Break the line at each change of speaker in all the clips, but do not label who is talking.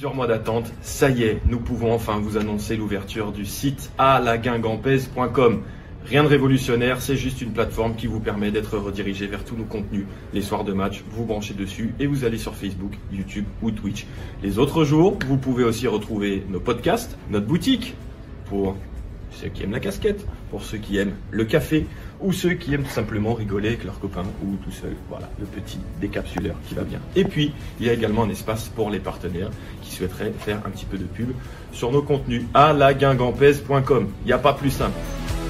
plusieurs mois d'attente, ça y est, nous pouvons enfin vous annoncer l'ouverture du site alaguingampese.com. Rien de révolutionnaire, c'est juste une plateforme qui vous permet d'être redirigé vers tous nos contenus. Les soirs de match, vous branchez dessus et vous allez sur Facebook, YouTube ou Twitch. Les autres jours, vous pouvez aussi retrouver nos podcasts, notre boutique, pour ceux qui aiment la casquette, pour ceux qui aiment le café, ou ceux qui aiment tout simplement rigoler avec leurs copains ou tout seul. Voilà, le petit décapsuleur qui va bien. Et puis, il y a également un espace pour les partenaires qui souhaiteraient faire un petit peu de pub sur nos contenus. alaguingampese.com. Il n'y a pas plus simple.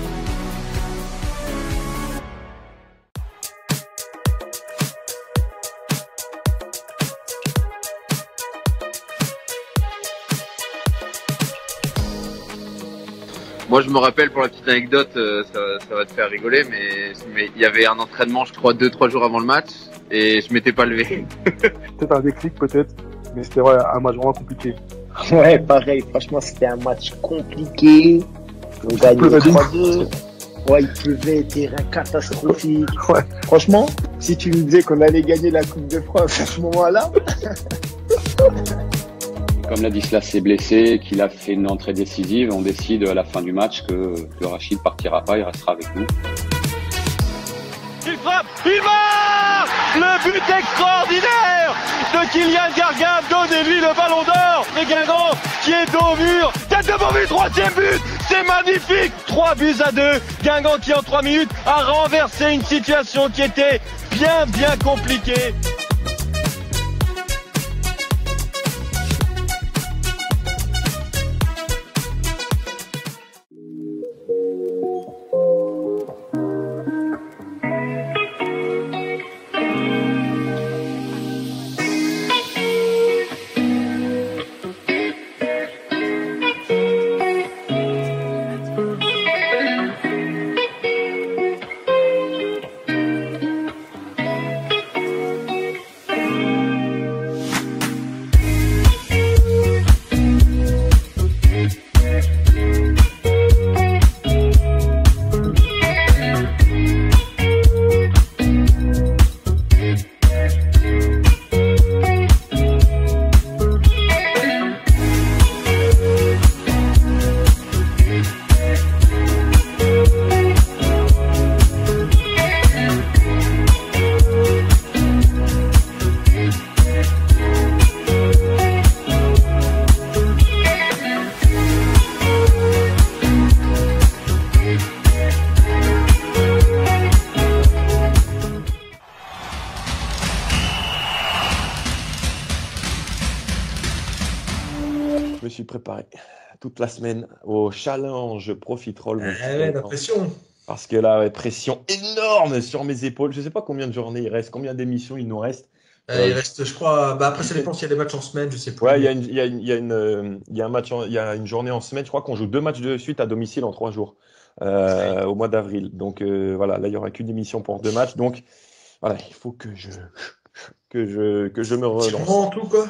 Moi, je me rappelle, pour la petite anecdote, ça va te faire rigoler, mais il y avait un entraînement, je crois, 2-3 jours avant le match, et je m'étais pas levé.
Peut-être un déclic, peut-être, mais c'était vrai, un match vraiment compliqué.
Ouais, pareil, franchement, c'était un match compliqué. On gagnait 3-2. Ouais, il pleuvait, terrain catastrophique.
Ouais.
Franchement, si tu me disais qu'on allait gagner la Coupe de France à ce moment-là...
Comme Ladislas s'est blessé, qu'il a fait une entrée décisive, on décide à la fin du match que Rachid partira pas, il restera avec nous.
Il frappe, il marque! Le but extraordinaire de Kylian Gargam, donnez-lui le ballon d'or. Et Guingamp qui est dos au mur, tête de Bovy, troisième but, c'est magnifique. 3-2. Guingamp qui en 3 minutes a renversé une situation qui était bien compliquée.
Je me suis préparé toute la semaine au challenge Profitroll.
Ouais, la pression.
Parce que là, pression énorme sur mes épaules. Je ne sais pas combien de journées il reste, combien d'émissions il nous reste.
Il reste, je crois, après ça dépend s'il y a des matchs en semaine, je sais plus.
Ouais, il y a une journée en semaine. Je crois qu'on joue 2 matchs de suite à domicile en 3 jours au mois d'avril. Donc voilà, là il y aura qu'une émission pour 2 matchs. Donc voilà, il faut que je me relance.
Tu prends tout quoi.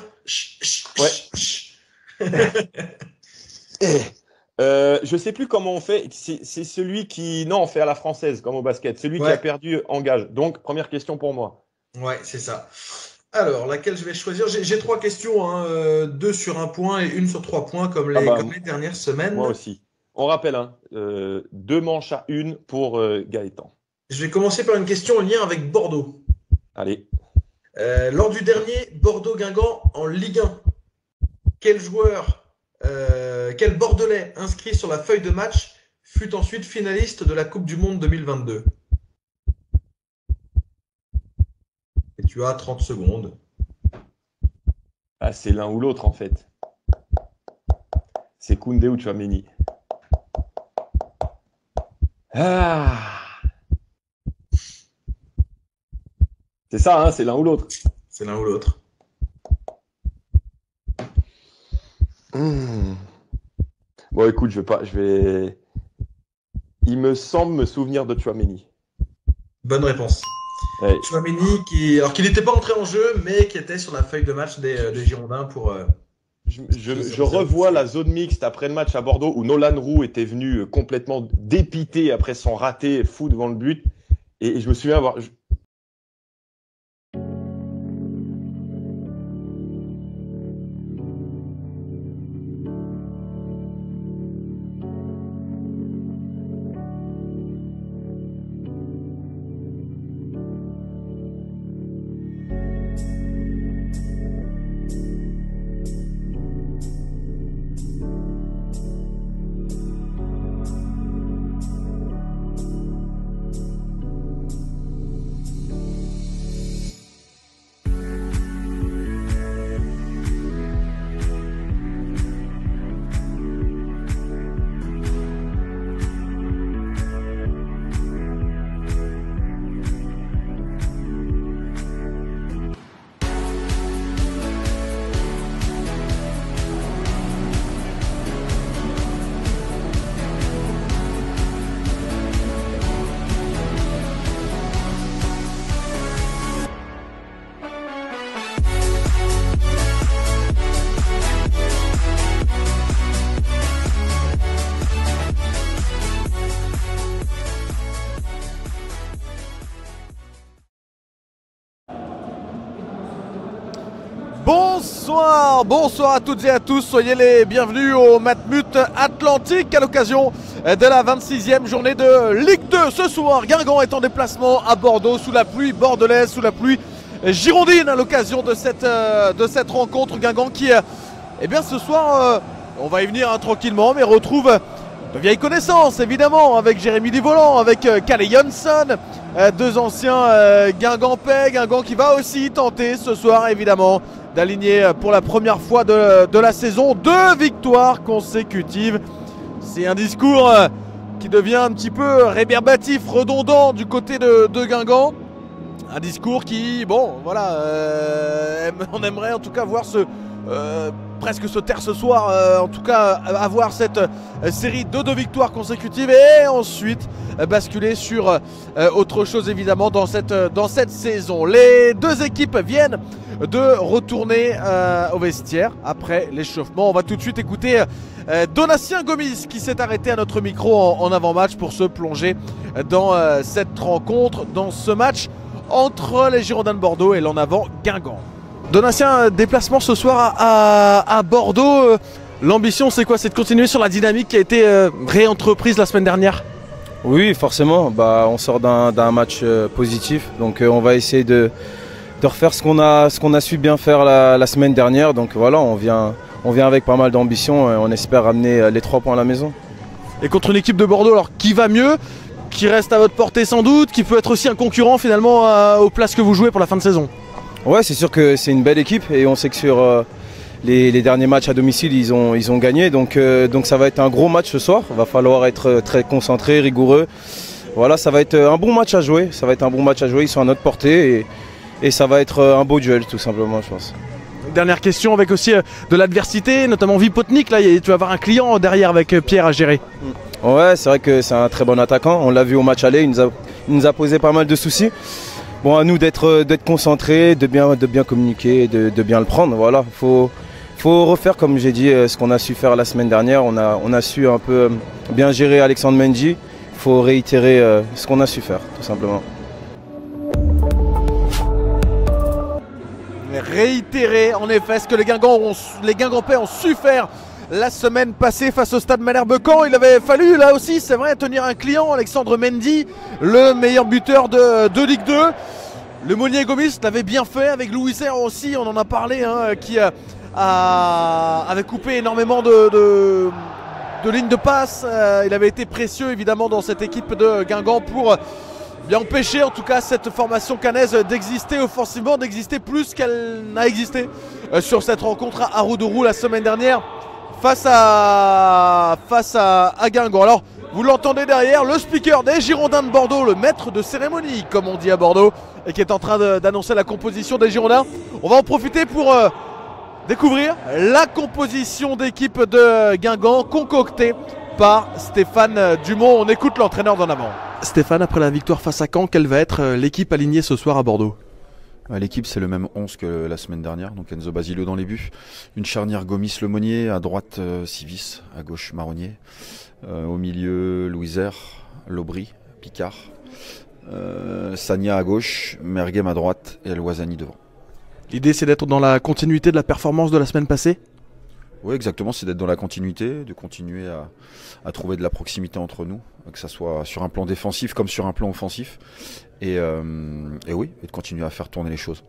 Ouais. Je sais plus comment on fait. C'est celui qui on fait à la française comme au basket. Celui qui a perdu engage. Donc première question pour moi.
Ouais, c'est ça. Alors, laquelle je vais choisir? J'ai 3 questions, 2 sur 1 point et 1 sur 3 points comme les dernières semaines.
Moi aussi. On rappelle, 2 manches à 1 pour Gaëtan.
Je vais commencer par une question en lien avec Bordeaux.
Allez.
Lors du dernier Bordeaux-Guingamp en Ligue 1, quel Bordelais inscrit sur la feuille de match fut ensuite finaliste de la Coupe du Monde 2022? Et tu as 30 secondes.
Ah, c'est l'un ou l'autre en fait. C'est Koundé ou Tchouaméni. Ah. C'est ça, c'est l'un ou l'autre.
C'est l'un ou l'autre.
Bon, écoute, il me semble me souvenir de Tchouaméni.
Bonne réponse.
Ouais.
Tchouaméni, alors qu'il n'était pas entré en jeu, mais qui était sur la feuille de match des Girondins pour.
Je revois la zone mixte après le match à Bordeaux où Nolan Roux était venu complètement dépité après son raté fou devant le but. Et je me souviens avoir.
bonsoir à toutes et à tous, soyez les bienvenus au Matmut Atlantique à l'occasion de la 26e journée de Ligue 2. Ce soir, Guingamp est en déplacement à Bordeaux sous la pluie bordelaise, sous la pluie girondine à l'occasion de cette rencontre. Guingamp qui, eh bien ce soir, on va y venir tranquillement, mais retrouve de vieilles connaissances évidemment avec Jérémy Duvolan, avec Kalle Jönsson, deux anciens Guingampais. Guingamp qui va aussi tenter ce soir évidemment d'aligner pour la première fois de la saison 2 victoires consécutives. C'est un discours qui devient un petit peu rébarbatif, redondant du côté de Guingamp. Un discours qui, bon voilà, on aimerait en tout cas voir presque se taire ce soir, en tout cas avoir cette série de 2 victoires consécutives et ensuite basculer sur autre chose évidemment dans cette saison. Les deux équipes viennent de retourner au vestiaire après l'échauffement. On va tout de suite écouter Donatien Gomis qui s'est arrêté à notre micro en avant-match pour se plonger dans cette rencontre, dans ce match entre les Girondins de Bordeaux et l'en avant Guingamp. Donatien, déplacement ce soir à Bordeaux. L'ambition c'est quoi? C'est de continuer sur la dynamique qui a été réentreprise la semaine dernière?
Oui, forcément. On sort d'un match positif. Donc on va essayer de refaire ce qu'on a su bien faire la semaine dernière. Donc voilà, on vient avec pas mal d'ambition et on espère ramener les 3 points à la maison.
Et contre une équipe de Bordeaux, alors qui va mieux, qui reste à votre portée sans doute, qui peut être aussi un concurrent finalement aux places que vous jouez pour la fin de saison?
Ouais, c'est sûr que c'est une belle équipe et on sait que sur les derniers matchs à domicile, ils ont gagné. Donc ça va être un gros match ce soir. Il va falloir être très concentré, rigoureux. Voilà, ça va être un bon match à jouer. Ils sont à notre portée et ça va être un beau duel tout simplement, je pense.
Dernière question avec aussi de l'adversité, notamment Vipotnik. Là, tu vas avoir un client derrière avec Pierre à gérer.
Ouais, c'est vrai que c'est un très bon attaquant. On l'a vu au match aller, il nous a posé pas mal de soucis. Bon, à nous d'être concentrés, de bien communiquer, de bien le prendre. Voilà, faut refaire comme j'ai dit ce qu'on a su faire la semaine dernière. On a su un peu bien gérer Alexandre Mendy. Il faut réitérer ce qu'on a su faire, tout simplement.
Réitérer en effet ce que les Guingampais ont su faire la semaine passée face au Stade Malherbe-Caen. Il avait fallu là aussi, c'est vrai, tenir un client, Alexandre Mendy, le meilleur buteur de Ligue 2. Le Monnier Gomis l'avait bien fait avec Louis Serre aussi, on en a parlé, qui avait coupé énormément de lignes de passe. Il avait été précieux évidemment dans cette équipe de Guingamp pour bien empêcher en tout cas cette formation cannaise d'exister offensivement, d'exister plus qu'elle n'a existé sur cette rencontre à Roudourou la semaine dernière face à Guingamp. Alors vous l'entendez derrière, le speaker des Girondins de Bordeaux, le maître de cérémonie comme on dit à Bordeaux, et qui est en train d'annoncer la composition des Girondins. On va en profiter pour découvrir la composition d'équipe de Guingamp concoctée par Stéphane Dumont. On écoute l'entraîneur d'en avant. Stéphane, après la victoire face à Caen, quelle va être l'équipe alignée ce soir à Bordeaux?
L'équipe, c'est le même 11 que la semaine dernière. Donc Enzo Basilio dans les buts. Une charnière Gomis-Lemonnier, à droite Civis, à gauche Marronnier. Au milieu Louiser, Lobry, Picard. Sagna à gauche, Merguem à droite et Loisani devant.
L'idée, c'est d'être dans la continuité de la performance de la semaine passée?
Oui, exactement, c'est d'être dans la continuité, de continuer à trouver de la proximité entre nous, que ce soit sur un plan défensif comme sur un plan offensif, et oui, et de continuer à faire tourner les choses.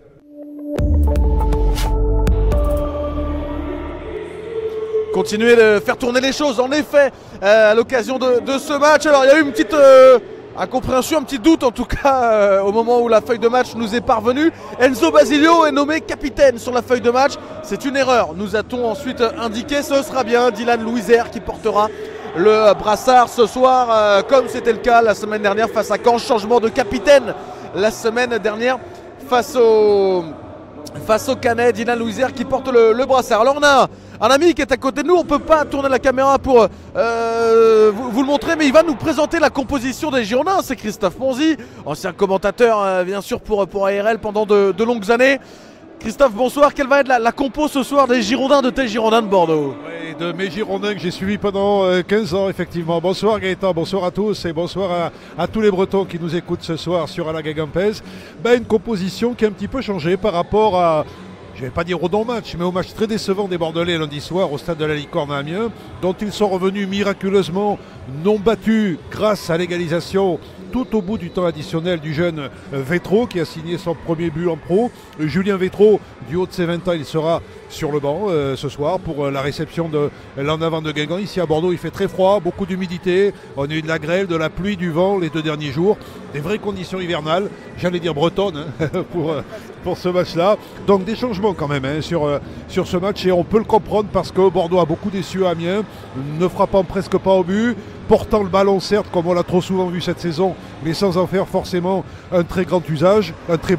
Continuer de faire tourner les choses, en effet, à l'occasion de ce match. Alors, il y a eu une petite incompréhension, un petit doute en tout cas au moment où la feuille de match nous est parvenue. Enzo Basilio est nommé capitaine sur la feuille de match. C'est une erreur, nous a-t-on ensuite indiqué. Ce sera bien Dylan Louiser qui portera le brassard ce soir, comme c'était le cas la semaine dernière face à Caen. Changement de capitaine la semaine dernière face au Canet. Dylan Louiser qui porte le brassard. Alors on a un ami qui est à côté de nous, on ne peut pas tourner la caméra pour vous le montrer, mais il va nous présenter la composition des Girondins. C'est Christophe Monzi, ancien commentateur bien sûr pour ARL pendant de longues années. Christophe, bonsoir. Quelle va être la compo ce soir des Girondins de tes Girondins de Bordeaux?
Oui, de mes Girondins que j'ai suivis pendant 15 ans, effectivement. Bonsoir Gaëtan, bonsoir à tous et bonsoir à tous les Bretons qui nous écoutent ce soir sur À la Guingampaise. Une composition qui a un petit peu changé par rapport je ne vais pas dire au non-match, mais au match très décevant des Bordelais lundi soir au stade de la Licorne à Amiens, dont ils sont revenus miraculeusement non battus grâce à l'égalisation tout au bout du temps additionnel du jeune Vétro qui a signé son premier but en pro. Julien Vétro, du haut de ses 20 ans, il sera sur le banc ce soir pour la réception de l'en avant de Guingamp. Ici à Bordeaux, il fait très froid, beaucoup d'humidité. On a eu de la grêle, de la pluie, du vent les 2 derniers jours. Des vraies conditions hivernales, j'allais dire bretonnes pour ce match-là. Donc des changements quand même sur ce match et on peut le comprendre parce que Bordeaux a beaucoup déçu à Amiens, ne frappant presque pas au but, portant le ballon certes comme on l'a trop souvent vu cette saison, mais sans en faire forcément un très bon usage.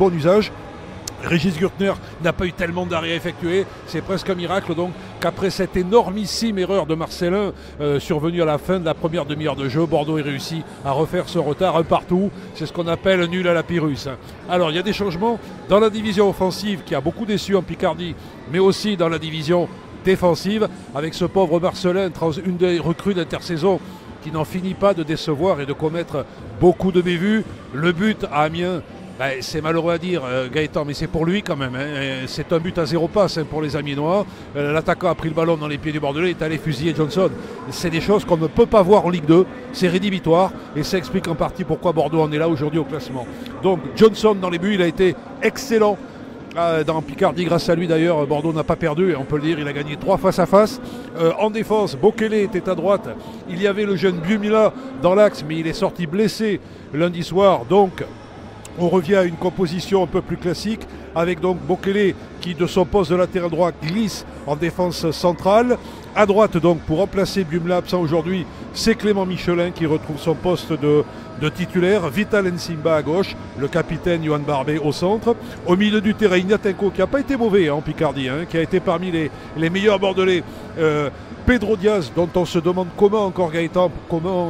Régis Gürtner n'a pas eu tellement d'arrêts à effectuer, c'est presque un miracle donc qu'après cette énormissime erreur de Marcelin survenue à la fin de la première demi-heure de jeu, Bordeaux ait réussi à refaire ce retard un partout, c'est ce qu'on appelle nul à la Pyrrhus. Alors il y a des changements dans la division offensive qui a beaucoup déçu en Picardie, mais aussi dans la division défensive avec ce pauvre Marcelin, une des recrues d'intersaison qui n'en finit pas de décevoir et de commettre beaucoup de bévues. Le but à Amiens, c'est malheureux à dire Gaëtan, mais c'est pour lui quand même. C'est un but à 0 passe pour les Amiénois. L'attaquant a pris le ballon dans les pieds du Bordelais, est allé fusiller Johnson. C'est des choses qu'on ne peut pas voir en Ligue 2. C'est rédhibitoire et ça explique en partie pourquoi Bordeaux en est là aujourd'hui au classement. Donc Johnson dans les buts, il a été excellent. Dans Picardie, grâce à lui d'ailleurs, Bordeaux n'a pas perdu, et on peut le dire, il a gagné 3 face-à-face. En défense, Bokele était à droite, il y avait le jeune Biumila dans l'axe, mais il est sorti blessé lundi soir, donc on revient à une composition un peu plus classique, avec donc Bokele qui de son poste de latéral droit glisse en défense centrale. À droite donc pour remplacer Biumila absent aujourd'hui, c'est Clément Michelin qui retrouve son poste de titulaire. Vital Nsimba à gauche, le capitaine Yohan Barbet au centre. Au milieu du terrain, Ignatenko qui n'a pas été mauvais en Picardie, qui a été parmi les meilleurs Bordelais. Pedro Diaz, dont on se demande comment encore Gaëtan, comment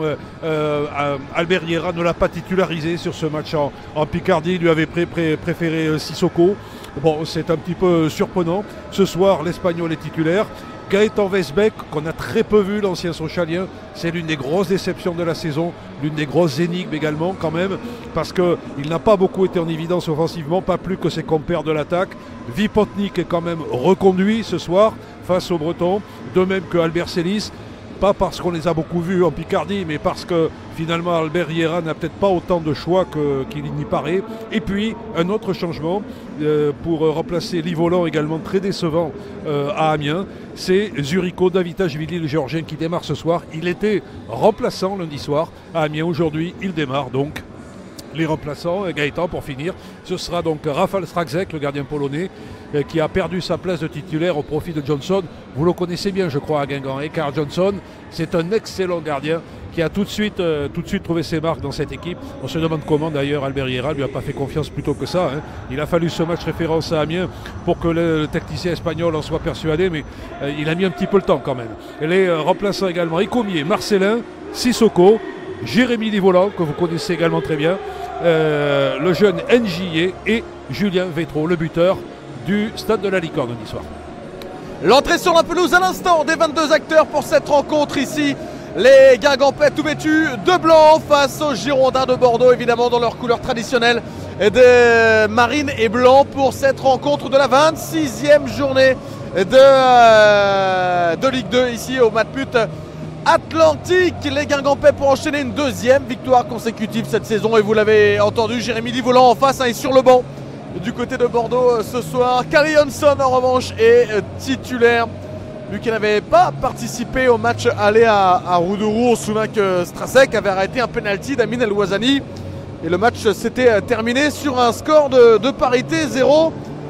Albert Riera ne l'a pas titularisé sur ce match en Picardie. Il lui avait préféré Sissoko. Bon, c'est un petit peu surprenant. Ce soir, l'Espagnol est titulaire. Gaëtan Westbeck, qu'on a très peu vu, l'ancien Sonchalien, c'est l'une des grosses déceptions de la saison, l'une des grosses énigmes également quand même, parce qu'il n'a pas beaucoup été en évidence offensivement, pas plus que ses compères de l'attaque. Vipotnik est quand même reconduit ce soir face aux Bretons, de même que Albert Celis, pas parce qu'on les a beaucoup vus en Picardie, mais parce que finalement Albert Riera n'a peut-être pas autant de choix qu'il n'y paraît. Et puis un autre changement pour remplacer Livolan, également très décevant à Amiens, c'est Zurico Davitashvili, le Géorgien, qui démarre ce soir. Il était remplaçant lundi soir à Amiens, aujourd'hui il démarre donc. Les remplaçants, Gaëtan pour finir, ce sera donc Rafał Strakzek, le gardien polonais, qui a perdu sa place de titulaire au profit de Johnson. Vous le connaissez bien je crois à Guingamp, car Johnson c'est un excellent gardien qui a tout de suite trouvé ses marques dans cette équipe. On se demande comment d'ailleurs Albert Riera lui a pas fait confiance plutôt que ça. Il a fallu ce match référence à Amiens pour que le technicien espagnol en soit persuadé, mais il a mis un petit peu le temps quand même. Et les remplaçants également, Ecomier, Marcelin, Sissoko, Jérémy Livolan, que vous connaissez également très bien, le jeune NJE et Julien Vétro, le buteur du stade de la Licorne lundi soir.
L'entrée sur la pelouse à l'instant des 22 acteurs pour cette rencontre ici. Les Guingampais tout vêtus de blanc face aux Girondins de Bordeaux, évidemment dans leur couleur traditionnelle de marine et blanc pour cette rencontre de la 26e journée de Ligue 2 ici au Matmut Atlantique. Les Guingampais pour enchaîner une 2e victoire consécutive cette saison, et vous l'avez entendu, Jérémy Livolan en face est sur le banc du côté de Bordeaux ce soir. Kari Hanson en revanche est titulaire, vu qu'il n'avait pas participé au match aller à Roudourou. On se souvient que Strasek avait arrêté un penalty d'Amin El Ouazani et le match s'était terminé sur un score de parité 0-0.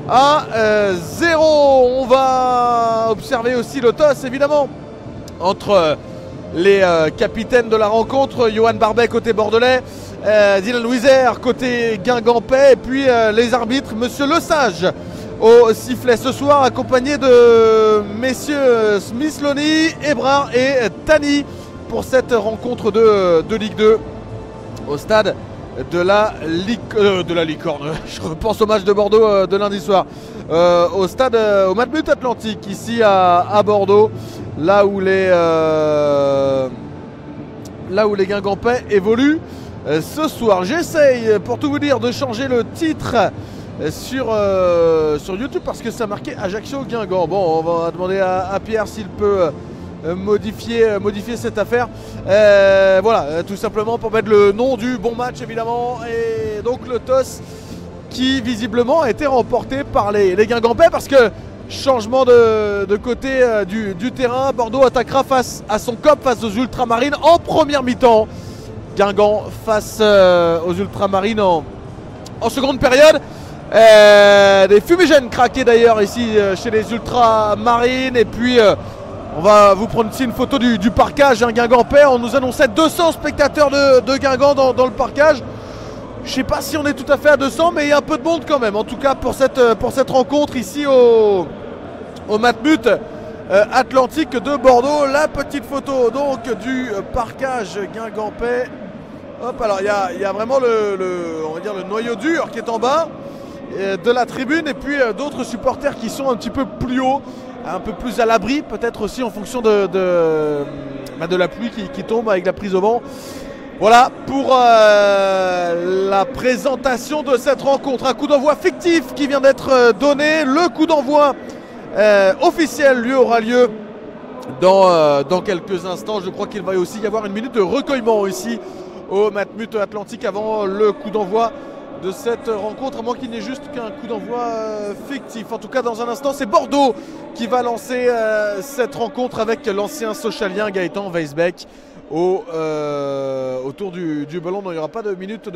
On va observer aussi le toss évidemment entre les capitaines de la rencontre, Yohan Barbet côté bordelais, Dylan Louiser côté guingampais, et puis les arbitres, monsieur Lesage au sifflet ce soir, accompagné de messieurs Smith Loney, Ebrard et Tani pour cette rencontre de Ligue 2 au stade de la Licorne. Je repense au match de Bordeaux de lundi soir, au stade au Matmut Atlantique ici à Bordeaux, là où les Guingampais évoluent ce soir. J'essaye, pour tout vous dire, de changer le titre sur YouTube parce que ça marquait Ajaccio-Guingamp. Bon, on va demander à Pierre s'il peut modifier cette affaire. Voilà, tout simplement pour mettre le nom du bon match évidemment. Et donc le TOS qui visiblement a été remporté par les Guingampais parce que changement de côté du terrain. Bordeaux attaquera face à son COP, face aux Ultramarines en première mi-temps. Guingamp face aux Ultramarines en seconde période. Des fumigènes craqués d'ailleurs ici chez les Ultramarines. Et puis on va vous prendre ici une photo du parcage guingampais. On nous annonçait 200 spectateurs de Guingamp dans le parcage. Je ne sais pas si on est tout à fait à 200, mais il y a un peu de monde quand même. En tout cas pour cette rencontre ici au Matmut Atlantique de Bordeaux. La petite photo donc du parcage guingampais. Hop, alors il y a vraiment on va dire le noyau dur qui est en bas de la tribune. Et puis d'autres supporters qui sont un petit peu plus haut, un peu plus à l'abri, peut-être aussi en fonction de la pluie qui tombe avec la prise au vent. Voilà pour la présentation de cette rencontre. Un coup d'envoi fictif qui vient d'être donné. Le coup d'envoi officiel lui aura lieu dans quelques instants. Je crois qu'il va aussi y avoir une minute de recueillement ici au Matmut Atlantique avant le coup d'envoi de cette rencontre, à moins qu'il n'y ait juste qu'un coup d'envoi fictif. En tout cas, dans un instant, c'est Bordeaux qui va lancer cette rencontre avec l'ancien Socialien Gaëtan Weisbeck autour du ballon. Non, il n'y aura pas de minute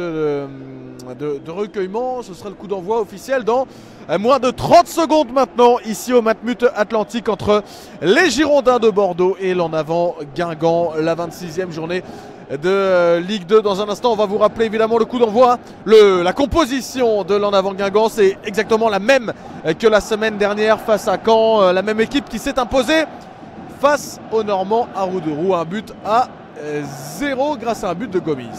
de recueillement. Ce sera le coup d'envoi officiel dans moins de 30 secondes maintenant ici au Matmut Atlantique entre les Girondins de Bordeaux et l'en avant Guingamp, la 26e journée de Ligue 2. Dans un instant, on va vous rappeler évidemment le coup d'envoi. La composition de l'en avant Guingamp, c'est exactement la même que la semaine dernière face à Caen. La même équipe qui s'est imposée face aux Normands à Rouderoux. Un but à 0 grâce à un but de Gomis.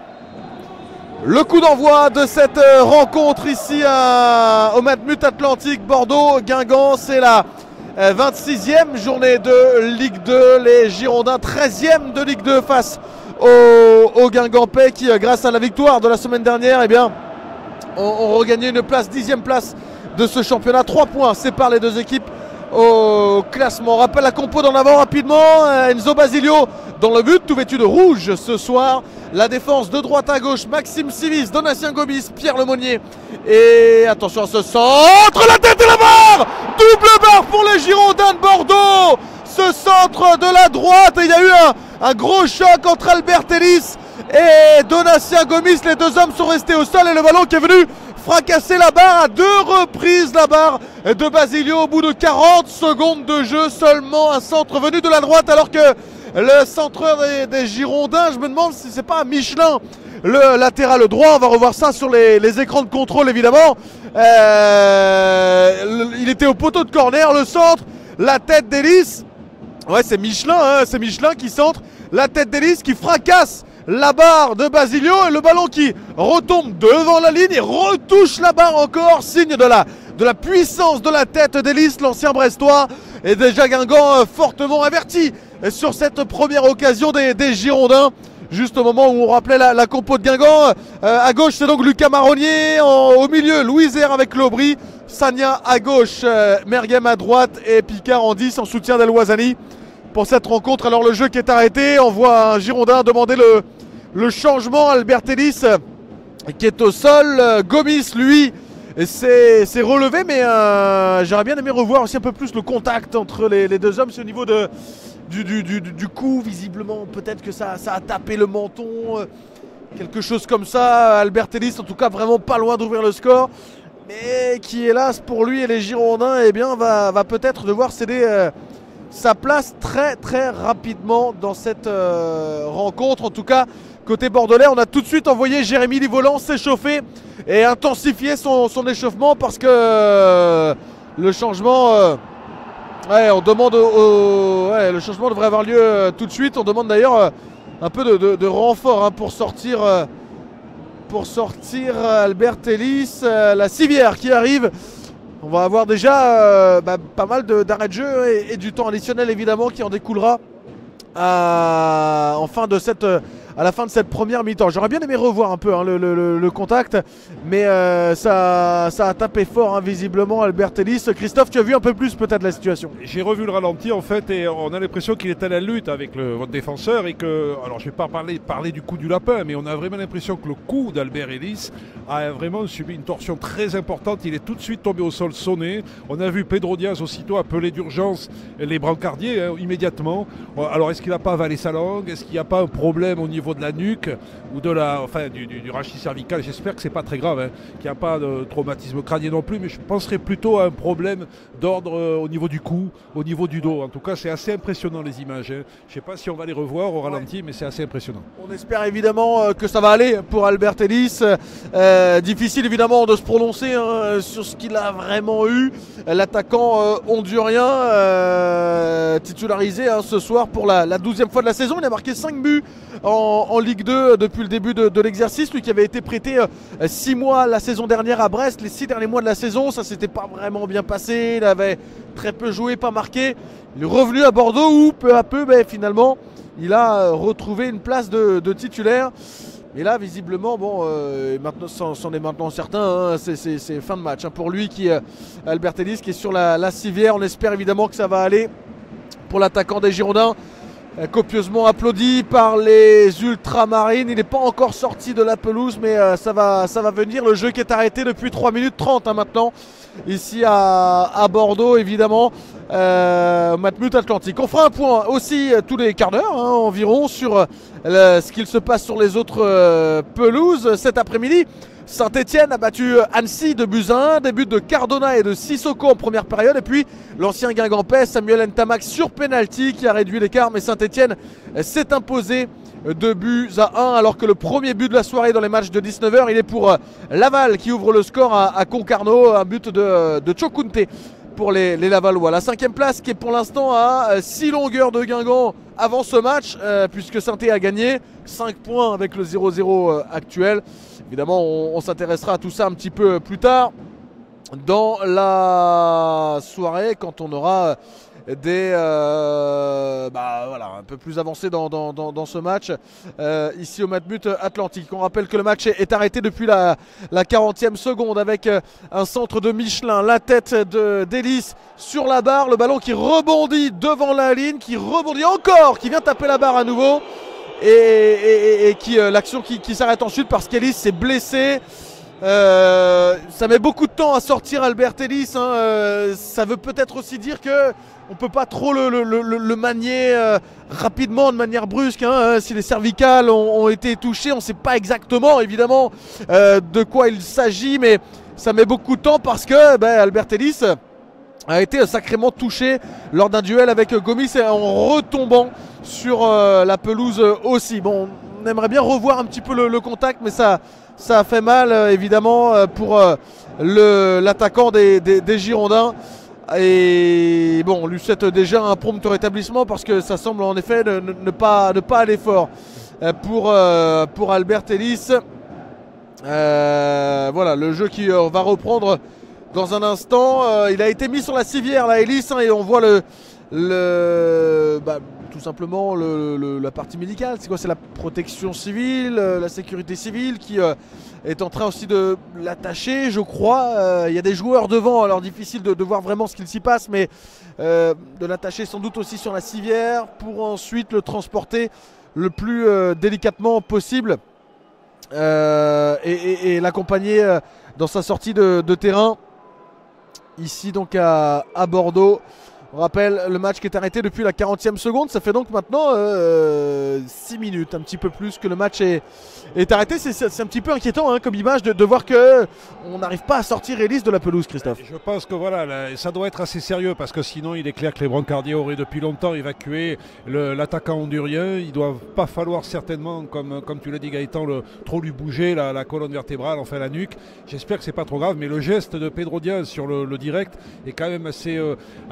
Le coup d'envoi de cette rencontre ici au Matmut Atlantique Bordeaux-Guingamp, c'est la 26e journée de Ligue 2. Les Girondins 13e de Ligue 2 face aux Guingampais qui, grâce à la victoire de la semaine dernière, eh bien, ont regagné une place, 10e place de ce championnat. 3 points séparent les deux équipes au classement. On rappelle la compo d'en avant rapidement. Enzo Basilio dans le but, tout vêtu de rouge ce soir. La défense de droite à gauche, Maxime Civis, Donatien Gomis, Pierre Lemonnier. Et attention à ce centre, la tête et la barre. Double barre pour les Girondins de Bordeaux. Ce centre de la droite, il y a eu un gros choc entre Albert Ellis et Donatien Gomis. Les deux hommes sont restés au sol et le ballon qui est venu fracasser la barre à 2 reprises, la barre de Basilio au bout de 40 secondes de jeu. Seulement un centre venu de la droite, alors que le centreur des Girondins, je me demande si c'est pas un Michelin, le latéral droit. On va revoir ça sur les écrans de contrôle évidemment. Il était au poteau de corner, le centre, la tête d'Ellis. Ouais, c'est Michelin, hein, c'est Michelin qui centre, la tête d'Ellis qui fracasse la barre de Basilio et le ballon qui retombe devant la ligne et retouche la barre encore, signe de la puissance de la tête d'Ellis, l'ancien Brestois. Et déjà Guingamp fortement averti sur cette première occasion des Girondins. Juste au moment où on rappelait la compo de Guingamp. À gauche, c'est donc Lucas Marronnier. Au milieu, Louiser avec l'Aubry. Sagna à gauche, Merguem à droite et Picard en 10 en soutien d'El-Ouazani pour cette rencontre. Alors le jeu qui est arrêté, on voit un Girondin demander le changement. Albert Ellis qui est au sol. Gomis, lui, s'est relevé, mais j'aurais bien aimé revoir aussi un peu plus le contact entre les deux hommes. C'est au niveau du cou, visiblement, peut-être que ça a tapé le menton, quelque chose comme ça. Albert Ellis, en tout cas, vraiment pas loin d'ouvrir le score, mais qui, hélas, pour lui et les Girondins, eh bien, va peut-être devoir céder sa place très très rapidement dans cette rencontre. En tout cas, côté bordelais, on a tout de suite envoyé Jérémy Livolan s'échauffer et intensifier son échauffement parce que le changement, on demande le changement devrait avoir lieu tout de suite. On demande d'ailleurs un peu de renfort pour sortir Albert Ellis, la civière qui arrive. On va avoir déjà pas mal d'arrêts de jeu et du temps additionnel évidemment qui en découlera en fin de cette à la fin de cette première mi-temps. J'aurais bien aimé revoir un peu le contact, mais ça a tapé fort visiblement Albert Ellis. Christophe, tu as vu un peu plus peut-être la situation?
J'ai revu le ralenti en fait et on a l'impression qu'il est à la lutte avec votre défenseur et que, alors je ne vais pas parler du coup du lapin, mais on a vraiment l'impression que le coup d'Albert Ellis a vraiment subi une torsion très importante. Il est tout de suite tombé au sol sonné. On a vu Pedro Diaz aussitôt appeler d'urgence les brancardiers immédiatement. Alors est-ce qu'il n'a pas avalé sa langue? Est-ce qu'il n'y a pas un problème au niveau de la nuque ou du rachis cervical? J'espère que c'est pas très grave, qu'il n'y a pas de traumatisme crânien non plus, mais je penserais plutôt à un problème d'ordre au niveau du cou, au niveau du dos. En tout cas, c'est assez impressionnant les images. Je ne sais pas si on va les revoir au ralenti, mais c'est assez impressionnant.
On espère évidemment que ça va aller pour Albert Ellis. Difficile évidemment de se prononcer sur ce qu'il a vraiment eu. L'attaquant hondurien titularisé ce soir pour la 12e fois de la saison. Il a marqué 5 buts en Ligue 2 depuis le début de l'exercice. Lui qui avait été prêté 6 mois la saison dernière à Brest, les 6 derniers mois de la saison, ça s'était pas vraiment bien passé. Il avait très peu joué, pas marqué. Il est revenu à Bordeaux où peu à peu finalement il a retrouvé une place de titulaire. Et là visiblement maintenant c'en est maintenant certain, c'est fin de match pour lui Albert Ellis qui est sur la civière. On espère évidemment que ça va aller pour l'attaquant des Girondins. Copieusement applaudi par les ultramarines. Il n'est pas encore sorti de la pelouse, mais ça va venir. Le jeu qui est arrêté depuis 3 minutes 30 maintenant ici à Bordeaux évidemment. Matmut Atlantique. On fera un point aussi tous les quarts d'heure environ sur ce qu'il se passe sur les autres pelouses cet après-midi. Saint-Etienne a battu Annecy de buts à 1, des buts de Cardona et de Sissoko en première période. Et puis l'ancien Guingampais Samuel Ntamak sur penalty qui a réduit l'écart. Mais Saint-Etienne s'est imposé 2 buts à 1 alors que le premier but de la soirée dans les matchs de 19h, il est pour Laval qui ouvre le score à Concarneau. Un but de Chokunte pour les Lavallois. La 5e place qui est pour l'instant à 6 longueurs de Guingamp avant ce match puisque Saint-Étienne a gagné 5 points avec le 0-0 actuel. Évidemment, on s'intéressera à tout ça un petit peu plus tard dans la soirée quand on aura des un peu plus avancé dans ce match ici au Matmut Atlantique. On rappelle que le match est arrêté depuis la 40e seconde avec un centre de Michelin, la tête d'Ellis sur la barre, le ballon qui rebondit devant la ligne, qui rebondit encore, qui vient taper la barre à nouveau. Et l'action qui s'arrête ensuite parce qu'Ellis s'est blessé. Ça met beaucoup de temps à sortir Albert Ellis. Ça veut peut-être aussi dire que on peut pas trop le manier rapidement de manière brusque. Si les cervicales ont été touchées, on ne sait pas exactement évidemment de quoi il s'agit, mais ça met beaucoup de temps parce que Albert Ellis a été sacrément touché lors d'un duel avec Gomis en retombant sur la pelouse aussi. Bon, on aimerait bien revoir un petit peu le contact, mais ça a fait mal évidemment pour l'attaquant des Girondins. Et bon, on lui souhaite déjà un prompt rétablissement parce que ça semble en effet ne pas aller fort pour Albert Ellis. Voilà, le jeu qui va reprendre dans un instant. Il a été mis sur la civière là, Ellis, et on voit tout simplement la partie médicale. C'est quoi? C'est la protection civile, la sécurité civile qui est en train aussi de l'attacher, je crois. Il y a des joueurs devant, alors difficile de voir vraiment ce qu'il s'y passe, mais de l'attacher sans doute aussi sur la civière pour ensuite le transporter le plus délicatement possible et l'accompagner dans sa sortie de terrain ici donc à Bordeaux. On rappelle le match qui est arrêté depuis la 40e seconde. Ça fait donc maintenant 6 minutes, un petit peu plus que le match est arrêté. C'est un petit peu inquiétant comme image de voir qu'on n'arrive pas à sortir Ellis de la pelouse, Christophe.
Je pense que voilà, ça doit être assez sérieux parce que sinon il est clair que les brancardiers auraient depuis longtemps évacué l'attaquant hondurien. Il ne doit pas falloir certainement, comme tu l'as dit Gaëtan, trop lui bouger la colonne vertébrale, enfin la nuque. J'espère que c'est pas trop grave, mais le geste de Pedro Diaz sur le direct est quand même assez évocateur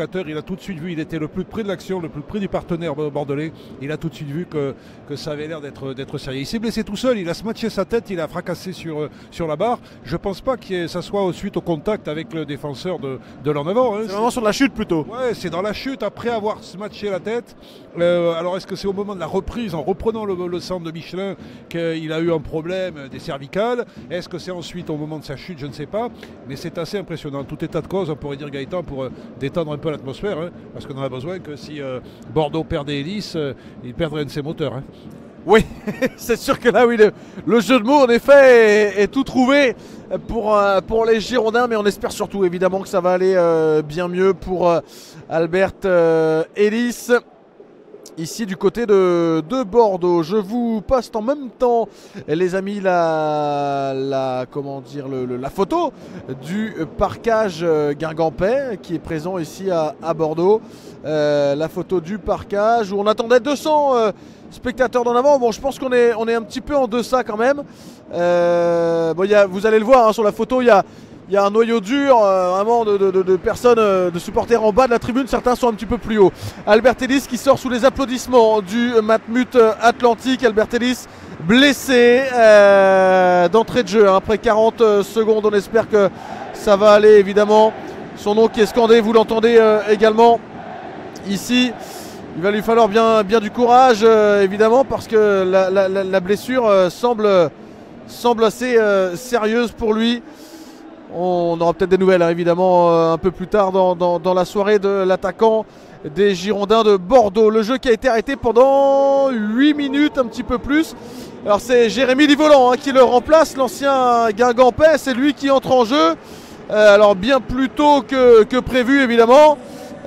provocateur, il a tout de suite vu, il était le plus près de l'action, le plus près du partenaire bordelais. Il a tout de suite vu que ça avait l'air d'être sérieux. Il s'est blessé tout seul, il a smatché sa tête, il a fracassé sur la barre. Je pense pas que ça soit suite au contact avec le défenseur de l'en avant. Hein.
C'est vraiment sur la chute plutôt.
Ouais, c'est dans la chute après avoir smatché la tête. Alors est-ce que c'est au moment de la reprise, en reprenant le centre de Michelin, qu'il a eu un problème des cervicales? Est-ce que c'est ensuite au moment de sa chute? Je ne sais pas. Mais c'est assez impressionnant. En tout état de cause, on pourrait dire Gaëtan, pour détendre un peu l'atmosphère, hein, parce qu'on en a besoin que si Bordeaux perdait Elis, il perdrait un de ses moteurs. Hein.
Oui, c'est sûr que là, oui, le jeu de mots, en effet, est tout trouvé pour les Girondins, mais on espère surtout, évidemment, que ça va aller bien mieux pour Albert Elis. Ici du côté de Bordeaux, je vous poste en même temps, les amis, la photo du parquage guingampais qui est présent ici à Bordeaux. La photo du parquage où on attendait 200 spectateurs d'en avant. Bon, je pense qu'on est un petit peu en deçà quand même. Vous allez le voir, hein, sur la photo, il y a un noyau dur, vraiment de personnes, de supporters en bas de la tribune. Certains sont un petit peu plus haut. Albert Elis qui sort sous les applaudissements du Matmut Atlantique. Albert Elis blessé d'entrée de jeu, hein, après 40 secondes. On espère que ça va aller, évidemment. Son nom qui est scandé, vous l'entendez également ici. Il va lui falloir bien du courage, évidemment, parce que la blessure semble assez sérieuse pour lui. On aura peut-être des nouvelles, hein, évidemment, un peu plus tard dans la soirée de l'attaquant des Girondins de Bordeaux. Le jeu qui a été arrêté pendant 8 minutes, un petit peu plus. Alors c'est Jérémy Livolan, hein, qui le remplace, l'ancien Guingampais. C'est lui qui entre en jeu. Alors bien plus tôt que prévu, évidemment.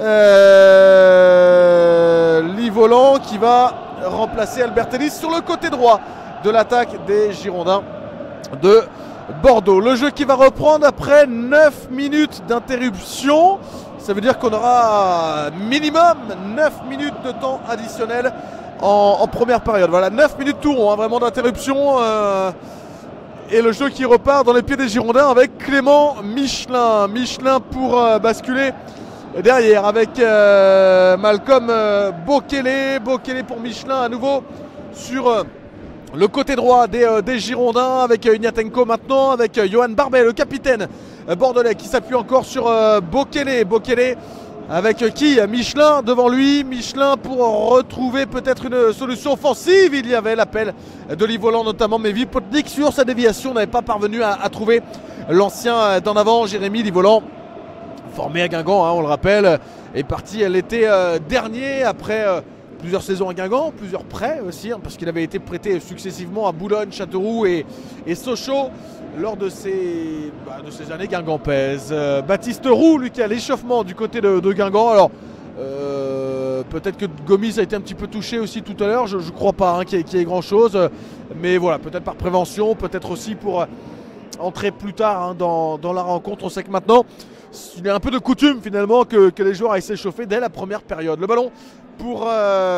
Livolan qui va remplacer Albert Elis sur le côté droit de l'attaque des Girondins de Bordeaux. Le jeu qui va reprendre après 9 minutes d'interruption. Ça veut dire qu'on aura minimum 9 minutes de temps additionnel en première période. Voilà, 9 minutes tout rond, hein, vraiment d'interruption. Et le jeu qui repart dans les pieds des Girondins avec Clément Michelin. Michelin pour basculer derrière avec Malcolm Bokele. Bokele pour Michelin à nouveau sur le côté droit des Girondins avec Ignatenko maintenant, avec Johan Barbet, le capitaine bordelais qui s'appuie encore sur Bokele. Bokele avec qui? Michelin devant lui. Michelin pour retrouver peut-être une solution offensive. Il y avait l'appel de Livolan notamment, mais Vipotnik sur sa déviation n'avait pas parvenu à trouver l'ancien d'en avant, Jérémy Livolan. Formé à Guingamp, hein, on le rappelle, est parti l'été dernier après plusieurs saisons à Guingamp, plusieurs prêts aussi, hein, parce qu'il avait été prêté successivement à Boulogne, Châteauroux et Sochaux lors de ces années guingampaises. Baptiste Roux, lui qui a l'échauffement du côté de Guingamp. Alors peut-être que Gomis a été un petit peu touché aussi tout à l'heure, je ne crois pas, hein, qu'il y ait grand chose, mais voilà, peut-être par prévention, peut-être aussi pour entrer plus tard, hein, dans la rencontre. On sait que maintenant il y a un peu de coutume finalement que les joueurs aillent s'échauffer dès la première période. Le ballon pour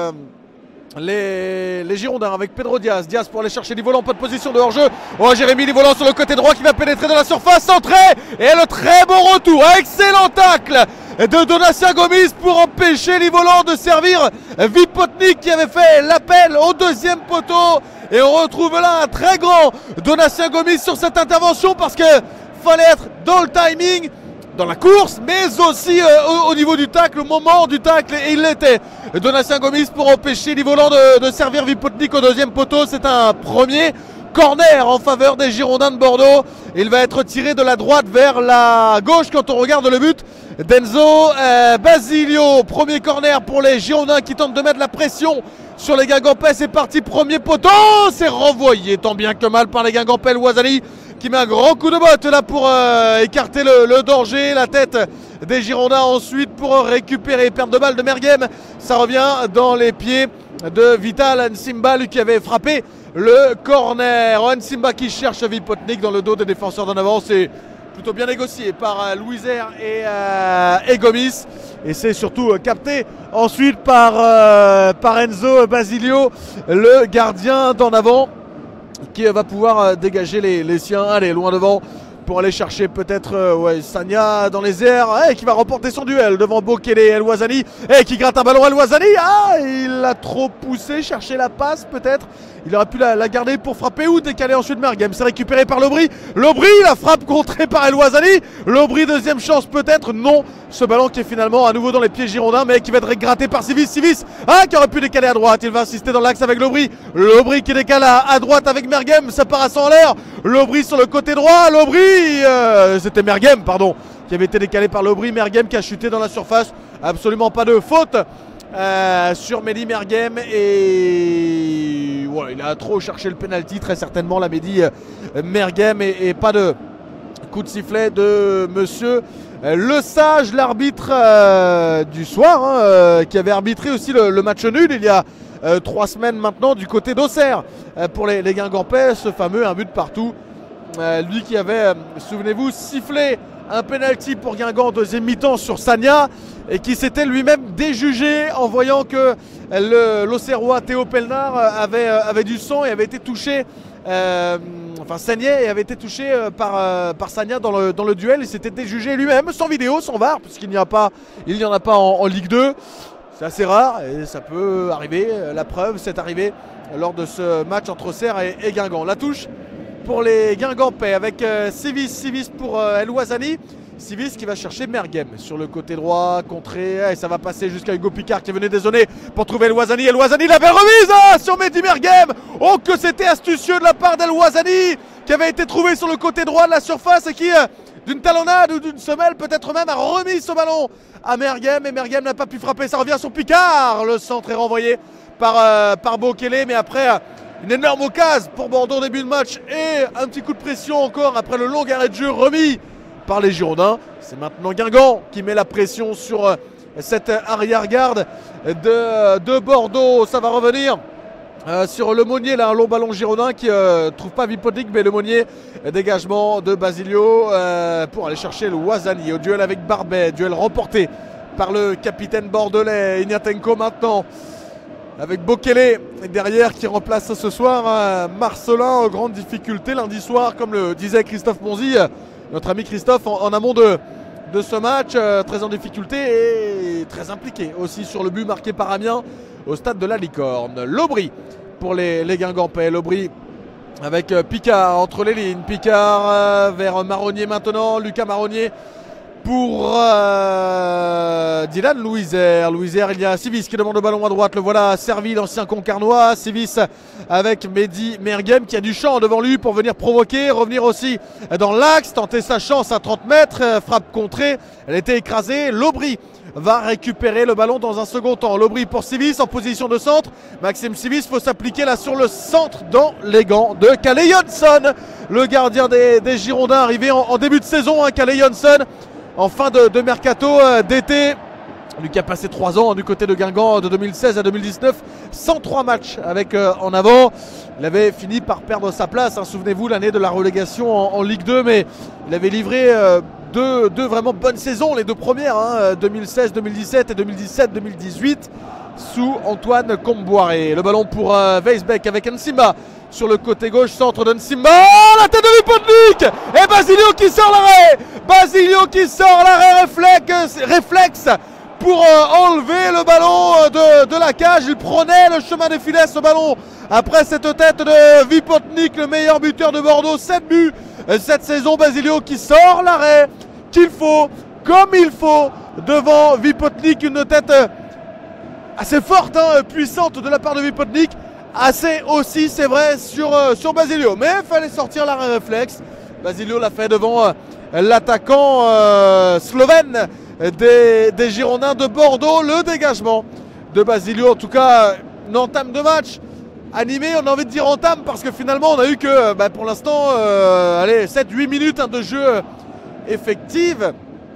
les Girondins avec Pedro Diaz. Diaz pour aller chercher Livolan, pas de position de hors-jeu. Oh, Jérémy Livolan sur le côté droit qui va pénétrer dans la surface, centré. Et le très bon retour, excellent tacle de Donatien Gomis pour empêcher Livolan de servir Vipotnik qui avait fait l'appel au deuxième poteau. Et on retrouve là un très grand Donatien Gomis sur cette intervention parce que fallait être dans le timing, dans la course, mais aussi au niveau du tacle, au moment du tacle, et il l'était. Donatien Gomis pour empêcher Livolan de servir Vipotnik au deuxième poteau. C'est un premier corner en faveur des Girondins de Bordeaux. Il va être tiré de la droite vers la gauche quand on regarde le but d'Enzo Basilio. Premier corner pour les Girondins qui tentent de mettre la pression sur les Guingampais. C'est parti, premier poteau, c'est renvoyé tant bien que mal par les Guingampais. Ouazali qui met un grand coup de botte là pour écarter le danger. La tête des Girondins ensuite pour récupérer. Perte de balle de Merguem. Ça revient dans les pieds de Vital Nsimba, lui qui avait frappé le corner. Nsimba qui cherche Vipotnik dans le dos des défenseurs d'en avant. C'est plutôt bien négocié par Louiser et Gomis. Et c'est surtout capté ensuite par Enzo Basilio, le gardien d'en avant, qui va pouvoir dégager les siens. Allez, loin devant pour aller chercher peut-être Sagna dans les airs, qui va remporter son duel devant Bokele et El Ouazzani, qui gratte un ballon. El Ouazzani, il a trop poussé, cherché la passe peut-être. Il aurait pu la garder pour frapper ou décaler ensuite Mergem. C'est récupéré par Lobry. Lobry, la frappe contrée par El Ouazzani. Lobry, deuxième chance peut-être. Non, ce ballon qui est finalement à nouveau dans les pieds girondins, mais qui va être gratté par Civis. Civis, qui aurait pu décaler à droite. Il va insister dans l'axe avec Lobry. Lobry qui décale à droite avec Mergem. Ça part à 100 en l'air. Lobry sur le côté droit. Lobry, c'était Mergem, pardon, qui avait été décalé par Lobry. Mergem qui a chuté dans la surface. Absolument pas de faute sur Mehdi Mergem, et voilà, il a trop cherché le penalty très certainement la Mehdi Mergem, et pas de coup de sifflet de monsieur Le Sage, l'arbitre du soir, qui avait arbitré aussi le match nul il y a 3 semaines maintenant du côté d'Auxerre pour les Guingampais, ce fameux un but partout, lui qui avait, souvenez-vous, sifflé un penalty pour Guingamp en deuxième mi-temps sur Sagna, et qui s'était lui-même déjugé en voyant que l'Auxerrois Théo Pelnard avait du sang et avait été touché, saignait et avait été touché par Sagna dans le duel. Il s'était déjugé lui-même, sans vidéo, sans VAR, puisqu'il n'y en a pas en Ligue 2. C'est assez rare et ça peut arriver. La preuve, c'est arrivé lors de ce match entre Auxerre et Guingamp. La touche pour les Guingampais avec Civis pour El Ouazzani. Civis qui va chercher Mergem sur le côté droit, contré, et ça va passer jusqu'à Hugo Picard qui venait dézonner pour trouver El Ouazzani. El Ouazzani, la belle remise sur Mehdi Mergem. Oh, que c'était astucieux de la part d'El Ouazzani, qui avait été trouvé sur le côté droit de la surface et qui, d'une talonnade ou d'une semelle peut-être même, a remis ce ballon à Mergem, et Mergem n'a pas pu frapper. Ça revient sur Picard. Le centre est renvoyé par Bokele, mais après une énorme occasion pour Bordeaux au début de match et un petit coup de pression encore après le long arrêt de jeu remis par les Girondins. C'est maintenant Guingamp qui met la pression sur cette arrière-garde de Bordeaux. Ça va revenir sur Lemonnier, là, un long ballon girondin qui trouve pas Vipotnik, mais Lemonnier, dégagement de Basilio pour aller chercher le Ouazzani au duel avec Barbet, duel remporté par le capitaine bordelais. Ignatenko maintenant avec Bokele derrière qui remplace ce soir Marcelin en grande difficulté lundi soir, comme le disait Christophe Monzi, notre ami Christophe, en amont de ce match, très en difficulté et très impliqué aussi sur le but marqué par Amiens au stade de la Licorne. Lobry pour les Guingampais. Lobry avec Picard entre les lignes. Picard vers Marronnier maintenant. Lucas Marronnier pour Dylan Louisère. Louisère, il y a Civis qui demande le ballon à droite. Le voilà servi, l'ancien Concarnois. Civis avec Mehdi Mergem qui a du champ devant lui pour venir provoquer, revenir aussi dans l'axe, tenter sa chance à 30 mètres. Frappe contrée, elle était écrasée. Lobry va récupérer le ballon dans un second temps. Lobry pour Civis en position de centre. Maxime Civis, faut s'appliquer là sur le centre dans les gants de Kalle Jönsson, le gardien des Girondins arrivé en début de saison. Kalle Jönsson en fin de mercato d'été. Lui qui a passé 3 ans du côté de Guingamp de 2016 à 2019, 103 matchs avec en avant. Il avait fini par perdre sa place, souvenez-vous, l'année de la relégation en Ligue 2, mais il avait livré deux vraiment bonnes saisons, les deux premières, 2016-2017 et 2017-2018, sous Antoine Comboiré. Le ballon pour Weisbeck avec Nsimba sur le côté gauche, centre de Nsimba. Oh, la tête de Vipotnik et Basilio qui sort l'arrêt. Basilio qui sort l'arrêt réflexe pour enlever le ballon de la cage. Il prenait le chemin des filets, ce ballon, après cette tête de Vipotnik, le meilleur buteur de Bordeaux, 7 buts cette saison. Basilio qui sort l'arrêt qu'il faut, comme il faut, devant Vipotnik. Une tête assez forte, puissante de la part de Vipotnik. Assez aussi, c'est vrai, sur Basilio. Mais il fallait sortir l'arrêt réflexe. Basilio l'a fait devant l'attaquant slovène des Girondins de Bordeaux. Le dégagement de Basilio, en tout cas, une entame de match animé, on a envie de dire entame, parce que finalement on a eu que pour l'instant 7-8 minutes de jeu effective.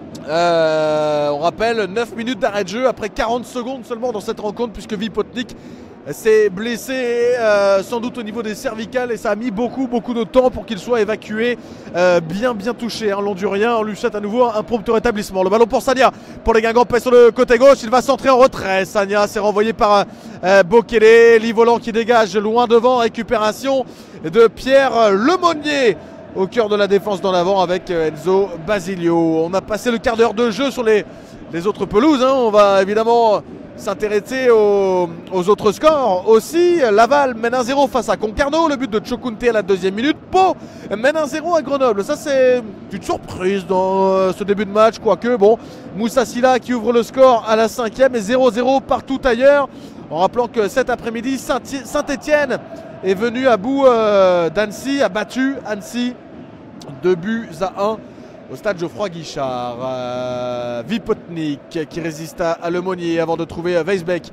On rappelle 9 minutes d'arrêt de jeu après 40 secondes seulement dans cette rencontre, puisque Vipotnik s'est blessé sans doute au niveau des cervicales et ça a mis beaucoup de temps pour qu'il soit évacué, bien touché, Londurien. On lui souhaite à nouveau un prompt rétablissement. Le ballon pour Sagna, pour les Guingampais sur le côté gauche, il va centrer en retrait. Sagna, c'est renvoyé par Bokele, Livolan qui dégage loin devant, récupération de Pierre Lemonnier au cœur de la défense dans l'avant avec Enzo Basilio. On a passé le quart d'heure de jeu sur les autres pelouses. On va évidemment s'intéresser aux autres scores aussi. Laval mène 1-0 face à Concarneau. Le but de Chokunte à la 2e minute. Pau mène 1-0 à Grenoble. Ça, c'est une surprise dans ce début de match. Quoique, bon, Moussa Silla qui ouvre le score à la 5e et 0-0 partout ailleurs. En rappelant que cet après-midi, Saint-Etienne est venu à bout d'Annecy, a battu Annecy 2-1 au stade Geoffroy Guichard. Vipotnik qui résiste à Lemonnier avant de trouver Weisbeck.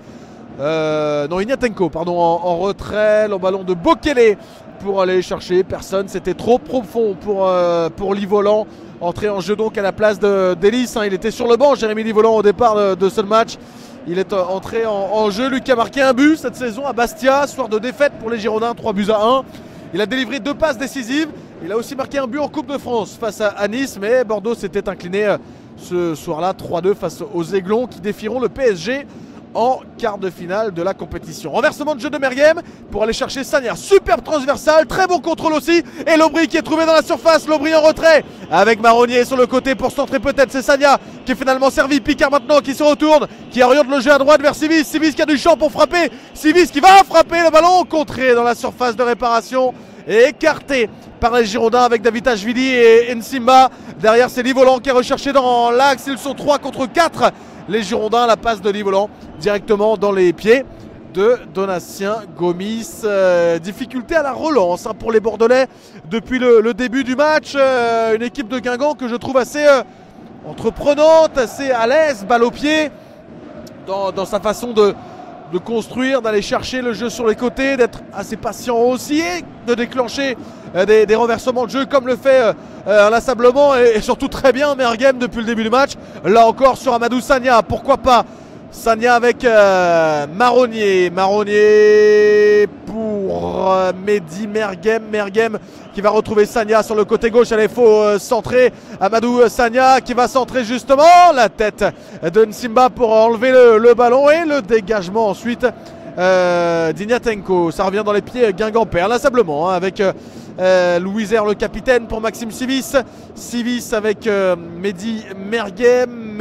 Ignatenko, pardon, en retrait. Le ballon de Bokele pour aller chercher personne. C'était trop profond pour Livolan. Entré en jeu donc à la place d'Elis. Il était sur le banc, Jérémy Livolan, au départ de ce match. Il est entré en jeu. Lui qui a marqué un but cette saison à Bastia, soir de défaite pour les Girondins, 3-1. Il a délivré 2 passes décisives. Il a aussi marqué un but en Coupe de France face à Nice, mais Bordeaux s'était incliné ce soir-là 3-2 face aux Aiglons qui défieront le PSG en quart de finale de la compétition. Renversement de jeu de Merguem pour aller chercher Sagna. Superbe transversale, très bon contrôle aussi. Et Lobry qui est trouvé dans la surface. Lobry en retrait avec Marronnier sur le côté pour centrer peut-être. C'est Sagna qui est finalement servi. Picard maintenant qui se retourne, qui oriente le jeu à droite vers Sivis. Sivis qui a du champ pour frapper. Sivis qui va frapper le ballon contré dans la surface de réparation et écarté par les Girondins avec Davitashvili et Nsimba. Derrière, c'est Livolan qui est recherché dans l'axe. Ils sont 3 contre 4. Les Girondins, la passe de Livolan directement dans les pieds de Donatien Gomis. Difficulté à la relance pour les Bordelais depuis le début du match. Une équipe de Guingamp que je trouve assez entreprenante, assez à l'aise, balle au pied dans sa façon de construire, d'aller chercher le jeu sur les côtés, d'être assez patient aussi et de déclencher des renversements de jeu comme le fait inlassablement et surtout très bien Merguem depuis le début du match. Là encore sur Amadou Sagna, pourquoi pas Sagna avec Marronnier. Marronnier pour Mehdi Merguem. Merguem qui va retrouver Sagna sur le côté gauche. Allez, il faut centrer. Amadou Sagna qui va centrer justement la tête de Nsimba pour enlever le ballon et le dégagement ensuite d'Ignatenko. Ça revient dans les pieds guingampais inlassablement avec Louiser le capitaine pour Maxime Sivis. Sivis avec Mehdi Merguem.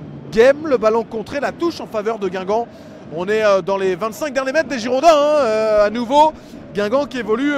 Le ballon contré, la touche en faveur de Guingamp. On est dans les 25 derniers mètres des Girondins à nouveau. Guingamp qui évolue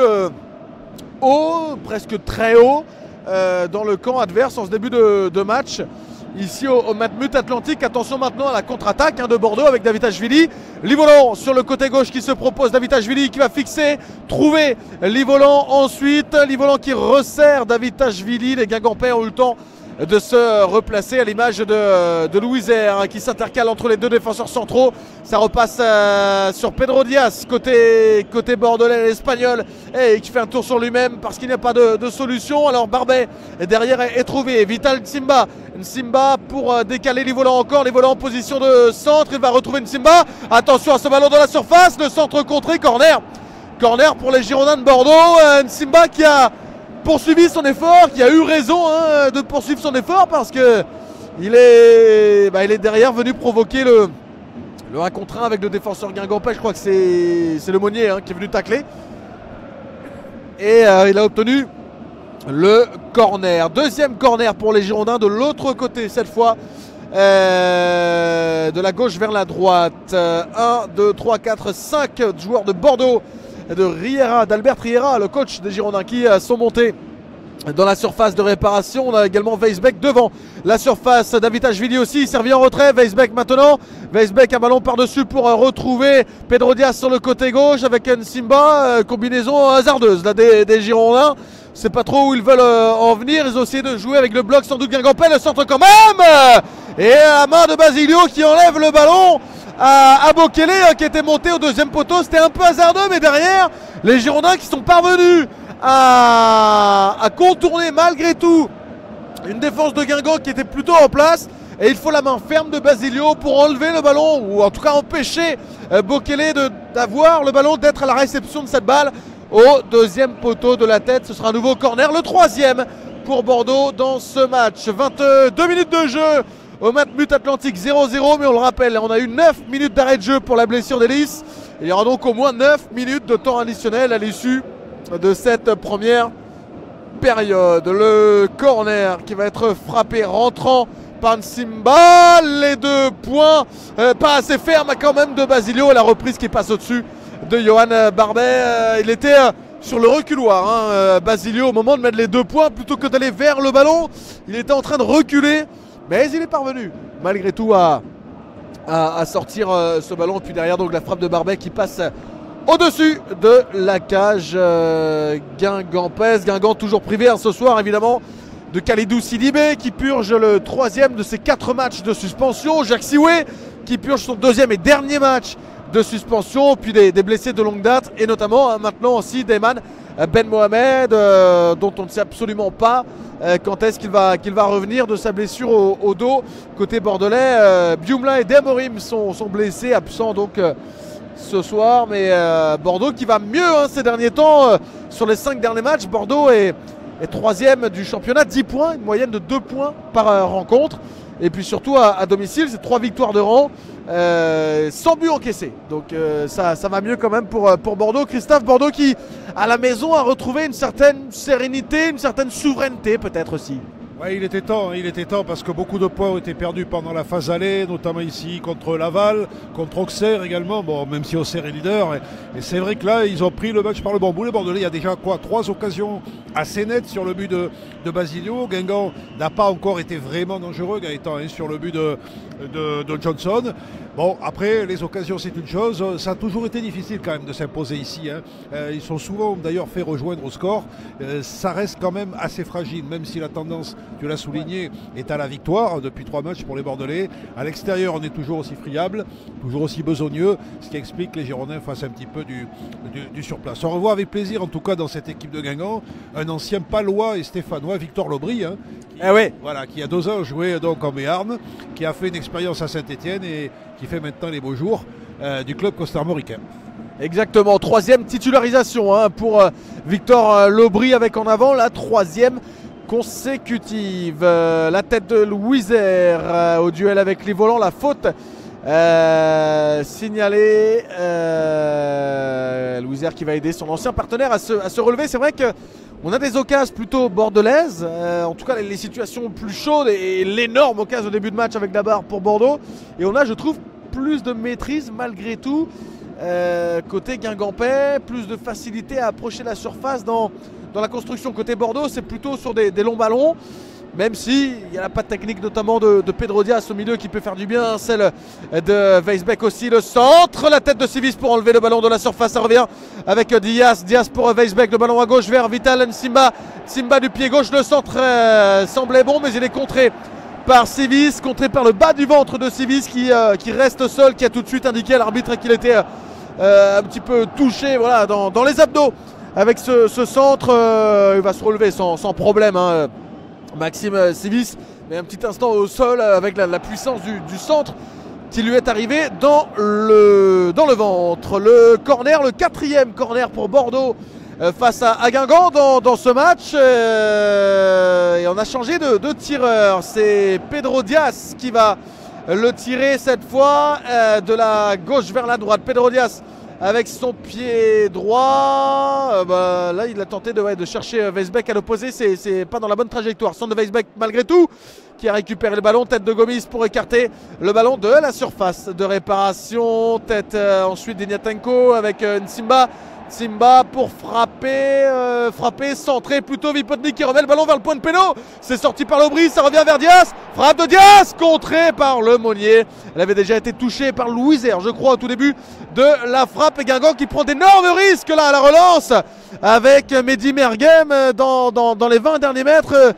haut, presque très haut dans le camp adverse en ce début de match. Ici au Matmut Atlantique, attention maintenant à la contre-attaque de Bordeaux avec Davitashvili. Livolan sur le côté gauche qui se propose, Davitashvili qui va fixer, trouver Livolan ensuite. Livolan qui resserre Davitashvili. Les Guingampais ont eu le temps de se replacer à l'image de Louiser qui s'intercale entre les deux défenseurs centraux. Ça repasse sur Pedro Diaz côté bordelais, l'espagnol, et qui fait un tour sur lui-même parce qu'il n'y a pas de solution. Alors Barbet derrière est trouvé. Vital Nsimba pour décaler Livolan encore. Livolan en position de centre. Il va retrouver Nsimba. Attention à ce ballon dans la surface. Le centre contré, corner pour les Girondins de Bordeaux. Nsimba qui a poursuivi son effort, qui a eu raison de poursuivre son effort parce que il est derrière venu provoquer le 1 contre 1 avec le défenseur guingampais. Je crois que c'est Lemonnier qui est venu tacler et il a obtenu le corner. Deuxième corner pour les Girondins de l'autre côté cette fois, de la gauche vers la droite. 1, 2, 3, 4, 5 joueurs de Bordeaux, d'Albert Riera, le coach des Girondins, qui sont montés dans la surface de réparation. On a également Weisbeck devant la surface. Davitashvili aussi servi en retrait. Weisbeck maintenant. Weisbeck un ballon par-dessus pour retrouver Pedro Diaz sur le côté gauche avec Nsimba. Combinaison hasardeuse là, des Girondins. C'est pas trop où ils veulent en venir. Ils ont essayé de jouer avec le bloc sans doute guingampais. Le centre quand même. Et la main de Basilio qui enlève le ballon à Bokele qui était monté au deuxième poteau. C'était un peu hasardeux, mais derrière les Girondins qui sont parvenus à contourner malgré tout une défense de Guingamp qui était plutôt en place. Et il faut la main ferme de Basilio pour enlever le ballon, ou en tout cas empêcher Bokele d'avoir le ballon, d'être à la réception de cette balle au deuxième poteau de la tête. Ce sera un nouveau corner, le troisième pour Bordeaux dans ce match. 22 minutes de jeu au Matmut Atlantique, 0-0, mais on le rappelle, on a eu 9 minutes d'arrêt de jeu pour la blessure d'Elis. Il y aura donc au moins 9 minutes de temps additionnel à l'issue de cette première période. Le corner qui va être frappé rentrant par Nsimba. Les 2 points, pas assez ferme quand même de Basilio. Et la reprise qui passe au-dessus de Johan Barbet. Il était sur le reculoir, Basilio, au moment de mettre les 2 points. Plutôt que d'aller vers le ballon, il était en train de reculer. Mais il est parvenu malgré tout à sortir ce ballon. Et puis derrière donc la frappe de Barbet qui passe au-dessus de la cage guingampaise. Guingamp toujours privé ce soir évidemment de Khalidou Sidibé qui purge le 3e de ses 4 matchs de suspension. Jacques Sioué qui purge son 2e et dernier match de suspension. Puis des blessés de longue date et notamment maintenant aussi Dayman Ben Mohamed dont on ne sait absolument pas quand est-ce qu'il va revenir de sa blessure au dos. Côté bordelais, Bioumla et Demorim sont blessés, absents donc ce soir. Mais Bordeaux qui va mieux ces derniers temps. Sur les 5 derniers matchs, Bordeaux est 3e du championnat, 10 points, une moyenne de 2 points par rencontre. Et puis surtout à domicile, c'est 3 victoires de rang, sans but encaissé. Donc ça va mieux quand même pour Bordeaux. Christophe, Bordeaux qui à la maison a retrouvé une certaine sérénité, une certaine souveraineté peut-être aussi.
Ouais, il était temps parce que beaucoup de points ont été perdus pendant la phase aller, notamment ici contre Laval, contre Auxerre également, bon, même si Auxerre est leader. Et c'est vrai que là, ils ont pris le match par le bon bout. Les Bordelais, il y a déjà 3 occasions assez nettes sur le but de Basilio. Guingamp n'a pas encore été vraiment dangereux, Gaëtan, sur le but de Johnson. Bon, après, les occasions, c'est une chose. Ça a toujours été difficile quand même de s'imposer ici. Ils sont souvent d'ailleurs fait rejoindre au score. Ça reste quand même assez fragile, même si la tendance, tu l'as souligné, est à la victoire depuis 3 matchs pour les Bordelais. À l'extérieur, on est toujours aussi friable, toujours aussi besogneux, ce qui explique que les Girondins fassent un petit peu du surplace. On revoit avec plaisir, en tout cas dans cette équipe de Guingamp, un ancien palois et stéphanois, Victor Lobry, voilà, qui a 2 ans joué donc en Béarn, qui a fait une expérience à Saint-Etienne et qui fait maintenant les beaux jours du club costarmoricain.
Exactement, 3e titularisation pour Victor Lobry, avec en avant la 3e consécutive. La tête de Louiser au duel avec les volants, la faute signalée. Louiser qui va aider son ancien partenaire à se relever. C'est vrai qu'on a des occasions plutôt bordelaises, en tout cas les situations plus chaudes et l'énorme occasion au début de match avec la barre pour Bordeaux. Et on a, je trouve, plus de maîtrise malgré tout côté guingampais, plus de facilité à approcher la surface dans la construction. Côté Bordeaux, c'est plutôt sur des longs ballons, même si il y a la patte technique notamment de Pedro Dias au milieu qui peut faire du bien, celle de Weisbeck aussi. Le centre, la tête de Civis pour enlever le ballon de la surface, ça revient avec Dias pour Weisbeck, le ballon à gauche vers Vital Nsimba, Nsimba du pied gauche, le centre semblait bon mais il est contré par Civis, contré par le bas du ventre de Civis qui reste seul, qui a tout de suite indiqué à l'arbitre qu'il était un petit peu touché, voilà, dans les abdos avec ce centre. Il va se relever sans problème, Maxime Civis, mais un petit instant au sol avec la puissance du centre qui lui est arrivé dans le ventre. Le corner, le 4e corner pour Bordeaux face à Guingamp dans ce match. Et on a changé de tireur. C'est Pedro Dias qui va le tirer cette fois de la gauche vers la droite. Pedro Dias avec son pied droit. Là, il a tenté de chercher Weisbeck à l'opposé. C'est pas dans la bonne trajectoire. Centre de Weisbeck malgré tout, qui a récupéré le ballon. Tête de Gomis pour écarter le ballon de la surface de réparation. Tête ensuite d'Ignatenko avec Nsimba. Nsimba pour frapper, centrer plutôt. Vipotnik qui remet le ballon vers le point de péno. C'est sorti par Lobry, ça revient vers Dias. Frappe de Dias, contrée par le Monnier. Elle avait déjà été touchée par Louiser, je crois, au tout début de la frappe. Et Guingamp qui prend d'énormes risques là à la relance avec Mehdi Merguem dans les 20 derniers mètres.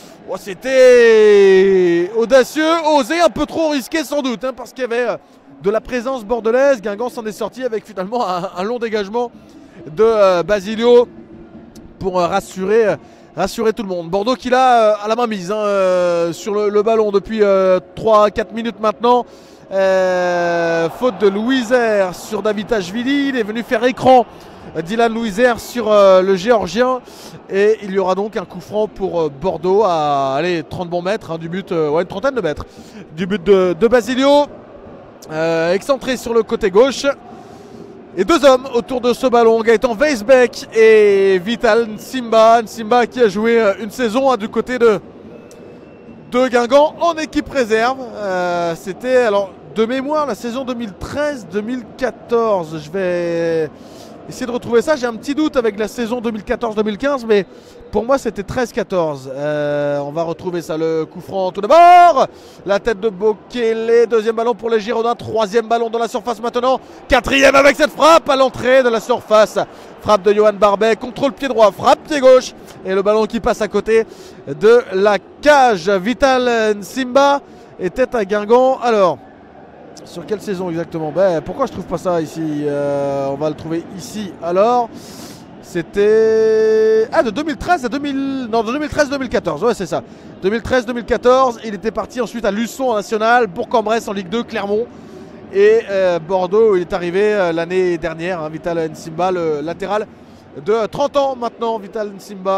C'était audacieux, osé, un peu trop risqué sans doute, parce qu'il y avait de la présence bordelaise. Guingamp s'en est sorti avec finalement un long dégagement de Basilio pour rassurer tout le monde. Bordeaux qui l'a à la main mise sur le ballon depuis 3-4 minutes maintenant. Faute de Louiser sur Davitashvili. Il est venu faire écran Dylan Louiser sur le Géorgien. Et il y aura donc un coup franc pour Bordeaux à 30 bons mètres du but, une trentaine de mètres du but de Basilio. Excentré sur le côté gauche. Et deux hommes autour de ce ballon, Gaëtan Weisbeck et Vital Nsimba. Nsimba qui a joué une saison du côté de Guingamp en équipe réserve. C'était alors de mémoire la saison 2013-2014. Je vais essayer de retrouver ça. J'ai un petit doute avec la saison 2014-2015, mais pour moi c'était 13-14. On va retrouver ça. Le coup franc tout d'abord. La tête de Bokele. Deuxième ballon pour les Girondins. Troisième ballon dans la surface maintenant. Quatrième avec cette frappe à l'entrée de la surface. Frappe de Johan Barbet. Contrôle pied droit. Frappe pied gauche. Et le ballon qui passe à côté de la cage. Vital Nsimba était à Guingamp. Alors, sur quelle saison exactement? Pourquoi je trouve pas ça ici? On va le trouver ici. Alors, c'était... de 2013 à 2013-2014. Ouais, c'est ça. 2013-2014. Il était parti ensuite à Luçon en National, Bourg-en-Bresse en Ligue 2, Clermont. Et Bordeaux, il est arrivé l'année dernière. Vital Nsimba, le latéral de 30 ans maintenant. Vital Nsimba.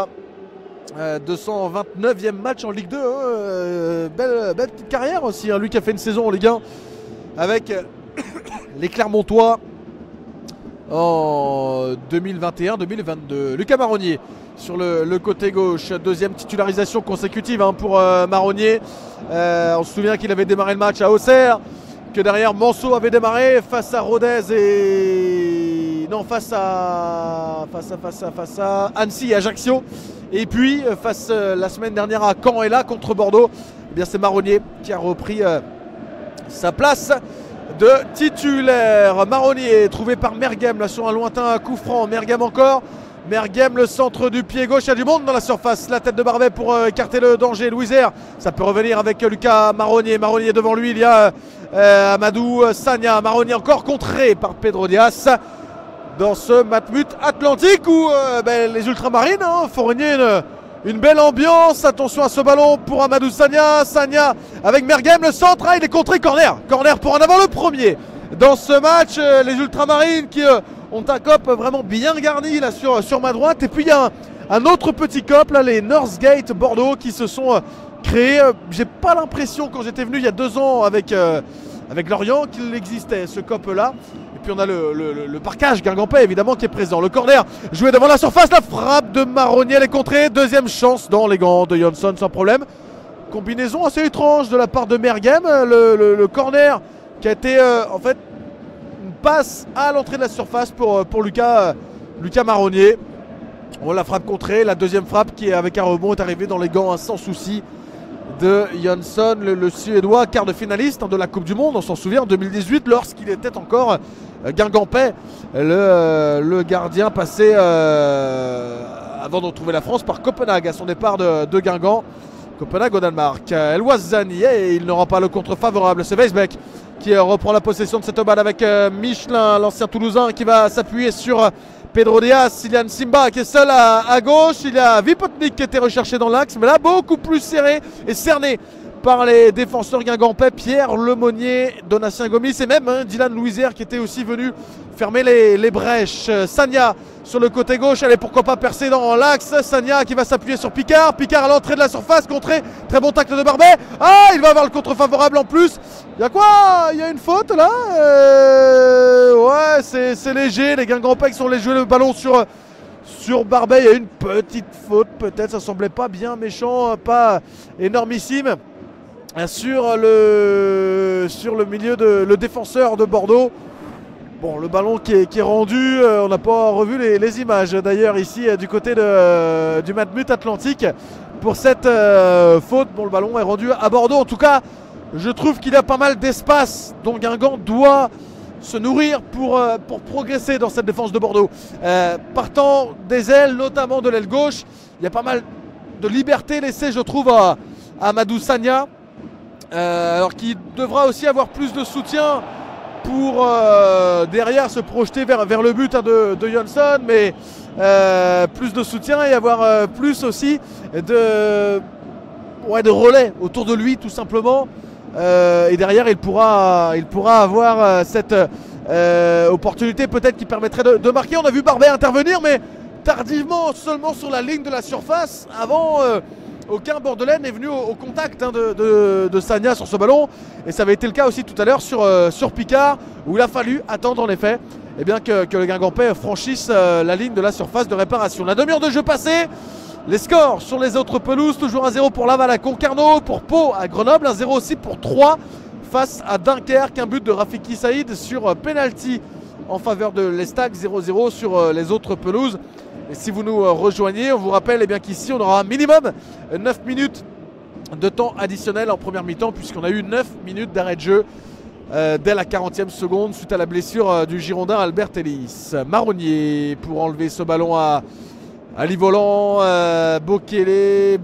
229e match en Ligue 2. Belle petite carrière aussi. Lui qui a fait une saison en Ligue 1 avec les Clermontois en 2021-2022. Lucas Marronnier sur le côté gauche. Deuxième titularisation consécutive pour Marronnier. On se souvient qu'il avait démarré le match à Auxerre, que derrière Manceau avait démarré face à Rodez et... Non, face à Annecy et Ajaccio. Et puis face la semaine dernière à Caen et là contre Bordeaux, eh bien c'est Marronnier qui a repris sa place de titulaire. Marronnier trouvé par Merghem là sur un lointain coup franc. Merghem encore. Merghem, le centre du pied gauche, il y a du monde dans la surface. La tête de Barbet pour écarter le danger. Louisère, ça peut revenir avec Lucas Marronnier. Marronnier devant lui, il y a Amadou Sagna. Marronnier encore contré par Pedro Diaz dans ce Matmut Atlantique où les ultramarines font régner une belle ambiance. Attention à ce ballon pour Amadou Sagna. Sagna avec Merghem, le centre, il est contré, corner pour en avoir le premier dans ce match. Les ultramarines qui ont un cop vraiment bien garni là sur ma droite. Et puis il y a un autre petit cop là, les Northgate Bordeaux qui se sont créés. J'ai pas l'impression quand j'étais venu il y a 2 ans avec Lorient qu'il existait ce cop là. Et puis on a le parquage guingampais évidemment qui est présent. Le corner joué devant la surface, la frappe de Marronnier, elle est contrée. Deuxième chance dans les gants de Johnson sans problème. Combinaison assez étrange de la part de Merghem. Le corner qui a été en fait une passe à l'entrée de la surface pour Lucas Marronnier. On la frappe contrée. La deuxième frappe qui avec un rebond est arrivée dans les gants sans souci de Johnson, le Suédois, quart de finaliste de la Coupe du Monde, on s'en souvient, en 2018, lorsqu'il était encore guingampais. Le gardien passé, avant de retrouver la France, par Copenhague à son départ de Guingamp. Copenhague au Danemark. Elwaz Zani, et il n'aura pas le contre favorable. C'est Weisbeck qui reprend la possession de cette balle avec Michelin, l'ancien Toulousain, qui va s'appuyer sur Pedro Diaz. Il y a Nsimba qui est seul à gauche. Il y a Vipotnik qui était recherché dans l'axe, mais là beaucoup plus serré et cerné par les défenseurs guingampais. Pierre Lemonnier, Donatien Gomis et même Dylan Louisère qui était aussi venu fermer les brèches. Sagna sur le côté gauche, allez pourquoi pas percer dans l'axe. Sagna qui va s'appuyer sur Picard. Picard à l'entrée de la surface, contré. Très bon tacle de Barbet. Ah, il va avoir le contre favorable en plus. Il y a quoi? Il y a une faute là. Ouais, c'est léger. Les Guingampais qui sont allés jouer le ballon sur Barbet. Il y a une petite faute peut-être. Ça semblait pas bien méchant, pas énormissime. Sur le milieu le défenseur de Bordeaux. Bon, le ballon qui est rendu, on n'a pas revu les images d'ailleurs ici du côté du Matmut Atlantique pour cette faute. Bon, le ballon est rendu à Bordeaux. En tout cas, je trouve qu'il y a pas mal d'espace dont Guingamp doit se nourrir pour progresser dans cette défense de Bordeaux. Partant des ailes, notamment de l'aile gauche, il y a pas mal de liberté laissée, je trouve, à Amadou Sagna. Alors qu'il devra aussi avoir plus de soutien pour derrière se projeter vers le but de Johnson, mais plus de soutien et avoir plus aussi de relais autour de lui tout simplement. Et derrière il pourra avoir cette opportunité peut-être qui permettrait de marquer. On a vu Barbet intervenir mais tardivement, seulement sur la ligne de la surface avant aucun Bordelais n'est venu au contact de Sagna sur ce ballon. Et ça avait été le cas aussi tout à l'heure sur Picard, où il a fallu attendre en effet que le Guingampais franchisse la ligne de la surface de réparation. La demi-heure de jeu passée, les scores sur les autres pelouses, toujours 1-0 pour Laval à Concarneau, pour Pau à Grenoble, 1-0 aussi pour Troyes face à Dunkerque, un but de Rafiki Saïd sur penalty en faveur de l'Estac, 0-0 sur les autres pelouses. Et si vous nous rejoignez, on vous rappelle qu'ici on aura un minimum 9 minutes de temps additionnel en première mi-temps, puisqu'on a eu 9 minutes d'arrêt de jeu dès la 40e seconde suite à la blessure du Girondin Albert Ellis. Marronnier pour enlever ce ballon à Livolan, Bokele,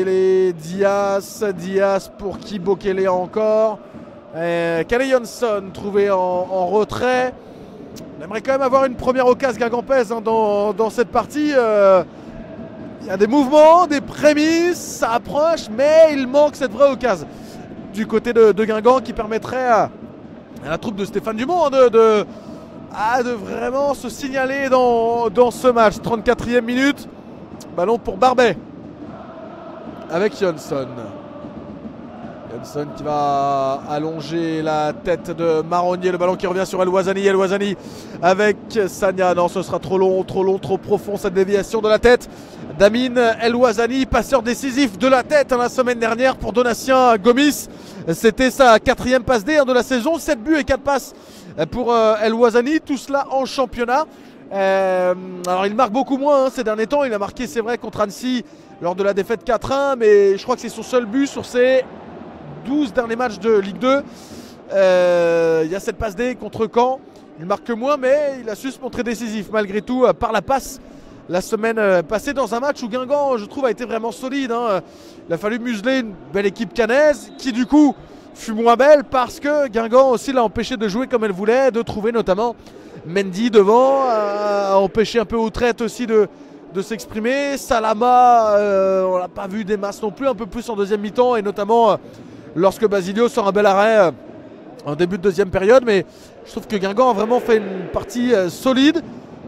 Diaz pour qui Bokele encore, Calais Johnson trouvé en retrait. On aimerait quand même avoir une première occasion guingampaise dans cette partie. Il y a des mouvements, des prémices, ça approche, mais il manque cette vraie occasion du côté de Guingamp qui permettrait à la troupe de Stéphane Dumont de vraiment se signaler dans ce match. 34e minute, ballon pour Barbet avec Johnson. Johnson qui va allonger la tête de Marronnier, le ballon qui revient sur El Ouazani avec Sagna. Non, ce sera trop long, trop profond cette déviation de la tête d'Amin El Ouazani, passeur décisif de la tête la semaine dernière pour Donatien Gomis. C'était sa 4e passe D de la saison, 7 buts et 4 passes pour El Ouazani, tout cela en championnat. Alors il marque beaucoup moins ces derniers temps, il a marqué c'est vrai contre Annecy lors de la défaite 4-1, mais je crois que c'est son seul but sur ses 12 derniers matchs de Ligue 2. Il y a cette passe D contre Caen, il marque moins, mais il a su se montrer décisif malgré tout par la passe la semaine passée dans un match où Guingamp, je trouve, a été vraiment solide. Il a fallu museler une belle équipe caennaise qui du coup fut moins belle parce que Guingamp aussi l'a empêché de jouer comme elle voulait, de trouver notamment Mendy devant, a empêché un peu Outrette aussi de s'exprimer. Salama, on l'a pas vu des masses non plus, un peu plus en deuxième mi-temps et notamment lorsque Basilio sort un bel arrêt en début de deuxième période. Mais je trouve que Guingamp a vraiment fait une partie solide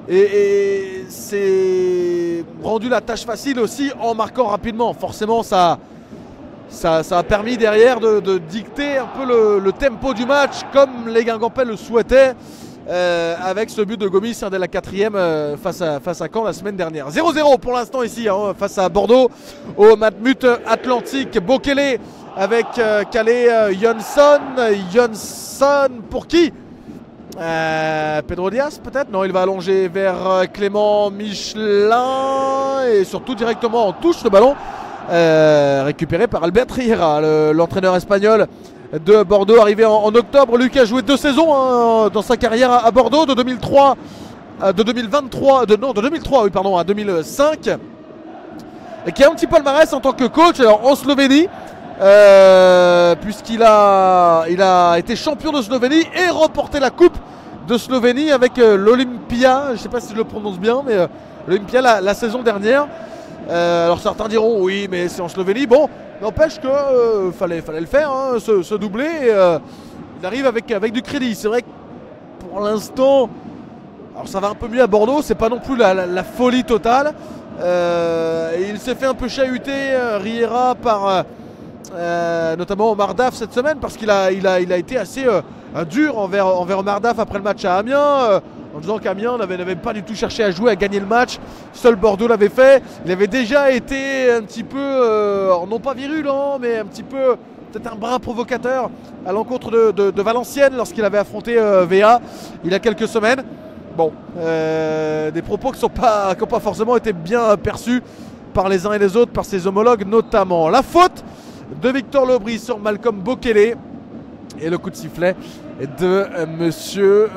et c'est rendu la tâche facile aussi en marquant rapidement. Forcément ça a permis derrière de dicter un peu le tempo du match comme les Guingampais le souhaitaient. Avec ce but de Gomis dès la 4e face à Caen la semaine dernière. 0-0 pour l'instant ici face à Bordeaux au Matmut Atlantique. Bokele avec Calais Johnson pour qui Pedro Diaz peut-être. Non, il va allonger vers Clément Michelin et surtout directement en touche le ballon récupéré par Albert Riera, l'entraîneur espagnol de Bordeaux, arrivé en octobre. Lui qui a joué 2 saisons dans sa carrière à Bordeaux, de 2003 à 2005, et qui a un petit palmarès en tant que coach en Slovénie, puisqu'il a été champion de Slovénie et remporté la coupe de Slovénie avec l'Olympia, je ne sais pas si je le prononce bien, mais l'Olympia la saison dernière. Alors certains diront oui, mais c'est en Slovénie. Bon, n'empêche que fallait le faire, ce doublé. Il arrive avec du crédit. C'est vrai que pour l'instant, alors ça va un peu mieux à Bordeaux, c'est pas non plus la folie totale. Il s'est fait un peu chahuter Riera par notamment Omar Daf cette semaine, parce qu'il a été assez dur envers Omar Daf après le match à Amiens. En disant qu'Amiens n'avait pas du tout cherché à jouer, à gagner le match. Seul Bordeaux l'avait fait. Il avait déjà été un petit peu, non pas virulent, mais un petit peu, peut-être un brin provocateur à l'encontre de Valenciennes lorsqu'il avait affronté VA il y a quelques semaines. Bon, des propos qui n'ont pas forcément été bien perçus par les uns et les autres, par ses homologues notamment. La faute de Victor Lobry sur Malcolm Bokele et le coup de sifflet de Monsieur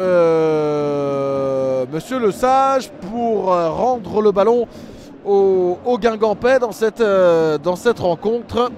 Le Sage pour rendre le ballon au Guingampais dans cette rencontre.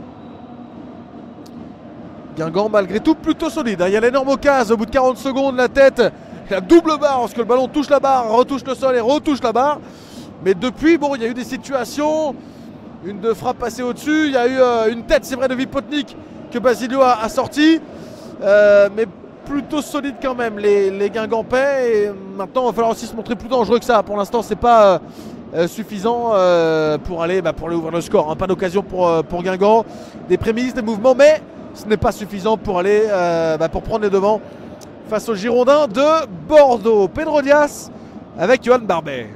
Guingamp malgré tout plutôt solide. Il y a l'énorme occasion au bout de 40 secondes, la tête, la double barre lorsque le ballon touche la barre, retouche le sol et retouche la barre. Mais depuis, bon, il y a eu des situations, une de frappe passée au-dessus, il y a eu une tête, c'est vrai, de Vipotnik que Basilio a sorti. Mais plutôt solide quand même les Guingampais, et maintenant il va falloir aussi se montrer plus dangereux que ça. Pour l'instant c'est pas suffisant pour aller ouvrir le score. Hein. Pas d'occasion pour Guingamp, des prémices, des mouvements, mais ce n'est pas suffisant pour aller pour prendre les devants face aux Girondins de Bordeaux. Pedro Dias avec Johan Barbet.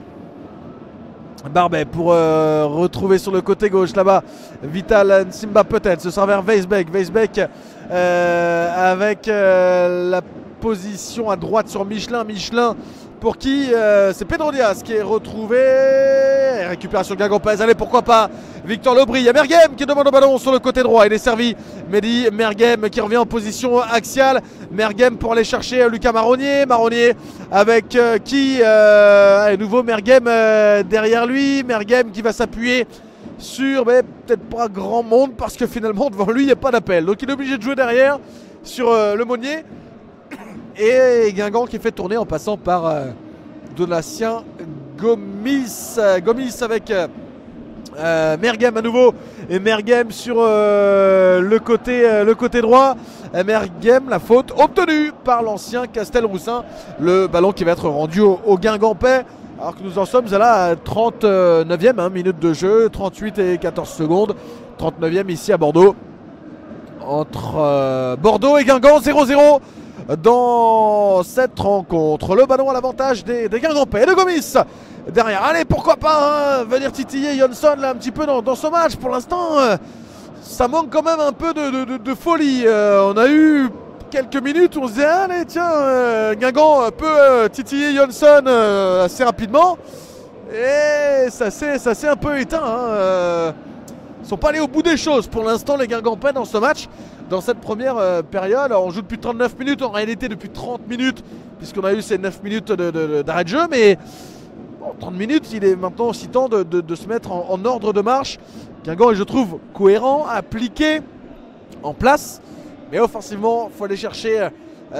Barbet pour retrouver sur le côté gauche là-bas Vital Nsimba peut-être, ce sera vers Weisbeck. Weisbeck avec la position à droite sur Michelin. Michelin pour qui c'est Pedro Dias qui est retrouvé. Récupération guingampaise, allez pourquoi pas Victor Lobry, il y a Merghem qui demande au ballon sur le côté droit, il est servi. Mehdi Merghem qui revient en position axiale. Merghem pour aller chercher Lucas Marronnier. Marronnier avec qui nouveau Merghem derrière lui. Merghem qui va s'appuyer sur peut-être pas grand monde parce que finalement devant lui il n'y a pas d'appel. Donc il est obligé de jouer derrière sur le Monnier. Et Guingamp qui fait tourner en passant par Donatien Gomis. Gomis avec Merghem à nouveau. Et Merghem sur le côté droit. Merghem, la faute obtenue par l'ancien Castelroussin. Le ballon qui va être rendu au Guingampais. Alors que nous en sommes à la 39e minute de jeu. 38 et 14 secondes. 39e ici à Bordeaux. Entre Bordeaux et Guingamp, 0-0. Dans cette rencontre, le ballon à l'avantage des Guingampais et de Gomis derrière. Allez, pourquoi pas venir titiller Johnson là un petit peu dans ce match. Pour l'instant, ça manque quand même un peu de folie. On a eu quelques minutes où on se disait allez tiens, Guingamp peut titiller Johnson assez rapidement. Et ça s'est un peu éteint. Ils ne sont pas allés au bout des choses pour l'instant les Guingampais dans ce match. Dans cette première période, alors on joue depuis 39 minutes, en réalité depuis 30 minutes, puisqu'on a eu ces 9 minutes d'arrêt de jeu, mais bon, 30 minutes, il est maintenant aussi temps de se mettre en ordre de marche. Guingamp est, je trouve, cohérent, appliqué, en place, mais offensivement, il faut aller chercher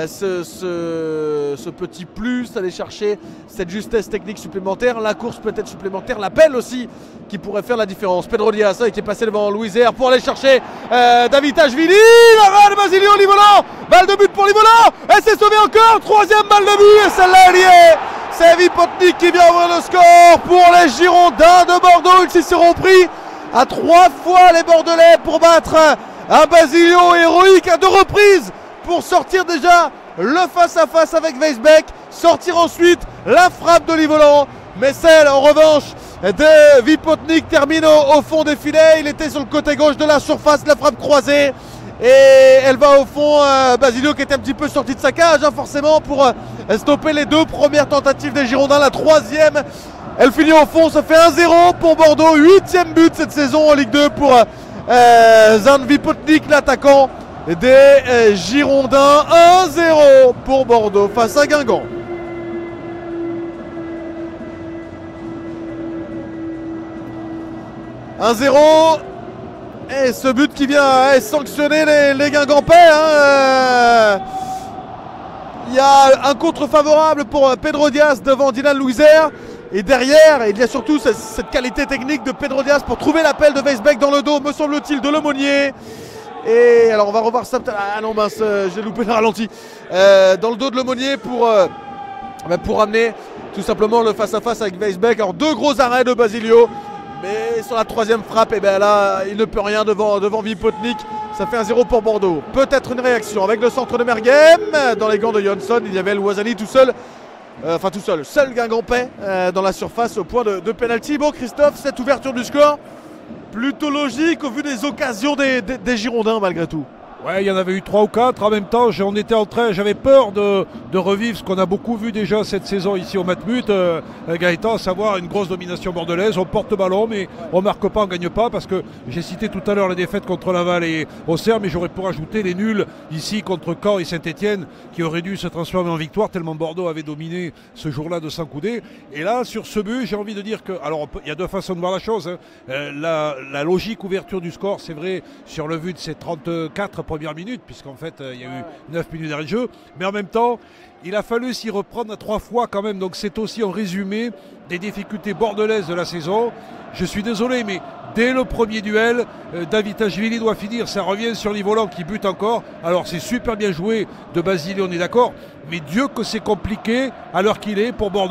ce petit plus, aller chercher cette justesse technique supplémentaire, la course peut-être supplémentaire, l'appel aussi qui pourrait faire la différence. Pedro Dias qui est passé devant Louisère pour aller chercher Davitashvili, la balle de Basilio Livolan, balle de but pour Livolan, et c'est sauvé encore, troisième balle de but, et celle-là elle y est. C'est Vipotnik qui vient ouvrir le score pour les Girondins de Bordeaux. Ils s'y seront pris à 3 fois les Bordelais pour battre un Basilio héroïque à 2 reprises pour sortir déjà le face-à-face avec Weisbeck, sortir ensuite la frappe de Livolan, mais celle en revanche de Vipotnik termine au fond des filets. Il était sur le côté gauche de la surface, la frappe croisée et elle va au fond. Basilio qui était un petit peu sorti de sa cage forcément pour stopper les 2 premières tentatives des Girondins. La 3e elle finit au fond, ça fait 1-0 pour Bordeaux, 8e but cette saison en Ligue 2 pour Zan Vipotnik, l'attaquant des Girondins. 1-0 pour Bordeaux face à Guingamp. « 1-0 » et ce but qui vient sanctionner les Guingampais. Il y a un contre favorable pour Pedro Dias devant Dylan Louisère. Et derrière, il y a surtout cette qualité technique de Pedro Dias pour trouver l'appel de Weisbeck dans le dos, me semble-t-il, de Lemonnier. Et alors on va revoir ça. Ah non mince, j'ai loupé le ralenti. Dans le dos de Lemonnier pour amener tout simplement le face-à-face avec Weisbeck. Alors 2 gros arrêts de Basilio. Mais sur la 3e frappe, et bien là, il ne peut rien devant Vipotnik. Ça fait 1-0 pour Bordeaux. Peut-être une réaction avec le centre de Merghem. Dans les gants de Johnson, il y avait El Ouazani tout seul. Seul Guingampais dans la surface au point de pénalty. Bon Christophe, cette ouverture du score, plutôt logique au vu des occasions des Girondins malgré tout.
Ouais, il y en avait eu 3 ou 4 en même temps. J'avais peur de revivre ce qu'on a beaucoup vu déjà cette saison ici au Matmut, Gaëtan, à savoir une grosse domination bordelaise. On porte le ballon, mais on marque pas, on gagne pas, parce que j'ai cité tout à l'heure la défaite contre Laval et Auxerre, mais j'aurais pu rajouter les nuls ici contre Caen et Saint-Etienne qui auraient dû se transformer en victoire tellement Bordeaux avait dominé ce jour-là de 100 coudées. Et là, sur ce but, j'ai envie de dire que, alors il y a 2 façons de voir la chose. La logique ouverture du score, c'est vrai, sur le vu de ces 34 premières minutes, puisqu'en fait il y a eu 9 minutes d'arrêt de jeu, mais en même temps il a fallu s'y reprendre 3 fois quand même, donc c'est aussi un résumé des difficultés bordelaises de la saison. Je suis désolé, mais dès le premier duel, Davitashvili doit finir, ça revient sur Livolan qui bute encore. Alors c'est super bien joué de Basile, on est d'accord, mais Dieu que c'est compliqué à l'heure qu'il est pour Bordeaux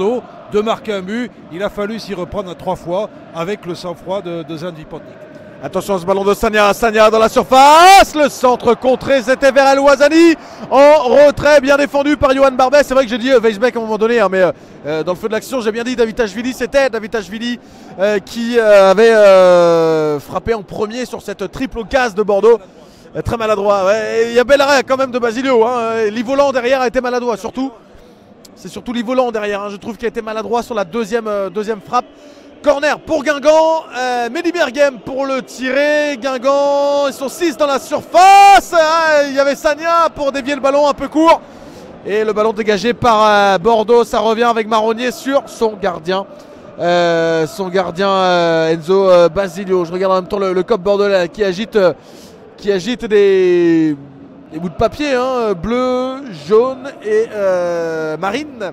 de marquer un but. Il a fallu s'y reprendre 3 fois avec le sang-froid de Zan Vipotnik.
Attention à ce ballon de Sagna, Sagna dans la surface, le centre contré, c'était vers El Ouazzani, en retrait, bien défendu par Yohan Barbet. C'est vrai que j'ai dit Weisbeck à un moment donné, hein, mais dans le feu de l'action, j'ai bien dit Davitashvili, c'était Davitashvili qui avait frappé en premier sur cette triple occasion de Bordeaux. Très maladroit, ouais. Il y a bel arrêt quand même de Basilio, hein. Livolan derrière a été maladroit, surtout. C'est surtout Livolan derrière, hein, je trouve qu'il a été maladroit sur la deuxième frappe. Corner pour Guingamp, Mehdi Berghem pour le tirer. Guingamp, ils sont 6 dans la surface. Il y avait Sagna pour dévier le ballon un peu court. Et le ballon dégagé par Bordeaux, ça revient avec Marronnier sur son gardien. Enzo Basilio. Je regarde en même temps le COP bordelais qui agite des bouts de papier, hein, bleu, jaune et marine.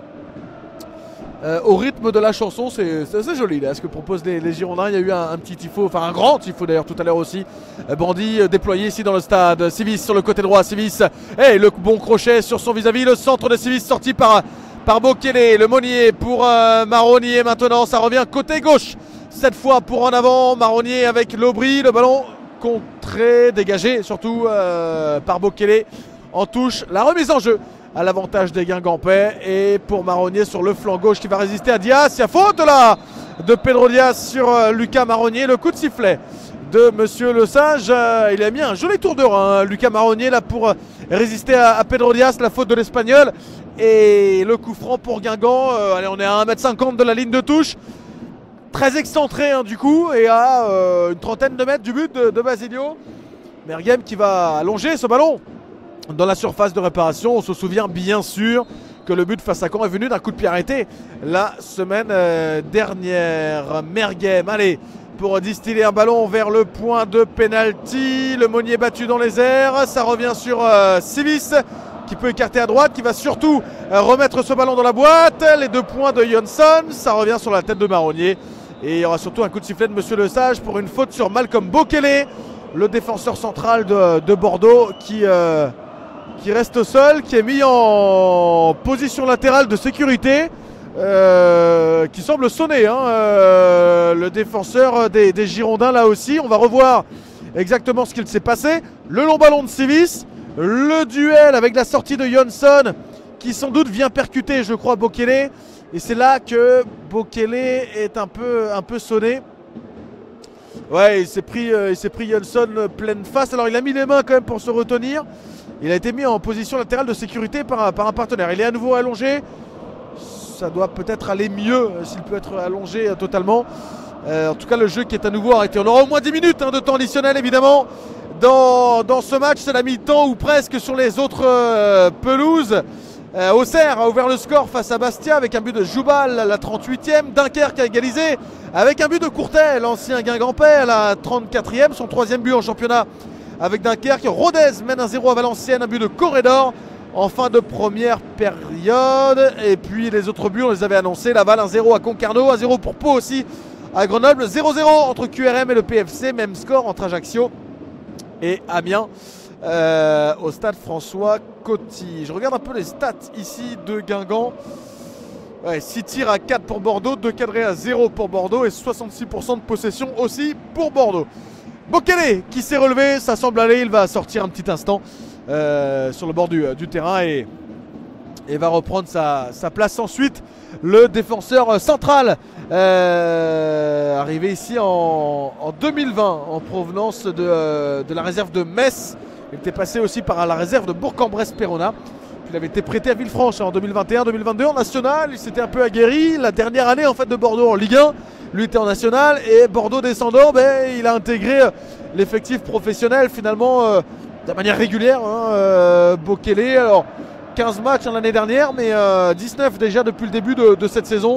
Au rythme de la chanson, c'est joli là, ce que proposent les Girondins. Il y a eu un petit tifo, enfin un grand tifo d'ailleurs tout à l'heure aussi. Bandit déployé ici dans le stade. Civis sur le côté droit, Civis. Et le bon crochet sur son vis-à-vis. Le centre de Civis sorti par Bokele. Le Monnier pour Marronnier maintenant. Ça revient côté gauche. Cette fois pour en avant. Marronnier avec l'Aubry. Le ballon contré, dégagé surtout par Bokele. En touche, la remise en jeu à l'avantage des Guingampais et pour Marronnier sur le flanc gauche qui va résister à Diaz. Il y a faute là de Pedro Diaz sur Lucas Marronnier. Le coup de sifflet de Monsieur Le Sage. Il a mis un joli tour de rein, Lucas Marronnier là pour résister à Pedro Diaz, la faute de l'Espagnol. Et le coup franc pour Guingamp. Allez, on est à 1,50 m de la ligne de touche. Très excentré hein, du coup et à une trentaine de mètres du but de Basilio. Berghem qui va allonger ce ballon dans la surface de réparation. On se souvient bien sûr que le but face à Caen est venu d'un coup de pied arrêté la semaine dernière. Merghem, allez, pour distiller un ballon vers le point de pénalty. Le Monnier battu dans les airs. Ça revient sur Civis qui peut écarter à droite, qui va surtout remettre ce ballon dans la boîte. Les 2 points de Johnson. Ça revient sur la tête de Marronnier. Et il y aura surtout un coup de sifflet de Monsieur Le Sage pour une faute sur Malcolm Bokele, le défenseur central de Bordeaux qui reste seul, qui est mis en position latérale de sécurité, qui semble sonner, hein, le défenseur des Girondins là aussi. On va revoir exactement ce qu'il s'est passé. Le long ballon de Civis, le duel avec la sortie de Johnson qui sans doute vient percuter, je crois, Bokele. Et c'est là que Bokele est un peu sonné. Ouais, il s'est pris Johnson pleine face. Alors il a mis les mains quand même pour se retenir. Il a été mis en position latérale de sécurité par un partenaire. Il est à nouveau allongé. Ça doit peut-être aller mieux s'il peut être allongé totalement. En tout cas, le jeu qui est à nouveau arrêté. On aura au moins 10 minutes de temps additionnel évidemment dans ce match. C'est la mi-temps ou presque sur les autres pelouses. Auxerre a ouvert le score face à Bastia avec un but de Joubal à la 38e. Dunkerque a égalisé avec un but de Courtet, l'ancien Guingampais, à la 34e. Son 3e but en championnat avec Dunkerque. Rodez mène 1-0 à Valenciennes, un but de Corredor en fin de première période. Et puis les autres buts, on les avait annoncés. Laval 1-0 à Concarneau, 1-0 pour Pau aussi à Grenoble. 0-0 entre QRM et le PFC, même score entre Ajaccio et Amiens. Au stade François Coty. Je regarde un peu les stats ici de Guingamp. Ouais, 6 tirs à 4 pour Bordeaux, 2 cadrés à 0 pour Bordeaux et 66% de possession aussi pour Bordeaux. Bokele qui s'est relevé, ça semble aller, il va sortir un petit instant sur le bord du terrain et va reprendre sa place ensuite. Le défenseur central arrivé ici en 2020 en provenance de la réserve de Metz. Il était passé aussi par la réserve de Bourg-en-Bresse-Péronat. Puis il avait été prêté à Villefranche en 2021-2022 en national. Il s'était un peu aguerri. La dernière année en fait de Bordeaux en Ligue 1, lui était en national. Et Bordeaux descendant, il a intégré l'effectif professionnel finalement de manière régulière. Bokele, alors 15 matchs l'année dernière, mais 19 déjà depuis le début de cette saison.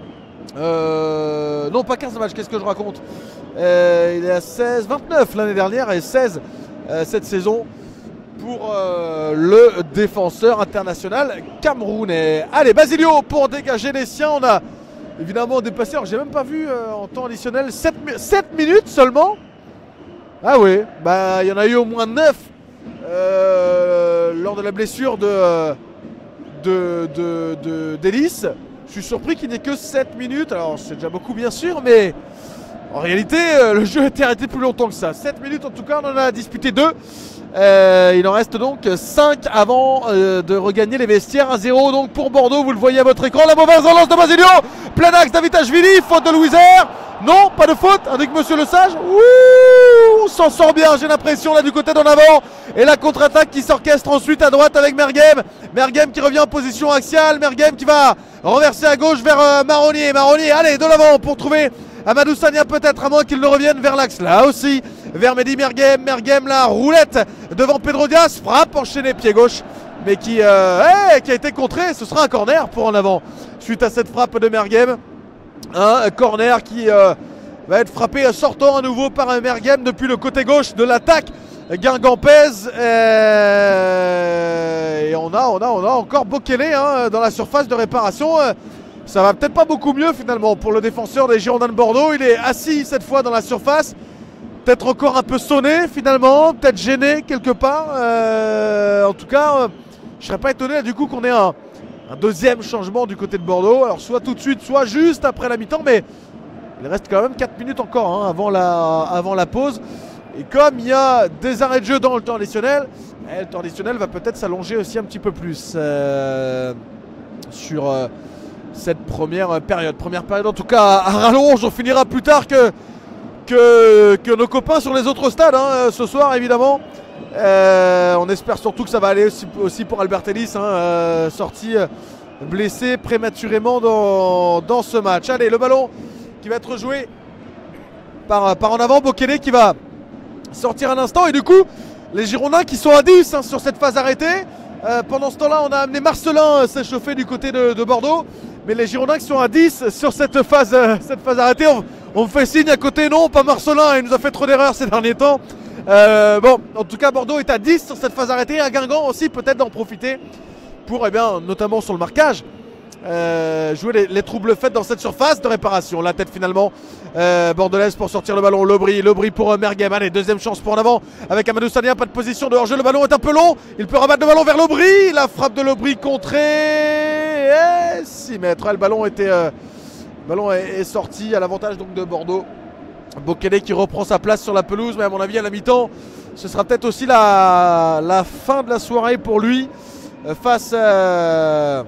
Non, pas 15 matchs, qu'est-ce que je raconte, il est à 29 l'année dernière et 16 cette saison pour le défenseur international camerounais. Allez, Basilio pour dégager les siens. On a évidemment dépassé, alors j'ai même pas vu en temps additionnel 7 minutes seulement. Ah oui, il y en a eu au moins 9 lors de la blessure d'Elis. Je suis surpris qu'il n'ait que 7 minutes. Alors c'est déjà beaucoup bien sûr, mais en réalité le jeu a été arrêté plus longtemps que ça. 7 minutes en tout cas, on en a disputé 2. Il en reste donc 5 avant de regagner les vestiaires. 1-0 donc pour Bordeaux, vous le voyez à votre écran. La mauvaise relance de Basilio, plein axe Davitashvili, faute de Louiser. Non, pas de faute, indique Monsieur Le Sage. Ouh, on s'en sort bien, j'ai l'impression là du côté d'en avant. Et la contre-attaque qui s'orchestre ensuite à droite avec Merguem. Merguem qui revient en position axiale. Merguem qui va renverser à gauche vers Marronnier. Marronnier, allez, de l'avant pour trouver Amadou Sagna peut-être, à moins qu'il ne revienne vers l'axe. Là aussi, vers Mehdi Merguem. Merguem, la roulette devant Pedro Diaz. Frappe enchaînée pied gauche, mais qui a été contré. Ce sera un corner pour en avant. Suite à cette frappe de Merguem. Un corner qui va être frappé sortant à nouveau par Merguem depuis le côté gauche de l'attaque guingampaise. Et on a encore Bokele dans la surface de réparation. Ça va peut-être pas beaucoup mieux finalement pour le défenseur des Girondins de Bordeaux. Il est assis cette fois dans la surface. Peut-être encore un peu sonné finalement, peut-être gêné quelque part. En tout cas, je serais pas étonné du coup qu'on ait un deuxième changement du côté de Bordeaux. Alors soit tout de suite, soit juste après la mi-temps. Mais il reste quand même 4 minutes encore avant la pause. Et comme il y a des arrêts de jeu dans le temps additionnel, le temps additionnel va peut-être s'allonger aussi un petit peu plus sur cette première période. Première période en tout cas à rallonge. On finira plus tard que nos copains sur les autres stades ce soir évidemment. On espère surtout que ça va aller aussi pour Albert Ellis, sorti blessé prématurément dans ce match. Allez, le ballon qui va être joué par en avant. Bokele qui va sortir un instant. Et du coup, les Girondins qui sont à 10 sur cette phase arrêtée. Pendant ce temps-là, on a amené Marcelin s'échauffer du côté de Bordeaux. Mais les Girondins qui sont à 10 sur cette phase arrêtée, on fait signe à côté, non, pas Marcelin, il nous a fait trop d'erreurs ces derniers temps. Bon, en tout cas, Bordeaux est à 10 sur cette phase arrêtée. À Guingamp aussi, peut-être d'en profiter pour, notamment sur le marquage, jouer les troubles faits dans cette surface de réparation. La tête finalement bordelaise pour sortir le ballon. Lobry pour Merguem. Allez, deuxième chance pour en avant avec Amadou Sagna. Pas de position de hors-jeu. Le ballon est un peu long. Il peut rabattre le ballon vers Lobry. La frappe de Lobry contrée. 6 mètres. Le ballon est sorti à l'avantage donc de Bordeaux. Bokele qui reprend sa place sur la pelouse, mais à mon avis à la mi-temps ce sera peut-être aussi la fin de la soirée pour lui face à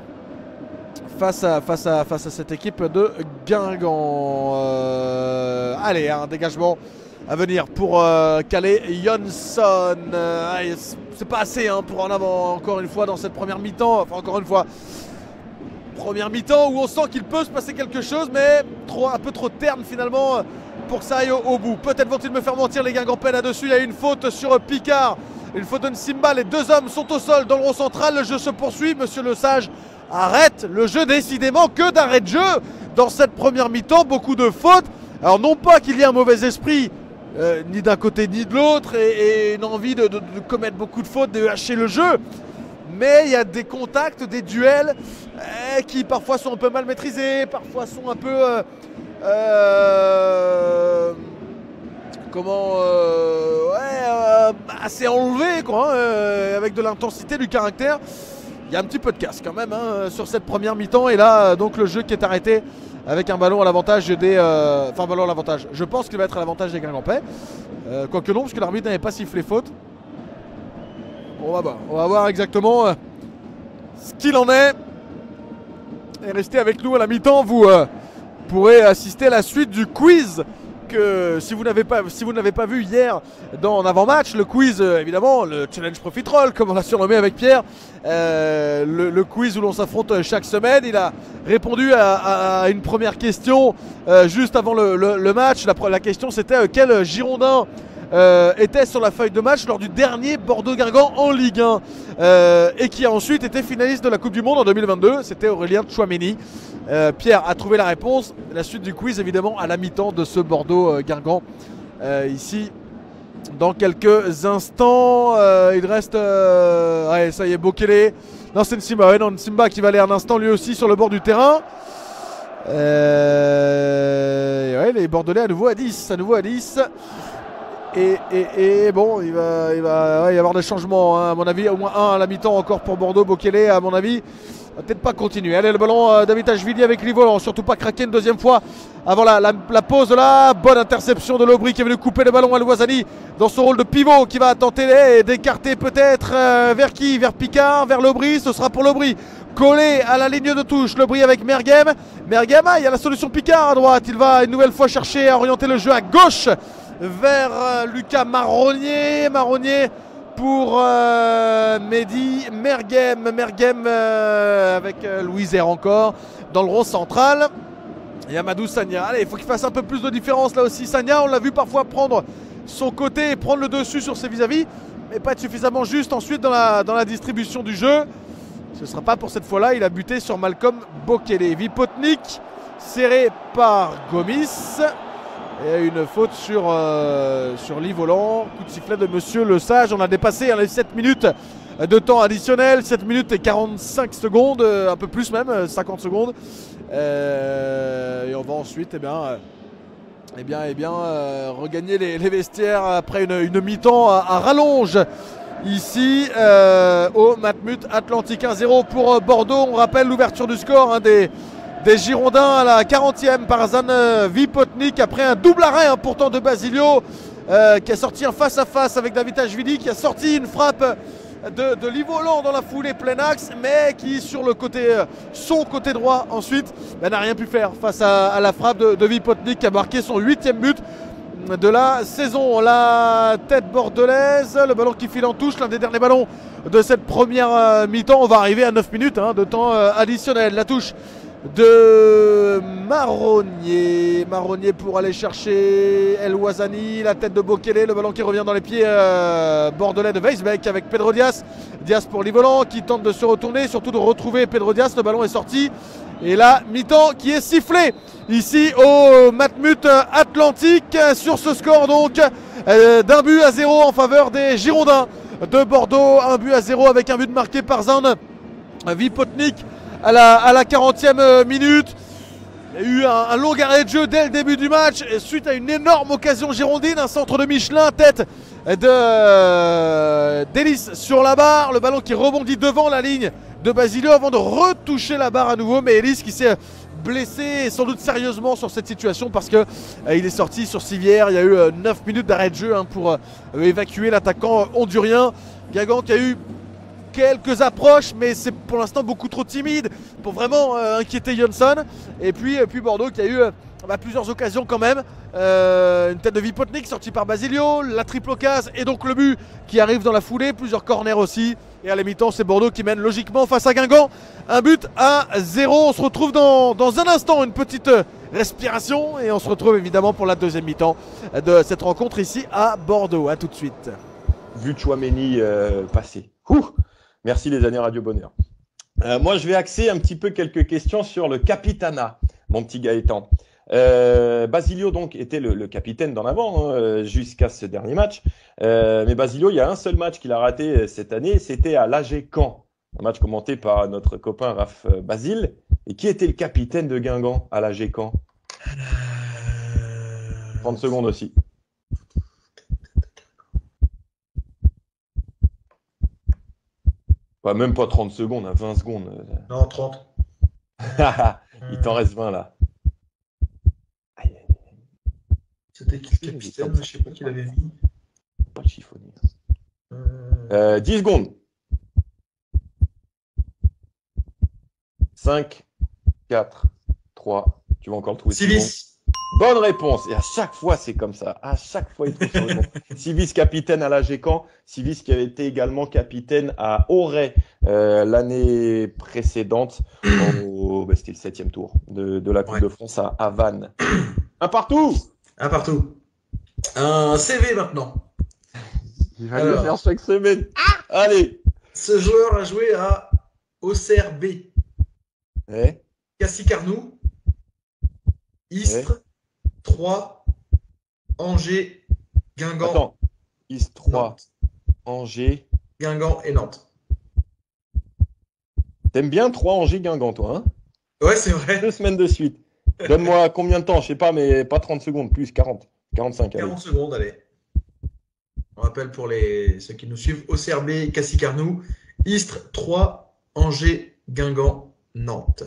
cette équipe de Guingamp. Allez, un dégagement à venir pour Calais Jonsson. C'est pas assez pour en avant encore une fois dans cette première mi-temps. Enfin encore une fois, première mi-temps où on sent qu'il peut se passer quelque chose, mais un peu trop terne finalement pour que ça aille au bout. Peut-être vont-ils me faire mentir les Guingampais là-dessus. Il y a une faute sur Picard, une faute de Nsimba. Les deux hommes sont au sol dans le rond central. Le jeu se poursuit. Monsieur Le Sage arrête le jeu décidément. Que d'arrêt de jeu dans cette première mi-temps. Beaucoup de fautes. Alors non pas qu'il y ait un mauvais esprit ni d'un côté ni de l'autre et une envie de commettre beaucoup de fautes, de hacher le jeu. Mais il y a des contacts, des duels qui parfois sont un peu mal maîtrisés, parfois sont un peu assez enlevés quoi, avec de l'intensité, du caractère. Il y a un petit peu de casse quand même sur cette première mi-temps. Et là donc le jeu qui est arrêté avec un ballon à l'avantage des... ballon à l'avantage. Je pense qu'il va être à l'avantage des Guingampais. Quoique non, parce que l'arbitre n'avait pas sifflé faute. On va voir exactement ce qu'il en est. Et restez avec nous à la mi-temps. Vous pourrez assister à la suite du quiz que si vous n'avez pas vu hier en avant-match, le quiz évidemment, le Challenge Profitroll comme on l'a surnommé avec Pierre, le quiz où l'on s'affronte chaque semaine. Il a répondu à une première question juste avant le match. La question c'était quel Girondin était sur la feuille de match lors du dernier Bordeaux-Guingamp en Ligue 1 et qui a ensuite été finaliste de la Coupe du Monde en 2022. C'était Aurélien Tchouameni. Pierre a trouvé la réponse. La suite du quiz évidemment à la mi-temps de ce Bordeaux-Guingamp ici dans quelques instants. Il reste ouais, ça y est, Bokele. Non, c'est Nsimba. Ouais, non, Nsimba qui va aller un instant lui aussi sur le bord du terrain. Ouais, les Bordelais à nouveau à 10. Et bon, il va y avoir des changements à mon avis, au moins un à la mi-temps encore pour Bordeaux. Bokele à mon avis va peut-être pas continuer. Allez, le ballon d'Avitashvili avec Livolan, surtout pas craquer une deuxième fois avant la pause là. Bonne interception de Lobry qui est venu couper le ballon à Louazani dans son rôle de pivot, qui va tenter d'écarter peut-être vers qui? Vers Picard, vers Lobry. Ce sera pour Lobry. Collé à la ligne de touche, Lobry avec Mergem. Mergem, il y a la solution Picard à droite. Il va une nouvelle fois chercher à orienter le jeu à gauche vers Lucas Marronnier. Marronnier pour Mehdi Mergem. Mergem avec Louiser encore dans le rond central. Et Amadou Sagna. Allez, il faut qu'il fasse un peu plus de différence là aussi. Sagna, on l'a vu parfois prendre son côté et prendre le dessus sur ses vis-à-vis, mais pas être suffisamment juste ensuite dans la distribution du jeu. Ce ne sera pas pour cette fois-là. Il a buté sur Malcolm Bokele. Vipotnik serré par Gomis. Et une faute sur Livolan. Coup de sifflet de Monsieur Le Sage. On a dépassé les 7 minutes de temps additionnel. 7 minutes et 45 secondes. Un peu plus même, 50 secondes. Et on va ensuite regagner les vestiaires après une mi-temps à rallonge. Ici au Matmut Atlantique. 1-0 pour Bordeaux. On rappelle l'ouverture du score des Girondins à la 40e par Zan Vipotnik après un double arrêt pourtant de Basilio qui a sorti un face-à-face avec Davitashvili, qui a sorti une frappe de Livolan dans la foulée plein axe, mais qui sur le côté, son côté droit ensuite n'a rien pu faire face à la frappe de Vipotnik, qui a marqué son 8e but de la saison. La tête bordelaise, le ballon qui file en touche, l'un des derniers ballons de cette première mi-temps. On va arriver à 9 minutes de temps additionnel. La touche de Marronnier. Marronnier pour aller chercher El Ouazani, la tête de Bokele, le ballon qui revient dans les pieds bordelais de Weisbeck avec Pedro Diaz. Diaz pour Livolan qui tente de se retourner, surtout de retrouver Pedro Diaz. Le ballon est sorti. Et là, mi-temps qui est sifflé ici au Matmut Atlantique sur ce score donc d'un but à 0 en faveur des Girondins de Bordeaux. Un but à 0 avec un but marqué par Zan Vipotnik à la 40e minute. Il y a eu un long arrêt de jeu dès le début du match suite à une énorme occasion girondine, un centre de Michelin, tête d'Ellis sur la barre, le ballon qui rebondit devant la ligne de Basilio avant de retoucher la barre à nouveau, mais Ellis qui s'est blessé sans doute sérieusement sur cette situation parce que il est sorti sur civière. Il y a eu 9 minutes d'arrêt de jeu pour évacuer l'attaquant hondurien. Guingamp qui a eu quelques approches, mais c'est pour l'instant beaucoup trop timide pour vraiment inquiéter Johnson. Et puis Bordeaux qui a eu plusieurs occasions quand même. Une tête de Vipotnik sortie par Basilio, la triple occasion et donc le but qui arrive dans la foulée, plusieurs corners aussi. Et à la mi-temps, c'est Bordeaux qui mène logiquement face à Guingamp. Un but à 0. On se retrouve dans un instant, une petite respiration, et on se retrouve évidemment pour la deuxième mi-temps de cette rencontre ici à Bordeaux. A tout de suite.
Vu Chouameni passer. Merci les années Radio Bonheur. Moi, je vais axer un petit peu quelques questions sur le capitana, mon petit Gaëtan. Basilio donc était le capitaine d'en avant jusqu'à ce dernier match. Mais Basilio, il y a un seul match qu'il a raté cette année, c'était à l'AG Caen. Un match commenté par notre copain Raph Basile. Et qui était le capitaine de Guingamp à l'AG Caen? 30 secondes aussi. Même pas 30 secondes, 20 secondes.
Non, 30.
Il t'en reste 20 là.
C'était qui le capitaine? Je sais pas qui l'avait mis.
Pas le chiffonnier. 10 secondes. 5, 4, 3. Tu vas encore le trouver.
Sivis.
Bonne réponse. Et à chaque fois, c'est comme ça. À chaque fois, il faut se répondre. Sivis, capitaine à l'AG Caen. Sivis qui avait été également capitaine à Auray l'année précédente. C'était le 7e tour de la Coupe de France à Vannes. Un partout.
Un partout. Un CV maintenant.
Il va le faire chaque semaine. Allez.
Ce joueur a joué à Auxerre B. Cassis-Carnoux. Istres. 3. Angers. Guingamp.
Attends. Istres 3. Angers.
Guingamp et Nantes.
T'aimes bien 3 Angers Guingamp, toi, hein?
Ouais, c'est vrai.
2 semaines de suite. Donne-moi combien de temps? Je sais pas, mais pas 30 secondes, plus 40. 45.
40 secondes, allez. On rappelle pour ceux qui nous suivent, Auxerre B, Cassis-Carnoux, Istres 3, Angers, Guingamp Nantes.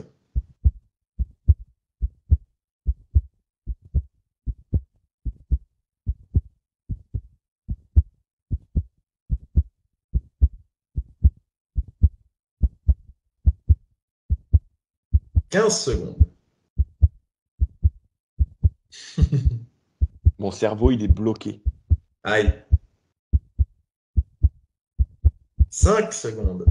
« 15 secondes.
Mon cerveau, il est bloqué.
Aïe. 5 secondes.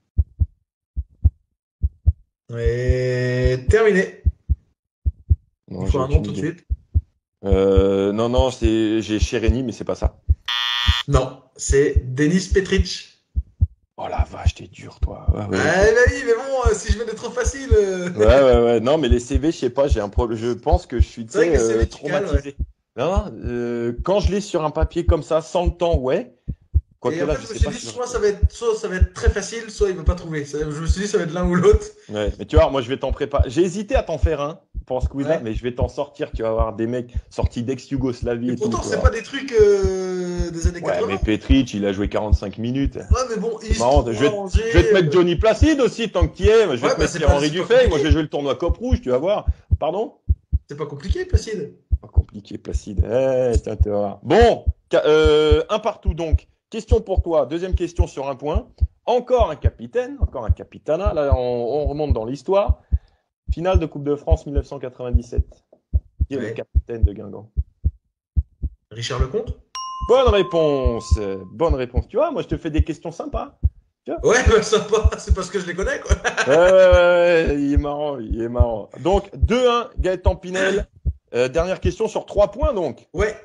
Et terminé.
Non,
Il faut un nom tout de suite.
Non, j'ai Chérény, mais c'est pas ça.
Non, c'est Denis Petric.
Oh la vache, t'es dur, toi.
Ouais. Oui, mais bon, si je mets des trop facile.
Ouais. Non, mais les CV, je sais pas, j'ai un problème. Je pense que je suis traumatisé. Non, quand je l'ai sur un papier comme ça, sans le temps, ouais.
Et en fait, je me suis dit, soit ça va être très facile, soit il ne veut pas trouver. Je me suis dit, ça va être l'un ou l'autre.
Ouais, mais tu vois, moi, je vais t'en préparer. J'ai hésité à t'en faire un pour ce quiz-là, mais je vais t'en sortir. Tu vas avoir des mecs sortis d'ex-Yougoslavie et
pourtant,
tout.
c'est pas des trucs des années 80.
Ouais, mais Petric, il a joué 45 minutes.
Ouais, mais bon,
c'est marrant. Je vais te mettre Johnny Placide aussi, tant que tu y es. Je vais te mettre Pierre-Henri Dufay. Moi, je vais jouer le tournoi Cop Rouge, tu vas voir. Pardon?
C'est pas compliqué, Placide.
Pas compliqué, Placide. Tiens, tu vas voir. Bon, un partout donc. Question pour toi. Deuxième question sur un point. Encore un capitaine, encore un capitana. Là, on remonte dans l'histoire. Finale de Coupe de France 1997. Qui est le capitaine de Guingamp?
Richard Lecomte?
Bonne réponse. Bonne réponse. Tu vois, moi, je te fais des questions sympas.
Ouais, bah, sympa. C'est parce que je les connais, quoi.
Ouais, il est marrant, il est marrant. Donc, 2-1, Gaëtan Pinel. Dernière question sur 3 points, donc.
Ouais.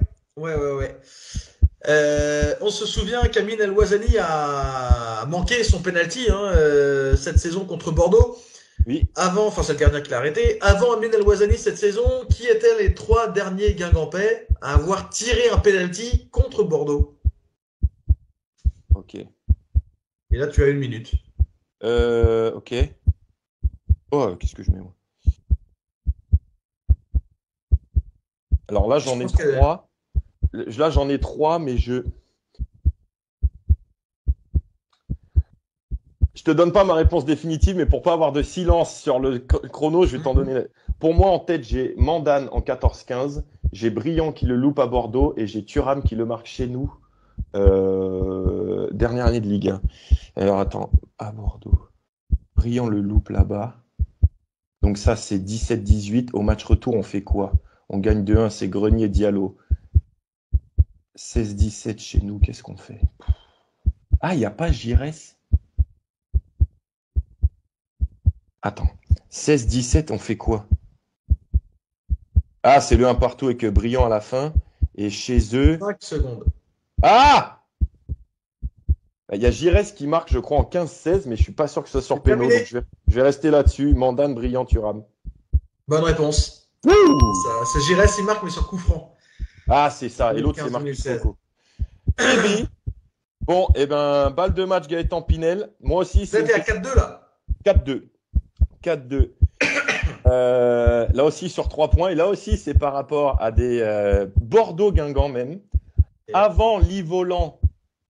On se souvient qu'Amin El Ouazzani a manqué son penalty cette saison contre Bordeaux.
Oui.
C'est le gardien qui l'a arrêté. Avant Amin El Ouazzani cette saison, qui étaient les 3 derniers Guingampais à avoir tiré un penalty contre Bordeaux?
Ok.
Et là, tu as 1 minute.
Ok. Oh, qu'est-ce que je mets, moi? Alors là, j'en ai 3. Là, j'en ai 3, mais je te donne pas ma réponse définitive, mais pour pas avoir de silence sur le chrono, je vais t'en donner. Pour moi, en tête, j'ai Mandane en 14-15, j'ai Briand qui le loupe à Bordeaux et j'ai Thuram qui le marque chez nous. Dernière année de Ligue 1. Alors attends, à Bordeaux. Briand le loupe là-bas. Donc ça, c'est 17-18. Au match retour, on fait quoi? On gagne 2-1, c'est Grenier Diallo. 16-17 chez nous, qu'est-ce qu'on fait? Ah, il n'y a pas Giresse? Attends, 16-17, on fait quoi? Ah, c'est le 1 partout avec Briand à la fin. Et chez eux...
5 secondes.
Ah! Il y a Giresse qui marque, je crois, en 15-16, mais je suis pas sûr que ce soit sur péno. Donc je vais rester là-dessus. Mandane, Briand, Thuram.
Bonne réponse. C'est Giresse, il marque, mais sur coup franc.
Ah, c'est ça. Et l'autre, c'est Marc Sissoko. Bon, et ben, balle de match Gaëtan Pinel. Moi aussi, c'est.
C'était à 4-2 là.
4-2. Là aussi, sur 3 points. Et là aussi, c'est par rapport à des Bordeaux-Guingamp même. Avant l'Ivolant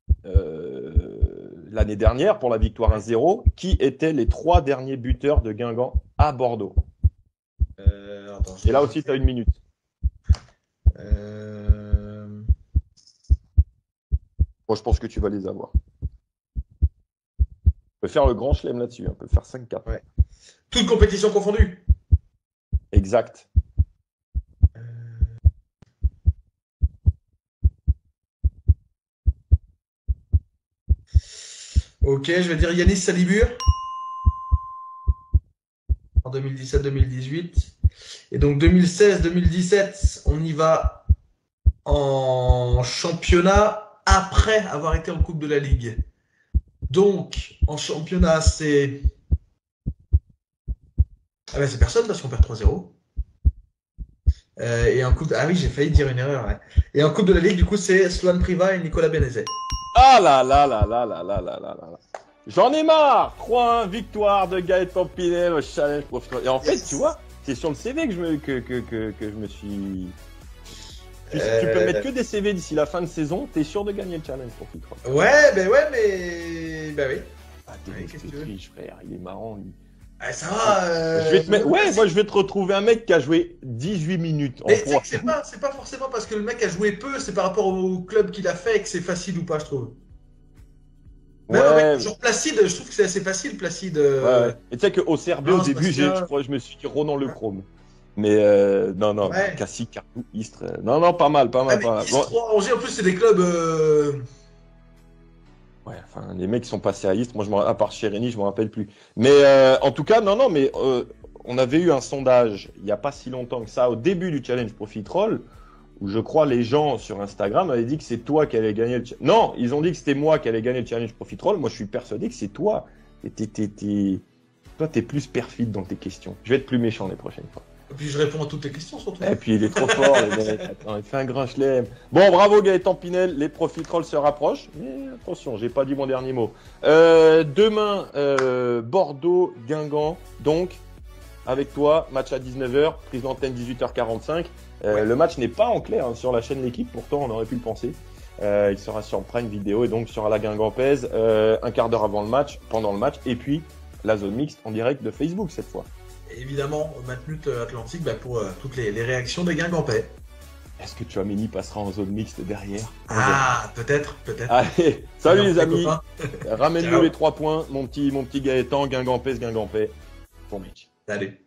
l'année dernière pour la victoire 1-0, qui étaient les 3 derniers buteurs de Guingamp à Bordeaux. Et là aussi, tu as 1 minute. Moi, je pense que tu vas les avoir. On peut faire le grand chelem là-dessus. On peut faire 5-4.
Ouais. Toute compétition confondue.
Exact.
Ok, je vais dire Yanis Salibur. En 2017-2018. Et donc 2016-2017, on y va en championnat après avoir été en Coupe de la Ligue. Donc, en championnat, c'est... Ah ben c'est personne parce qu'on perd 3-0. Et en coupe... Ah oui, j'ai failli dire une erreur. Ouais. Et en Coupe de la Ligue, du coup, c'est Sloan Priva et Nicolas Benezet.
Ah là là là là là là là là là. J'en ai marre. 3-1, victoire de Gaëtan Pinel au Challenge Profit. Et en fait, tu vois, c'est sur le CV que je me suis... Tu peux mettre que des CV d'ici la fin de saison, t'es sûr de gagner le Challenge Profit.
Ouais, mais... Bah oui.
Ah, Denis Petric, frère, il est marrant, lui.
Ah, ça va.
Je vais te mettre... Ouais, moi je vais te retrouver un mec qui a joué 18 minutes en
Mais tu sais
froid.
que c'est pas forcément parce que le mec a joué peu, c'est par rapport au club qu'il a fait que c'est facile ou pas, je trouve. Même avec genre Placide, je trouve que c'est assez facile, Placide.
Ouais. Et tu sais qu'au CRB, au début, je crois que je me suis dit Ronan Le Chrome. Mais non, Cassis, Cartou, Istres. Non, pas mal. Pas mal.
Istres, Angers, en plus, c'est des clubs.
Ouais, enfin, les mecs qui sont passés à Istres, moi, à part Chérény, je me rappelle plus. Mais en tout cas, mais on avait eu un sondage il n'y a pas si longtemps que ça, au début du Challenge Profitroll, où je crois les gens sur Instagram avaient dit que c'est toi qui allais gagner le challenge. Non, ils ont dit que c'était moi qui allais gagner le Challenge Profitroll. Moi, je suis persuadé que c'est toi. Toi, t'es plus perfide dans tes questions. Je vais être plus méchant les prochaines fois.
Et puis je réponds à toutes tes questions surtout.
Et puis il est trop fort, les mecs. Attends, il fait un grand chelem. Bon, bravo Gaëtan Pinel, les Profitrolls se rapprochent. Mais attention, j'ai pas dit mon dernier mot. Demain, Bordeaux, Guingamp. Donc, avec toi, match à 19h, prise d'antenne 18h45. Le match n'est pas en clair sur la chaîne L'équipe, pourtant on aurait pu le penser. Il sera sur Prime Vidéo et donc sur la Guingampaise, un quart d'heure avant le match, pendant le match, et puis la zone mixte en direct de Facebook cette fois.
Et évidemment, Matmut Atlantique pour toutes les réactions des Guingampais.
Est-ce que Tchouaméni passera en zone mixte derrière?
Ah, peut-être.
Allez, salut les amis. Ramène-nous les 3 points, mon petit Gaëtan, Guingampais. Bon match.
Salut.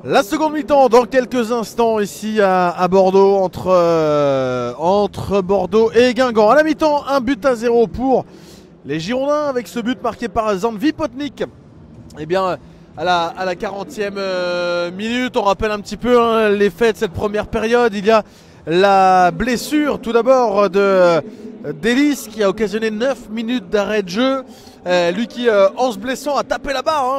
La seconde mi-temps dans quelques instants ici à Bordeaux entre Bordeaux et Guingamp. À la mi-temps, 1-0 pour les Girondins avec ce but marqué par Zandvi Potnik. Eh bien, à la 40e minute, on rappelle un petit peu les faits de cette première période. Il y a la blessure tout d'abord d'Elis qui a occasionné 9 minutes d'arrêt de jeu. Lui qui, en se blessant, a tapé la barre,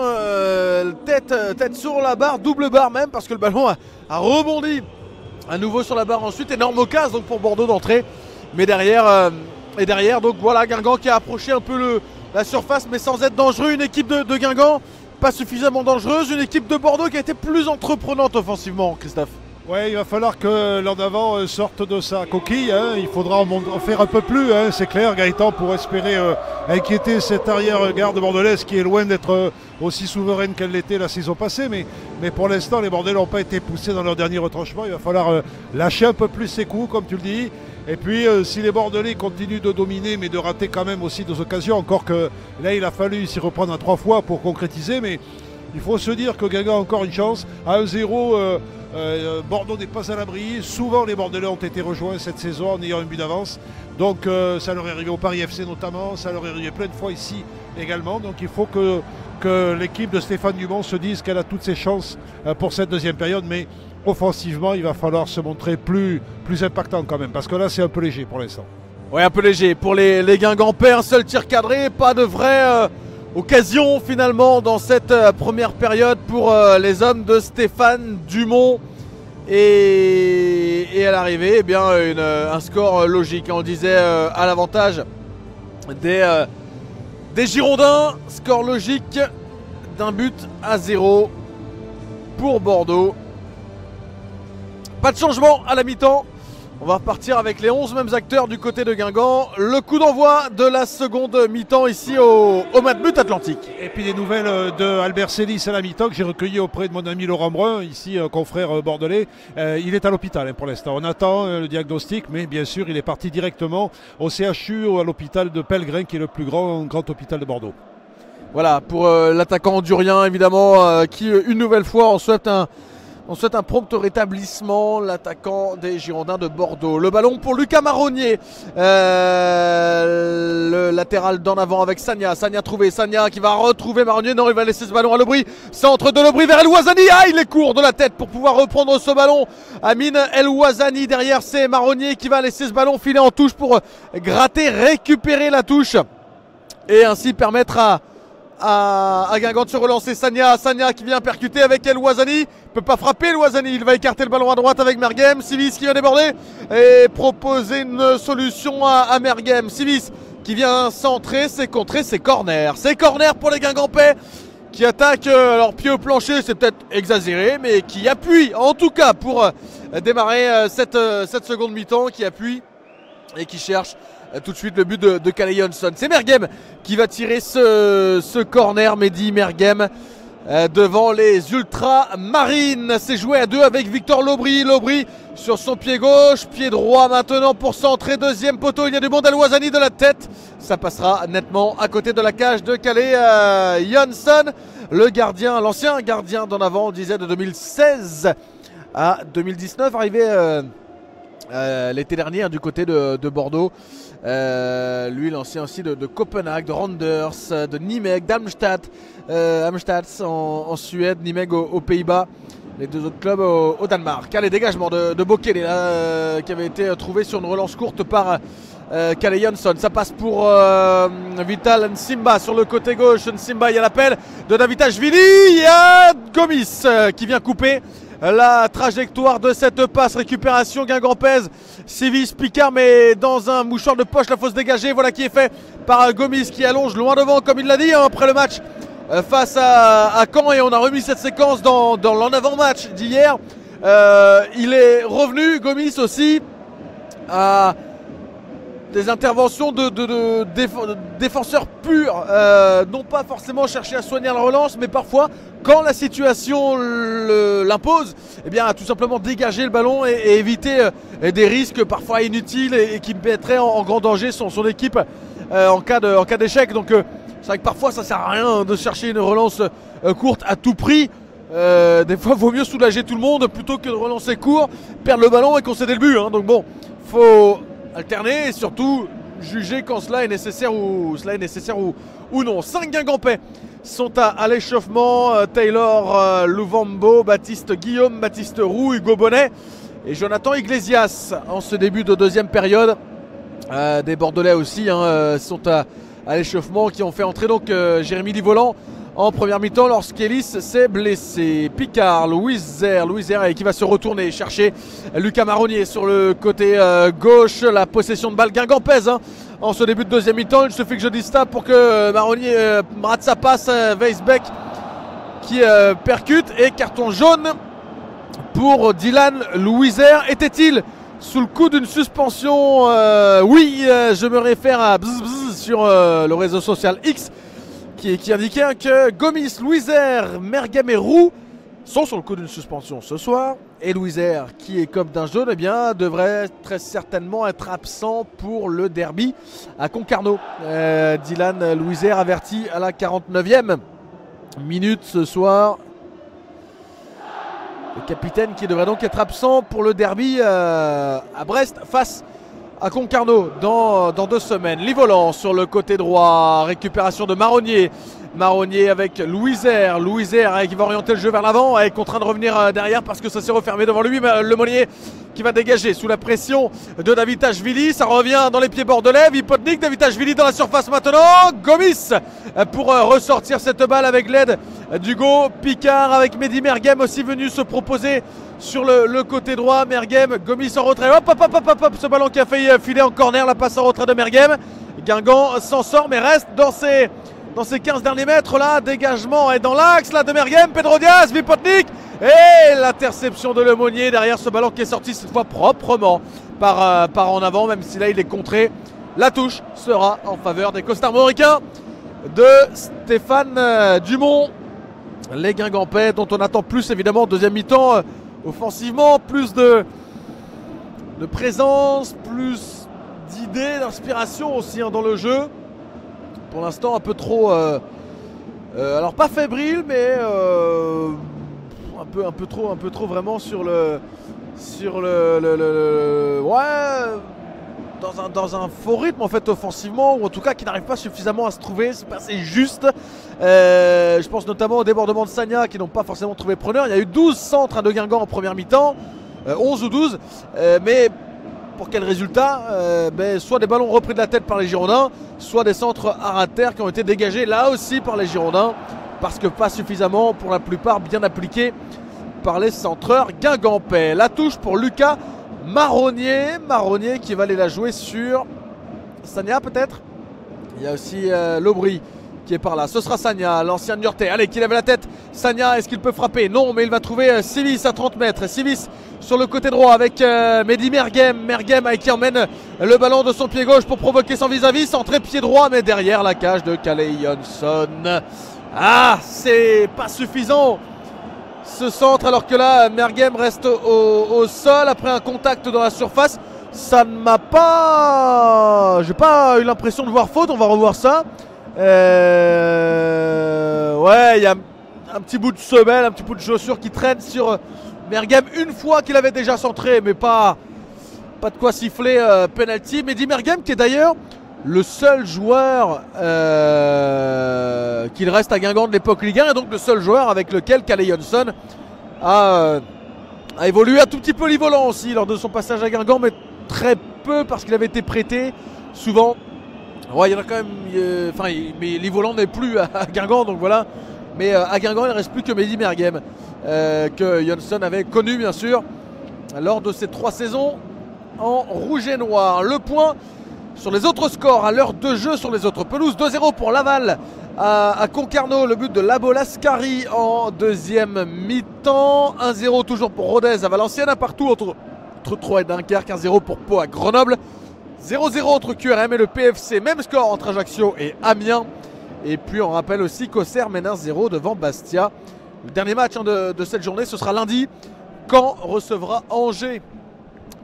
tête sur la barre, double barre même, parce que le ballon a rebondi à nouveau sur la barre ensuite. Énorme occasion donc pour Bordeaux d'entrer. Mais derrière, donc voilà, Guingamp qui a approché un peu la surface, mais sans être dangereux. Une équipe de Guingamp pas suffisamment dangereuse, une équipe de Bordeaux qui a été plus entreprenante offensivement, Christophe.
Ouais, il va falloir que l'an d'avant sorte de sa coquille. Il faudra en faire un peu plus, c'est clair, Gaëtan, pour espérer inquiéter cette arrière-garde bordelaise qui est loin d'être aussi souveraine qu'elle l'était la saison passée. Mais pour l'instant, les Bordelais n'ont pas été poussés dans leur dernier retranchement. Il va falloir lâcher un peu plus ses coups, comme tu le dis. Et puis, si les Bordelais continuent de dominer, mais de rater quand même aussi des occasions, encore que là, il a fallu s'y reprendre à 3 fois pour concrétiser. Mais il faut se dire que Guingamp a encore une chance. À 1-0, Bordeaux n'est pas à l'abri. Souvent, les Bordelais ont été rejoints cette saison en ayant un but d'avance. Donc, ça leur est arrivé au Paris FC notamment. Ça leur est arrivé plein de fois ici également. Donc, il faut que l'équipe de Stéphane Dumont se dise qu'elle a toutes ses chances pour cette deuxième période. Mais offensivement, il va falloir se montrer plus impactant quand même. Parce que là, c'est un peu léger pour l'instant.
Oui, un peu léger. Pour les Guingampais, un seul tir cadré. Pas de vraie occasion finalement dans cette première période pour les hommes de Stéphane Dumont. Et à l'arrivée, eh bien, un score logique. On le disait à l'avantage des Girondins. Score logique d'1-0 pour Bordeaux. Pas de changement à la mi-temps. On va repartir avec les 11 mêmes acteurs du côté de Guingamp. Le coup d'envoi de la seconde mi-temps ici au Matmut Atlantique.
Et puis des nouvelles de Albert Célis à la mi-temps que j'ai recueilli auprès de mon ami Laurent Brun, ici confrère bordelais. Il est à l'hôpital pour l'instant. On attend le diagnostic, mais bien sûr il est parti directement au CHU, à l'hôpital de Pellegrin, qui est le plus grand hôpital de Bordeaux.
Voilà, pour l'attaquant hondurien évidemment, qui une nouvelle fois on souhaite un prompt rétablissement, l'attaquant des Girondins de Bordeaux. Le ballon pour Lucas Marronnier. Le latéral d'en avant avec Sagna. Sagna trouvé. Sagna qui va retrouver Marronnier. Non, il va laisser ce ballon à Lobry. Centre de Lobry vers El Ouazani. Ah, il est court de la tête pour pouvoir reprendre ce ballon. Amine El Ouazani. Derrière, c'est Marronnier qui va laisser ce ballon filer en touche pour gratter, récupérer la touche. Et ainsi permettre à Guingamp de se relancer. Sagna qui vient percuter avec El Ouazani. Il peut pas frapper El Ouazani. Il va écarter le ballon à droite avec Merguem. Sivis qui vient déborder et proposer une solution à Merguem. Sivis qui vient centrer. C'est contré, c'est corner. C'est corner pour les Guingampais qui attaquent. Alors pied au plancher, c'est peut-être exagéré, mais qui appuie en tout cas pour démarrer cette seconde mi-temps. Qui appuie et qui cherche tout de suite le but de Calais Johnson. C'est Merguem qui va tirer ce corner. Mehdi Merguem devant les ultramarines. C'est joué à 2 avec Victor Lobry. Lobry sur son pied gauche, pied droit maintenant pour centrer. Deuxième poteau, il y a du monde. El Ouazani de la tête. Ça passera nettement à côté de la cage de Calais Johnson. Le gardien, l'ancien gardien d'en avant, on disait de 2016 à 2019, arrivé l'été dernier du côté de Bordeaux. Lui, l'ancien aussi de Copenhague, de Randers, de Nimeg, d'Almstad, en Suède, Nimeg aux Pays-Bas, les deux autres clubs au Danemark. Allez, dégagement de Bokele qui avait été trouvé sur une relance courte par Calais Johnson. Ça passe pour Vital Nsimba sur le côté gauche. Nsimba, il y a l'appel de Davitashvili. Il y a Gomis qui vient couper la trajectoire de cette passe. Récupération guingampaise. Sivis Picard, mais dans un mouchoir de poche, la fausse dégagée. Voilà qui est fait par Gomis qui allonge loin devant, comme il l'a dit après le match face à Caen. Et on a remis cette séquence dans l'en avant-match d'hier. Il est revenu, Gomis aussi, à des interventions de défenseurs purs, non pas forcément chercher à soigner la relance, mais parfois, quand la situation l'impose, eh bien, tout simplement dégager le ballon et éviter des risques parfois inutiles et qui mettraient en grand danger son équipe en cas d'échec. Donc c'est vrai que parfois ça sert à rien de chercher une relance courte à tout prix. Des fois, vaut mieux soulager tout le monde plutôt que de relancer court, perdre le ballon et concéder le but. Hein. Donc bon, faut alterner et surtout juger quand cela est nécessaire ou non. 5 Guingampais sont à l'échauffement. Taylor Louvambo, Baptiste Guillaume, Baptiste Roux, Hugo Bonnet et Jonathan Iglesias en ce début de deuxième période. Des Bordelais aussi sont à l'échauffement qui ont fait entrer donc Jérémy Livolan en première mi-temps lorsqu'Ellis s'est blessé. Picard, Louiser qui va se retourner chercher Lucas Marronnier sur le côté gauche. La possession de balle guingampaise en ce début de deuxième mi-temps. Il suffit que je dise ça pour que Marronnier rate sa passe. Weisbeck qui percute et carton jaune pour Dylan Louiser. Était-il sous le coup d'une suspension? Oui, je me réfère à sur le réseau social X qui indiquait que Gomis, Louiser, Mergem et Roux sont sur le coup d'une suspension ce soir. Et Louiser, qui est comme d'un jaune, eh bien, devrait très certainement être absent pour le derby à Concarneau. Dylan Louiser averti à la 49e minute ce soir. Le capitaine qui devrait donc être absent pour le derby à Brest face à Concarneau dans 2 semaines. Livolan sur le côté droit, récupération de Marronnier. Marronnier avec Louiser qui va orienter le jeu vers l'avant, est contraint de revenir derrière parce que ça s'est refermé devant lui. Le Monnier qui va dégager sous la pression de Davitashvili. Ça revient dans les pieds bordelais. Vipotnik, Davitashvili dans la surface maintenant. Gomis pour ressortir cette balle avec l'aide d'Hugo Picard, avec Mehdi Mergem aussi venu se proposer sur le côté droit. Mergem, Gomis en retrait. Hop, ce ballon qui a failli filer en corner. La passe en retrait de Mergem. Guingamp s'en sort mais reste dans ces 15 derniers mètres là. Dégagement est dans l'axe là de Mergem. Pedro Diaz, Vipotnik et l'interception de Lemonnier derrière ce ballon qui est sorti cette fois proprement par en avant, même si là il est contré. La touche sera en faveur des costarmoricains de Stéphane Dumont. Les Guingampais dont on attend plus évidemment en deuxième mi-temps offensivement, plus de présence, plus d'idées, d'inspiration aussi dans le jeu. Pour l'instant un peu trop alors pas fébrile mais un peu trop vraiment sur le ouais, dans un faux rythme en fait offensivement, ou en tout cas qui n'arrive pas suffisamment à se trouver. C'est juste. Je pense notamment au débordement de Sagna qui n'ont pas forcément trouvé preneur. Il y a eu 12 centres de Guingamp en première mi-temps, 11 ou 12, mais pour quel résultat? Soit des ballons repris de la tête par les Girondins, soit des centres à terre qui ont été dégagés là aussi par les Girondins, parce que pas suffisamment, pour la plupart bien appliqués par les centreurs guingampais. La touche pour Lucas Marronnier qui va aller la jouer sur Sagna peut-être. Il y a aussi Lobry qui est par là. Ce sera Sagna, l'ancien Niortais. Allez, qui lève la tête. Sagna, est-ce qu'il peut frapper? Non, mais il va trouver Sivis à 30 mètres. Sivis sur le côté droit avec Mehdi Mergem. Mergem qui emmène le ballon de son pied gauche pour provoquer son vis-à-vis. Centré pied droit, mais derrière la cage de Calais Johnson. Ah, c'est pas suffisant ce centre, alors que là, Mergem reste au sol après un contact dans la surface. Ça ne m'a pas... J'ai pas eu l'impression de voir faute, on va revoir ça. Ouais, il y a un petit bout de semelle, un petit bout de chaussure qui traîne sur Mergem une fois qu'il avait déjà centré, mais pas de quoi siffler penalty. Mehdi Mergem qui est d'ailleurs le seul joueur qu'il reste à Guingamp de l'époque Ligue 1, et donc le seul joueur avec lequel Calais Johnson a évolué. Un tout petit peu Livolan aussi lors de son passage à Guingamp, mais très peu parce qu'il avait été prêté souvent. Ouais, il y en a quand même. Mais Livolan n'est plus à Guingamp, donc voilà. Mais à Guingamp, il ne reste plus que Mehdi Mergem, que Johnson avait connu bien sûr lors de ses 3 saisons en rouge et noir. Le point sur les autres scores à l'heure de jeu sur les autres pelouses. 2-0 pour Laval à Concarneau, le but de Labo Lascari en deuxième mi-temps. 1-0 toujours pour Rodez à Valenciennes, un partout entre Troyes et Dunkerque. 1-0 pour Pau à Grenoble. 0-0 entre QRM et le PFC, même score entre Ajaccio et Amiens. Et puis on rappelle aussi qu'Auxerre mène 1-0 devant Bastia. Le dernier match de cette journée, ce sera lundi, Caen recevra Angers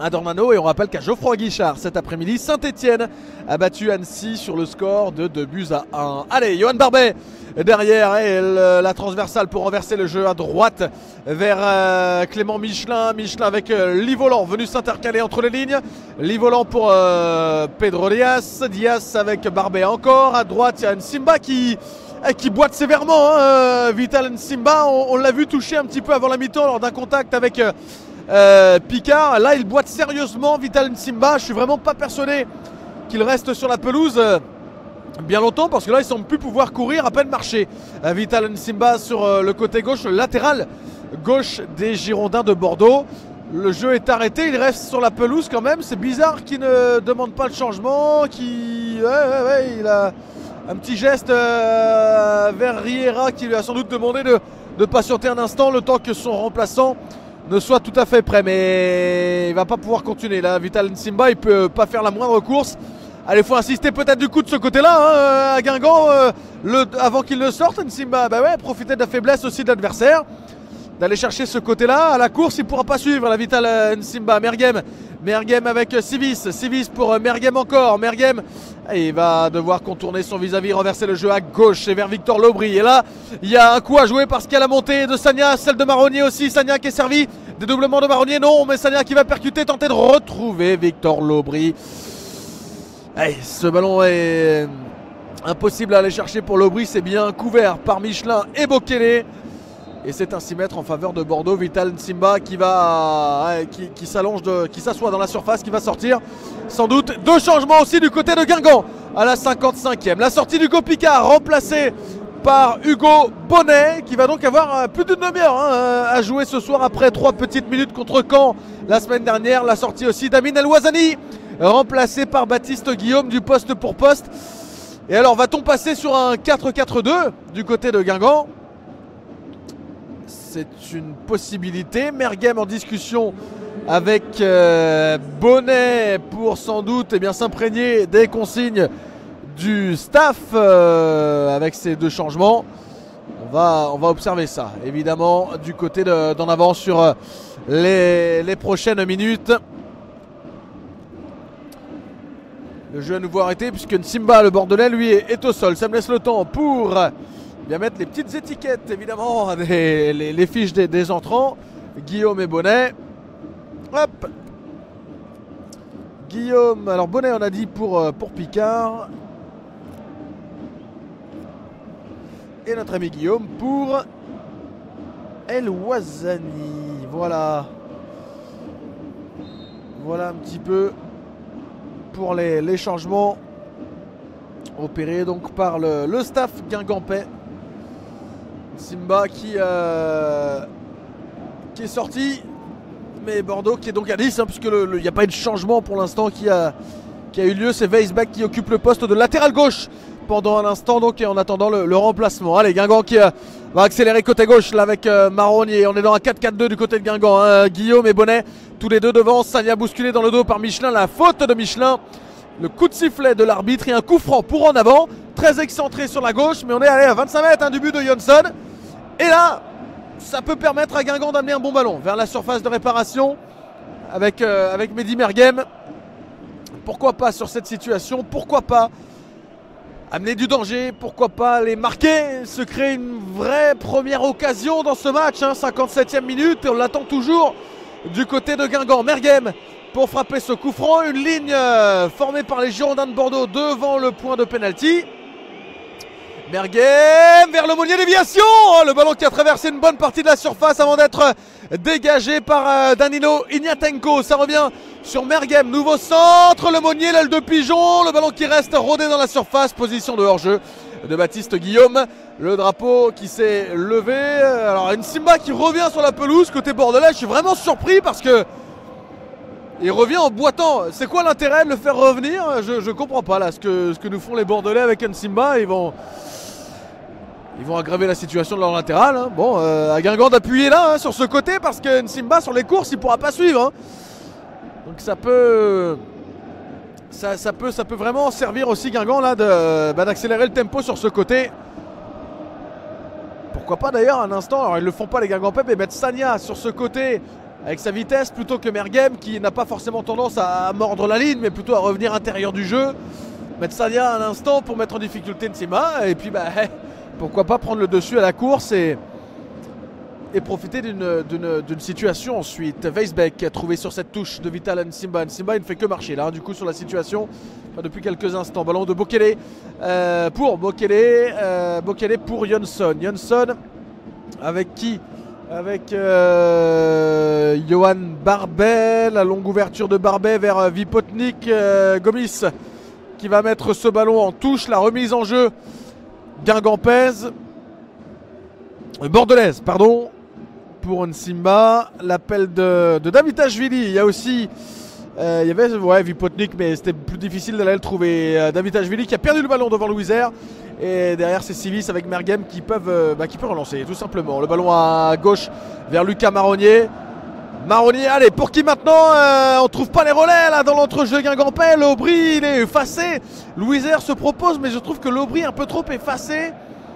à Dornano. Et on rappelle qu'à Geoffroy Guichard cet après-midi, Saint-Etienne a battu Annecy sur le score de 2-1. Allez, Johan Barbet derrière et la transversale pour renverser le jeu à droite vers Clément Michelin. Michelin avec Livolan venu s'intercaler entre les lignes. Livolan pour Pedro Diaz. Diaz avec Barbet encore. À droite, il y a Nsimba qui boite sévèrement. Vital Nsimba, on l'a vu toucher un petit peu avant la mi-temps lors d'un contact avec Picard. Là, il boite sérieusement Vital Nsimba. Je suis vraiment pas persuadé qu'il reste sur la pelouse bien longtemps parce que là il semble plus pouvoir courir, à peine marcher. Vital Nsimba sur le côté gauche, le latéral gauche des Girondins de Bordeaux. Le jeu est arrêté, il reste sur la pelouse quand même. C'est bizarre qu'il ne demande pas le changement, il a un petit geste vers Riera qui lui a sans doute demandé de patienter un instant le temps que son remplaçant ne soit tout à fait prêt, mais il va pas pouvoir continuer là. Vital Nsimba, il peut pas faire la moindre course. Allez, il faut insister peut-être du coup de ce côté-là, à Guingamp, avant qu'il ne sorte. Nsimba, profiter de la faiblesse aussi de l'adversaire, d'aller chercher ce côté-là. À la course, il ne pourra pas suivre la Vital Nsimba. Mergem avec Civis pour Mergem encore. Mergem, il va devoir contourner son vis-à-vis, renverser le jeu à gauche et vers Victor Lobry. Et là, il y a un coup à jouer parce qu'il y a la montée de Sagna, celle de Marronnier aussi. Sagna qui est servi, dédoublement de Marronnier, non, mais Sagna qui va percuter, tenter de retrouver Victor Lobry. Hey, ce ballon est impossible à aller chercher pour Lobry, c'est bien couvert par Michelin et Bokele. Et c'est un 6 mètres en faveur de Bordeaux. Vital Nsimba qui s'assoit dans la surface, qui va sortir sans doute. Deux changements aussi du côté de Guingamp à la 55e. La sortie d'Hugo Picard remplacé par Hugo Bonnet qui va donc avoir plus d'une demi-heure à jouer ce soir après 3 petites minutes contre Caen la semaine dernière. La sortie aussi d'Amin El Ouazani remplacé par Baptiste Guillaume du poste pour poste. Et alors va-t-on passer sur un 4-4-2 du côté de Guingamp? C'est une possibilité. Mergem en discussion avec Bonnet pour sans doute s'imprégner des consignes du staff avec ces deux changements. On va observer ça évidemment du côté d'en avant sur les prochaines minutes. Le jeu à nouveau arrêté puisque Nsimba, le Bordelais, lui est au sol. Ça me laisse le temps pour bien mettre les petites étiquettes évidemment, les fiches des entrants. Guillaume et Bonnet. Hop. Guillaume, alors Bonnet on a dit pour Picard. Et notre ami Guillaume pour El Ouazani. Voilà. Voilà un petit peu pour les changements opérés donc par le staff guingampais. Simba qui est sorti, mais Bordeaux qui est donc à 10 puisque il n'y a pas eu de changement pour l'instant qui a eu lieu. C'est Weisbach qui occupe le poste de latéral gauche pendant un instant donc, et en attendant le remplacement. Allez, Guingamp qui va accélérer côté gauche là avec Marronnier. On est dans un 4-4-2 du côté de Guingamp. Guillaume et Bonnet tous les deux devant. Sagna bousculé dans le dos par Michelin. La faute de Michelin. Le coup de sifflet de l'arbitre et un coup franc pour en avant. Très excentré sur la gauche, mais on est allé à 25 mètres du but de Johnson. Et là, ça peut permettre à Guingamp d'amener un bon ballon vers la surface de réparation avec Mehdi Mergem. Pourquoi pas sur cette situation? Pourquoi pas amener du danger? Pourquoi pas aller marquer? Se créer une vraie première occasion dans ce match, 57e minute, et on l'attend toujours du côté de Guingamp. Mergem pour frapper ce coup franc. Une ligne formée par les Girondins de Bordeaux devant le point de pénalty. Mergem vers le Monnier, déviation. Le ballon qui a traversé une bonne partie de la surface avant d'être dégagé par Danilo Ignatenko. Ça revient sur Mergem. Nouveau centre, le Monnier, l'aile de pigeon. Le ballon qui reste rodé dans la surface. Position de hors-jeu de Baptiste Guillaume. Le drapeau qui s'est levé. Alors Nsimba qui revient sur la pelouse côté bordelais. Je suis vraiment surpris parce que il revient en boitant. C'est quoi l'intérêt de le faire revenir? Je comprends pas là ce que nous font les Bordelais avec Nsimba. Ils vont aggraver la situation de leur latéral. Bon, à Guingamp d'appuyer là sur ce côté parce que Nsimba sur les courses il pourra pas suivre. Donc ça peut vraiment servir aussi Guingamp là d'accélérer le tempo sur ce côté. Pourquoi pas d'ailleurs un instant, alors ils le font pas les Guingampais, mais mettre Sagna sur ce côté avec sa vitesse, plutôt que Mergem qui n'a pas forcément tendance à mordre la ligne, mais plutôt à revenir intérieur du jeu. Mettre Sagna un instant pour mettre en difficulté Nsima, et puis pourquoi pas prendre le dessus à la course et profiter d'une situation ensuite. Weisbeck trouvé sur cette touche de Vital Nsimba. Nsimba il ne fait que marcher là, du coup sur la situation depuis quelques instants. Ballon de Bokele pour Bokele, Bokele pour Jönsson. Jönsson avec qui? Avec Johan Barbet, la longue ouverture de Barbet vers Vipotnik. Gomis qui va mettre ce ballon en touche, la remise en jeu Guingampèse, bordelaise pardon, pour Nsimba. L'appel de Davitashvili. Il y a aussi il y avait Vipotnik, mais c'était plus difficile d'aller le trouver. Davitashvili qui a perdu le ballon devant Louiser. Et derrière c'est Civis avec Mergem qui peut relancer tout simplement. Le ballon à gauche vers Lucas Marronnier. Marronnier, allez, pour qui maintenant? On trouve pas les relais là dans l'entrejeu Guingampais. L'Aubry il est effacé. Louiser se propose, mais je trouve que l'Aubry est un peu trop effacé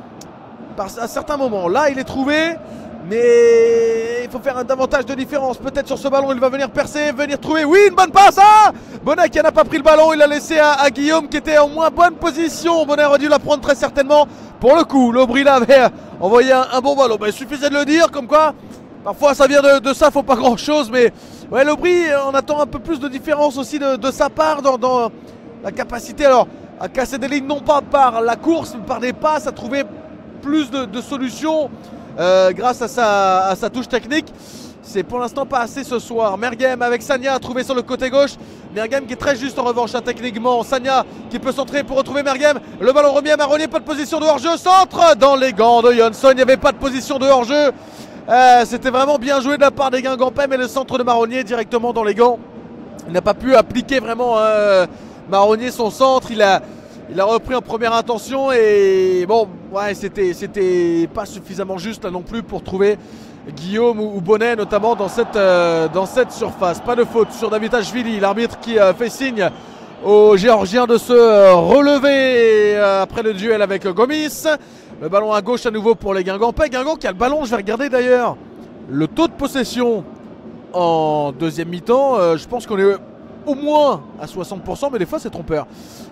à certains moments. Là il est trouvé, mais il faut faire davantage de différence. Peut-être sur ce ballon il va venir percer, venir trouver. Oui, une bonne passe. Bonnet qui n'a pas pris le ballon, il l'a laissé à Guillaume qui était en moins bonne position. Bonnet aurait dû la prendre très certainement. Pour le coup, l'Aubry là avait envoyé un bon ballon. Il suffisait de le dire, comme quoi parfois ça vient de ça, faut pas grand chose. Mais ouais, l'Aubry, on attend un peu plus de différence aussi de sa part dans la capacité alors à casser des lignes, non pas par la course mais par des passes, à trouver plus de solutions grâce à sa touche technique. C'est pour l'instant pas assez ce soir. Mergem avec Sagna trouvé sur le côté gauche. Mergem qui est très juste en revanche techniquement. Sagna qui peut centrer pour retrouver Mergem. Le ballon remis à Marronnier, pas de position de hors-jeu. Centre dans les gants de Jönsson. Il n'y avait pas de position de hors-jeu. C'était vraiment bien joué de la part des Guingampais, mais le centre de Marronnier directement dans les gants. Il n'a pas pu appliquer vraiment Marronnier son centre. Il a repris en première intention et bon, ouais, c'était pas suffisamment juste là non plus pour trouver Guillaume ou Bonnet notamment dans cette surface. Pas de faute sur Davitashvili, l'arbitre qui fait signe aux Géorgiens de se relever après le duel avec Gomis. Le ballon à gauche à nouveau pour les Guingampais. Guingamp qui a le ballon, je vais regarder d'ailleurs le taux de possession en deuxième mi-temps. Je pense qu'on est au moins à 60%, mais des fois c'est trompeur.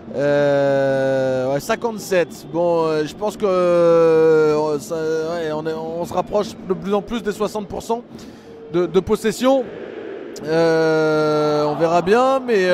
57. Bon, je pense que on se rapproche de plus en plus des 60% de possession. On verra bien, mais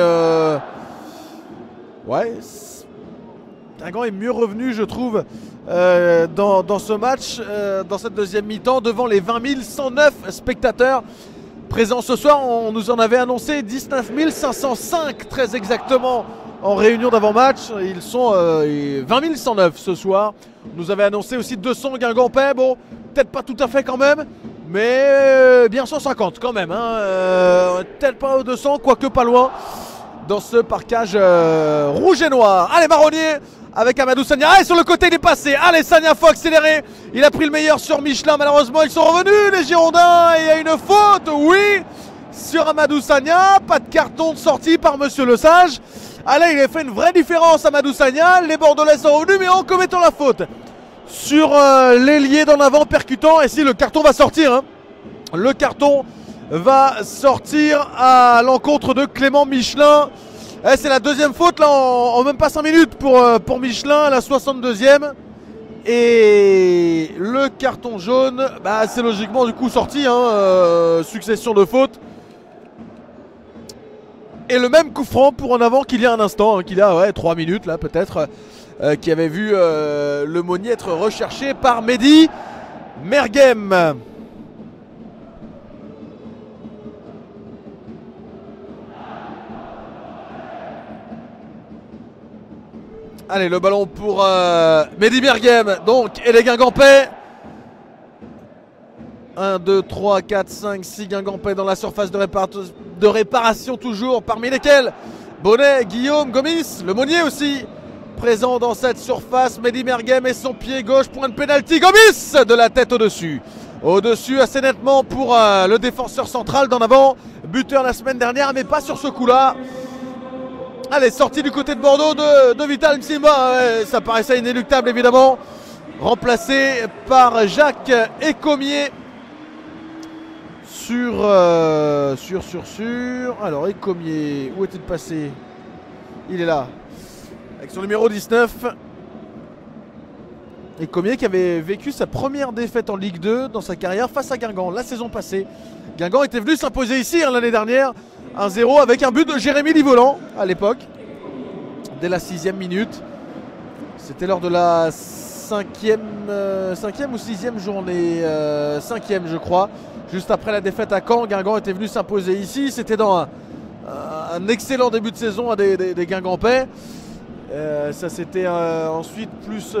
ouais, Guingamp est mieux revenu, je trouve, dans ce match, dans cette deuxième mi-temps, devant les 20 109 spectateurs présents ce soir. On nous en avait annoncé 19 505 très exactement en réunion d'avant-match. Ils sont 20 109 ce soir. On nous avait annoncé aussi 200 Guingampais. Bon, peut-être pas tout à fait quand même, mais bien 150 quand même. Peut-être pas aux 200, quoique pas loin dans ce parquage rouge et noir. Allez, Marronnier avec Amadou Sagna. Allez, sur le côté il est passé. Allez, Sagna, faut accélérer. Il a pris le meilleur sur Michelin. Malheureusement ils sont revenus les Girondins. Et il y a une faute, oui, sur Amadou Sagna. Pas de carton de sortie par Monsieur Lesage. Allez, il a fait une vraie différence Amadou Sagna. Les Bordelais sont revenus, mais en commettant la faute sur l'ailier d'en avant percutant. Et si le carton va sortir, le carton va sortir à l'encontre de Clément Michelin. C'est la deuxième faute là en même pas 5 minutes pour Michelin, la 62e. Et le carton jaune, c'est logiquement du coup sorti, succession de fautes. Et le même coup franc pour en avant qu'il y a un instant, qu'il y a 3 minutes là peut-être, qui avait vu le Monnier être recherché par Mehdi Mergem. Allez, le ballon pour Mehdi Mergem, donc, et les Guingampais. 1, 2, 3, 4, 5, 6 Guingampais dans la surface de réparation toujours, parmi lesquels Bonnet, Guillaume, Gomis, le Monnier aussi, présent dans cette surface. Mehdi Mergem et son pied gauche, point de pénalty, Gomis de la tête au-dessus. Au-dessus assez nettement pour le défenseur central d'en avant, buteur la semaine dernière, mais pas sur ce coup-là. Allez, sortie du côté de Bordeaux de Vital Nsimba, ça paraissait inéluctable évidemment. Remplacé par Jacques Écomier Alors, Écomier, où est-il passé? Il est là. Avec son numéro 19. Écomier qui avait vécu sa première défaite en Ligue 2 dans sa carrière face à Guingamp la saison passée. Guingamp était venu s'imposer ici l'année dernière. 1-0 avec un but de Jérémy Livolan à l'époque. Dès la 6e minute. C'était lors de la 5e ou 6e journée. 5e je crois. Juste après la défaite à Caen, Guingamp était venu s'imposer ici. C'était dans un excellent début de saison des Guingampais. Ça c'était ensuite plus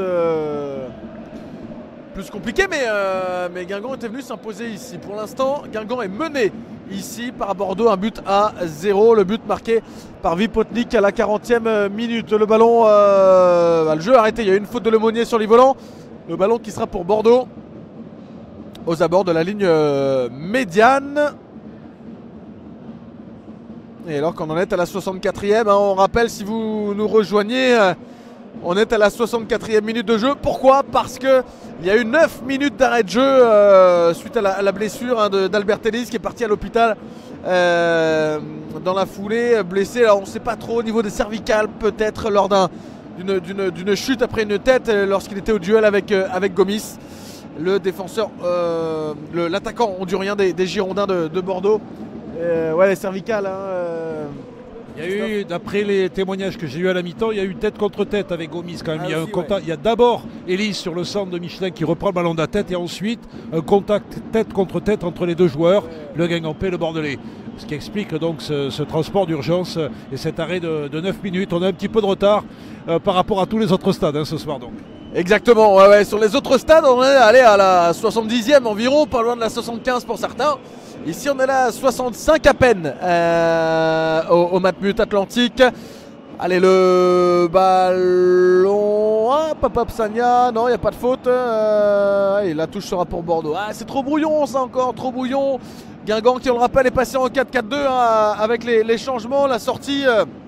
compliqué, mais Guingamp était venu s'imposer ici. Pour l'instant, Guingamp est mené ici par Bordeaux, un but à 0. Le but marqué par Vipotnik à la 40e minute. Le ballon, le jeu arrêté. Il y a eu une faute de Lemonnier sur Livolan. Le ballon qui sera pour Bordeaux aux abords de la ligne médiane. Et alors qu'on en est à la 64e, on rappelle si vous nous rejoignez, on est à la 64e minute de jeu. Pourquoi? Parce qu'il y a eu 9 minutes d'arrêt de jeu suite à la blessure d'Albert Ellis qui est parti à l'hôpital dans la foulée, blessé. Alors on ne sait pas trop au niveau des cervicales, peut-être lors d'une chute après une tête lorsqu'il était au duel avec Gomis. Le défenseur, l'attaquant hondurien des Girondins de Bordeaux. Ouais, les cervicales.
Il y a eu, d'après les témoignages que j'ai eu à la mi-temps, il y a eu tête contre tête avec Gomis quand même. Il y a un contact. Ouais. Il y a d'abord Ellis sur le centre de Michelin qui reprend le ballon de la tête et ensuite un contact tête contre tête entre les deux joueurs, le Guingampais et le Bordelais. Ce qui explique donc ce transport d'urgence et cet arrêt de 9 minutes. On a un petit peu de retard par rapport à tous les autres stades ce soir donc.
Exactement, ouais. Sur les autres stades, on est allé à la 70e environ, pas loin de la 75 pour certains. Ici, on est là à 65 à peine au Matmut Atlantique. Allez, le ballon. Papap Sagna, non, il n'y a pas de faute. Et la touche sera pour Bordeaux. C'est trop brouillon, ça encore, trop brouillon. Guingamp, qui on le rappelle, est passé en 4-4-2 avec les changements. La sortie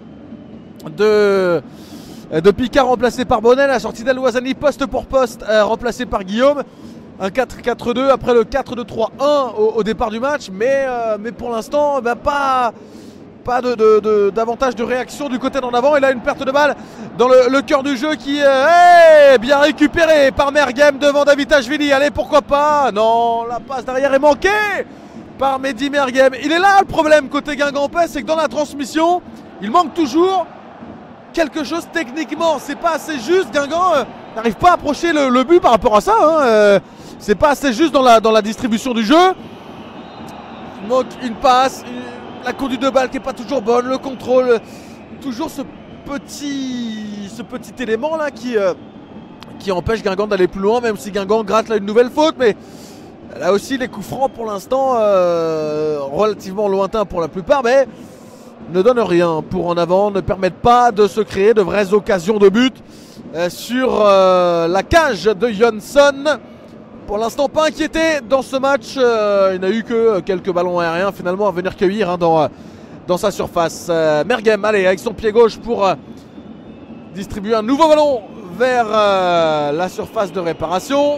de Picard remplacé par Bonnet, la sortie d'Al-Ouazani poste pour poste remplacé par Guillaume. Un 4-4-2 après le 4-2-3-1 au départ du match, mais pour l'instant pas d'avantage de réaction du côté d'en avant. Et là une perte de balle dans le cœur du jeu qui est bien récupéré par Mergem devant Davitashvili. Allez, pourquoi pas? Non, la passe derrière est manquée par Mehdi Mergem. Il est là le problème côté Guingampais, c'est que dans la transmission il manque toujours quelque chose techniquement. C'est pas assez juste. Guingamp n'arrive pas à approcher le but par rapport à ça. C'est pas assez juste dans la distribution du jeu. Il manque une passe, la conduite de balle qui n'est pas toujours bonne, le contrôle, toujours ce petit élément là qui empêche Guingamp d'aller plus loin, même si Guingamp gratte là une nouvelle faute. Mais là aussi les coups francs pour l'instant relativement lointains pour la plupart, mais ne donnent rien pour en avant, ne permettent pas de se créer de vraies occasions de but sur la cage de Johnson. Pour l'instant pas inquiété dans ce match, il n'a eu que quelques ballons aériens finalement à venir cueillir dans sa surface. Mergem, allez, avec son pied gauche pour distribuer un nouveau ballon vers la surface de réparation.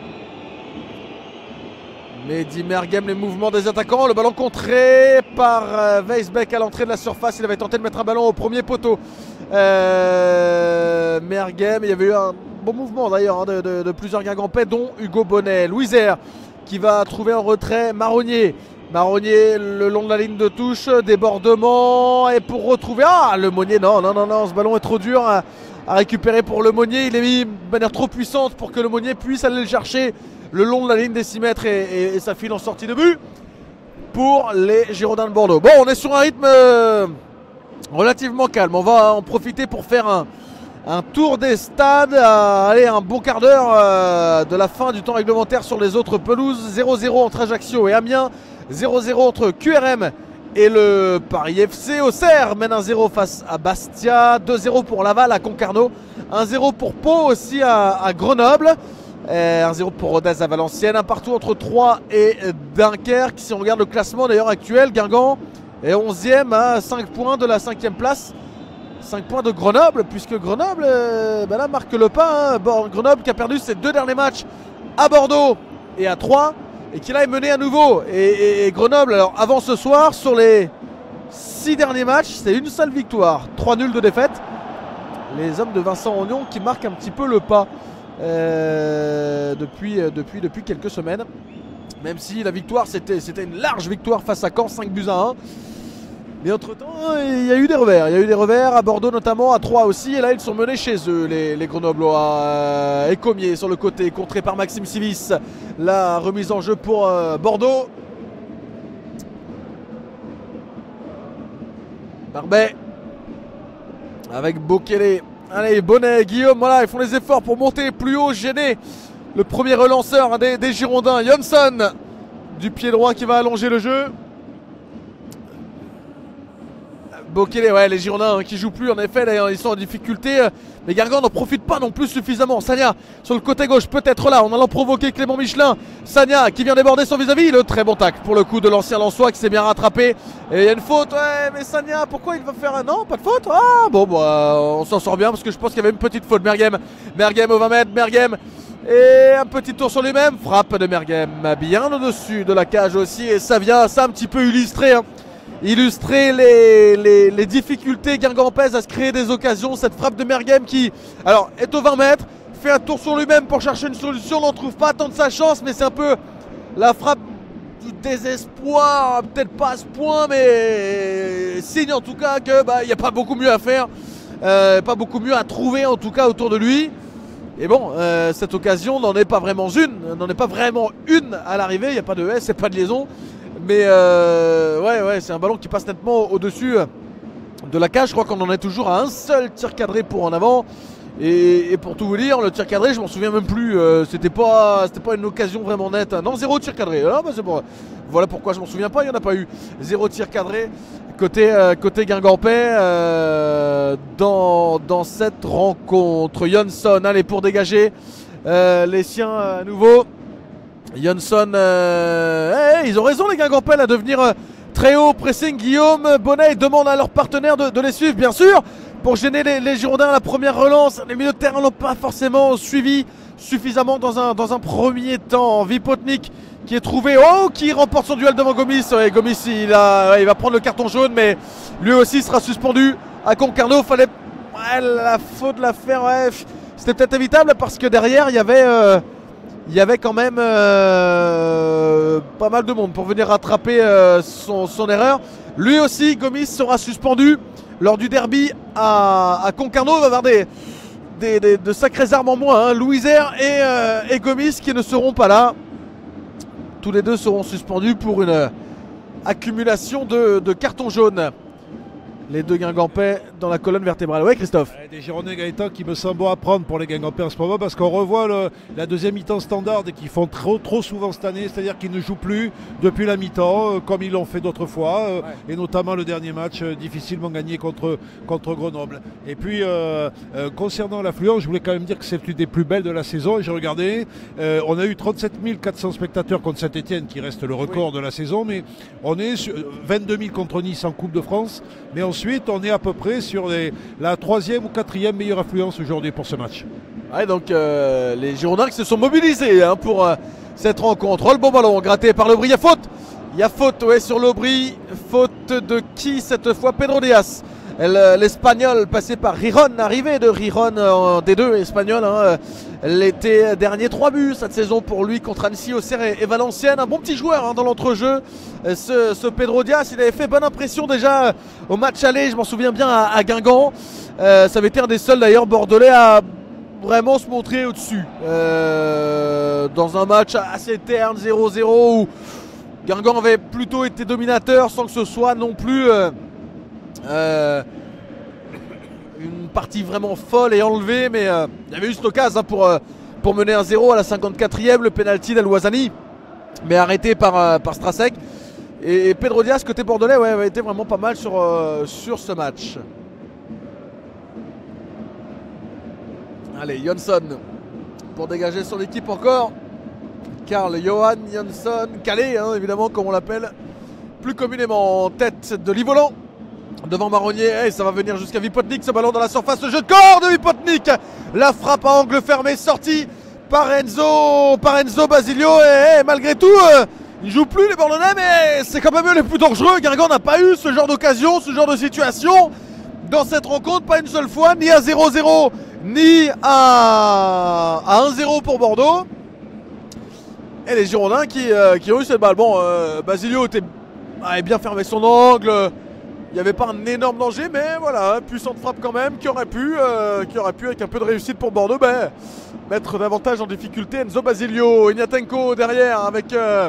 Mehdi Mergem, les mouvements des attaquants, le ballon contré par Weisbeck à l'entrée de la surface. Il avait tenté de mettre un ballon au premier poteau. Mergem, il y avait eu un bon mouvement d'ailleurs de plusieurs Guingampais, dont Hugo Bonnet. Louiser qui va trouver en retrait Marronnier. Marronnier le long de la ligne de touche, débordement, et pour retrouver Lemonnier, non, ce ballon est trop dur à récupérer pour Lemonnier. Il est mis de manière trop puissante pour que Lemonnier puisse aller le chercher le long de la ligne des 6 mètres et ça file en sortie de but pour les Girondins de Bordeaux. Bon, on est sur un rythme relativement calme. On va en profiter pour faire un tour des stades. Allez, un bon quart d'heure de la fin du temps réglementaire sur les autres pelouses. 0-0 entre Ajaccio et Amiens. 0-0 entre QRM et le Paris FC. Auxerre mène 1-0 face à Bastia. 2-0 pour Laval à Concarneau. 1-0 pour Pau aussi à Grenoble. 1-0 pour Rodez à Valenciennes. Un partout entre Troyes et Dunkerque. Si on regarde le classement d'ailleurs actuel, Guingamp est 11e à 5 points de la 5e place. 5 points de Grenoble, puisque Grenoble là, marque le pas. Grenoble qui a perdu ses 2 derniers matchs à Bordeaux et à Troyes. et qui là est mené à nouveau. Et Grenoble, alors avant ce soir, sur les 6 derniers matchs, c'est une seule victoire, 3 nuls de défaite. Les hommes de Vincent Ognon qui marquent un petit peu le pas depuis quelques semaines. Même si la victoire, c'était une large victoire face à Caen, 5-1. Mais entre-temps, il y a eu des revers. Il y a eu des revers à Bordeaux notamment, à Troyes aussi. Et là, ils sont menés chez eux, les Grenoblois. Écomier sur le côté, contré par Maxime Sivis. La remise en jeu pour Bordeaux. Barbet avec Bokele. Allez, Bonnet, Guillaume, voilà, ils font les efforts pour monter plus haut, gêner le premier relanceur des Girondins, Johnson, du pied droit qui va allonger le jeu. Bokele, ouais, les Girondins qui jouent plus, en effet, là, ils sont en difficulté. Mais Guingamp n'en profite pas non plus suffisamment. Sagna sur le côté gauche, peut-être là, en allant provoquer Clément Michelin. Sagna qui vient déborder son vis-à-vis. Le très bon tacle pour le coup de l'ancien Lensois qui s'est bien rattrapé. Et il y a une faute, ouais, mais Sagna, pourquoi il va faire un. Non, pas de faute. Ah, bon, bah, on s'en sort bien parce que je pense qu'il y avait une petite faute. Merguem au 20 mètres, Merguem. Et un petit tour sur lui-même. Frappe de Merguem bien au-dessus de la cage aussi. Et ça vient, ça un petit peu illustré. Illustrer les difficultés guingampaises à se créer des occasions. Cette frappe de Merguem qui alors est au 20 mètres, fait un tour sur lui-même pour chercher une solution, n'en trouve pas tant de sa chance, mais c'est un peu la frappe du désespoir, peut-être pas à ce point, mais signe en tout cas que il n'y a pas beaucoup mieux à faire, pas beaucoup mieux à trouver en tout cas autour de lui. Et bon, cette occasion n'en est pas vraiment une à l'arrivée, il n'y a pas de S, c'est pas de liaison. Mais ouais, c'est un ballon qui passe nettement au-dessus de la cage. Je crois qu'on en est toujours à un seul tir cadré pour en avant. Et pour tout vous dire, le tir cadré, je m'en souviens même plus. C'était pas une occasion vraiment nette. Non, 0 tir cadré. Ah, bah c'est bon. Voilà pourquoi je m'en souviens pas. Il n'y en a pas eu. 0 tir cadré côté guingampais dans cette rencontre. Johnson, allez, pour dégager les siens à nouveau. Johnson, ils ont raison les Guingampais à devenir très haut pressing. Guillaume, Bonnet demande à leur partenaire de les suivre bien sûr pour gêner les Girondins à la première relance. Les milieux de terrain n'ont pas forcément suivi suffisamment dans un premier temps. Vipotnik qui est trouvé, qui remporte son duel devant Gomis. Ouais, Gomis il va prendre le carton jaune mais lui aussi sera suspendu à Concarneau. Fallait la faute de la faire, ouais, c'était peut-être évitable parce que derrière il y avait quand même pas mal de monde pour venir rattraper son erreur. Lui aussi, Gomis sera suspendu lors du derby à Concarneau. Il va avoir de sacrées armes en moins. Louiser et Gomis qui ne seront pas là. Tous les deux seront suspendus pour une accumulation de cartons jaunes. Les deux Guingampais dans la colonne vertébrale. Oui, Christophe.
Des Girondins Gaëtan qui me semble bon à prendre pour les Guingampais en ce moment parce qu'on revoit la deuxième mi-temps standard et qu'ils font trop souvent cette année, c'est-à-dire qu'ils ne jouent plus depuis la mi-temps comme ils l'ont fait d'autres fois et notamment le dernier match difficilement gagné contre Grenoble. Et puis concernant l'affluence, je voulais quand même dire que c'est une des plus belles de la saison et j'ai regardé, on a eu 37 400 spectateurs contre Saint-Etienne qui reste le record de la saison, mais on est sur 22 000 contre Nice en Coupe de France, mais ensuite on est à peu près sur la 3e ou 4e meilleure affluence aujourd'hui pour ce match.
Ouais, donc les Girondins qui se sont mobilisés pour cette rencontre. Oh, le bon ballon gratté par Lobry. Il y a faute sur Lobry. Faute de qui cette fois? Pedro Diaz, l'Espagnol passé par Riron, arrivé de Riron en D2 espagnol. L'été dernier, 3 buts cette saison pour lui contre Annecy, Auxerre et Valenciennes. Un bon petit joueur dans l'entrejeu. Ce Pedro Diaz, il avait fait bonne impression déjà au match aller, je m'en souviens bien, à Guingamp. Ça avait été un des seuls d'ailleurs bordelais à vraiment se montrer au-dessus. Dans un match assez terne, 0-0, où Guingamp avait plutôt été dominateur sans que ce soit non plus une partie vraiment folle et enlevée, mais il y avait eu cette occasion pour mener 1-0 à la 54e, le pénalty d'El-Ouazani, mais arrêté par Strasek. Et Pedro Diaz côté bordelais avait été vraiment pas mal sur ce match. Allez, Johnson pour dégager son équipe encore. Karl-Johan Johnson, Calais évidemment comme on l'appelle plus communément, en tête de Livolan. Devant Marronnier, ça va venir jusqu'à Vipotnik, ce ballon dans la surface, le jeu de corps de Vipotnik. La frappe à angle fermé, sortie par Enzo Basilio. Et malgré tout, ils ne jouent plus les Bordelais, mais c'est quand même eux les plus dangereux. Guingamp n'a pas eu ce genre d'occasion, ce genre de situation dans cette rencontre, pas une seule fois, ni à 0-0, ni à 1-0 pour Bordeaux. Et les Girondins qui ont eu cette balle. Bon, Basilio avait bien fermé son angle. Il n'y avait pas un énorme danger, mais voilà, puissante frappe quand même, qui aurait pu, avec un peu de réussite pour Bordeaux, mettre davantage en difficulté. Enzo Basilio, Ignatenko derrière avec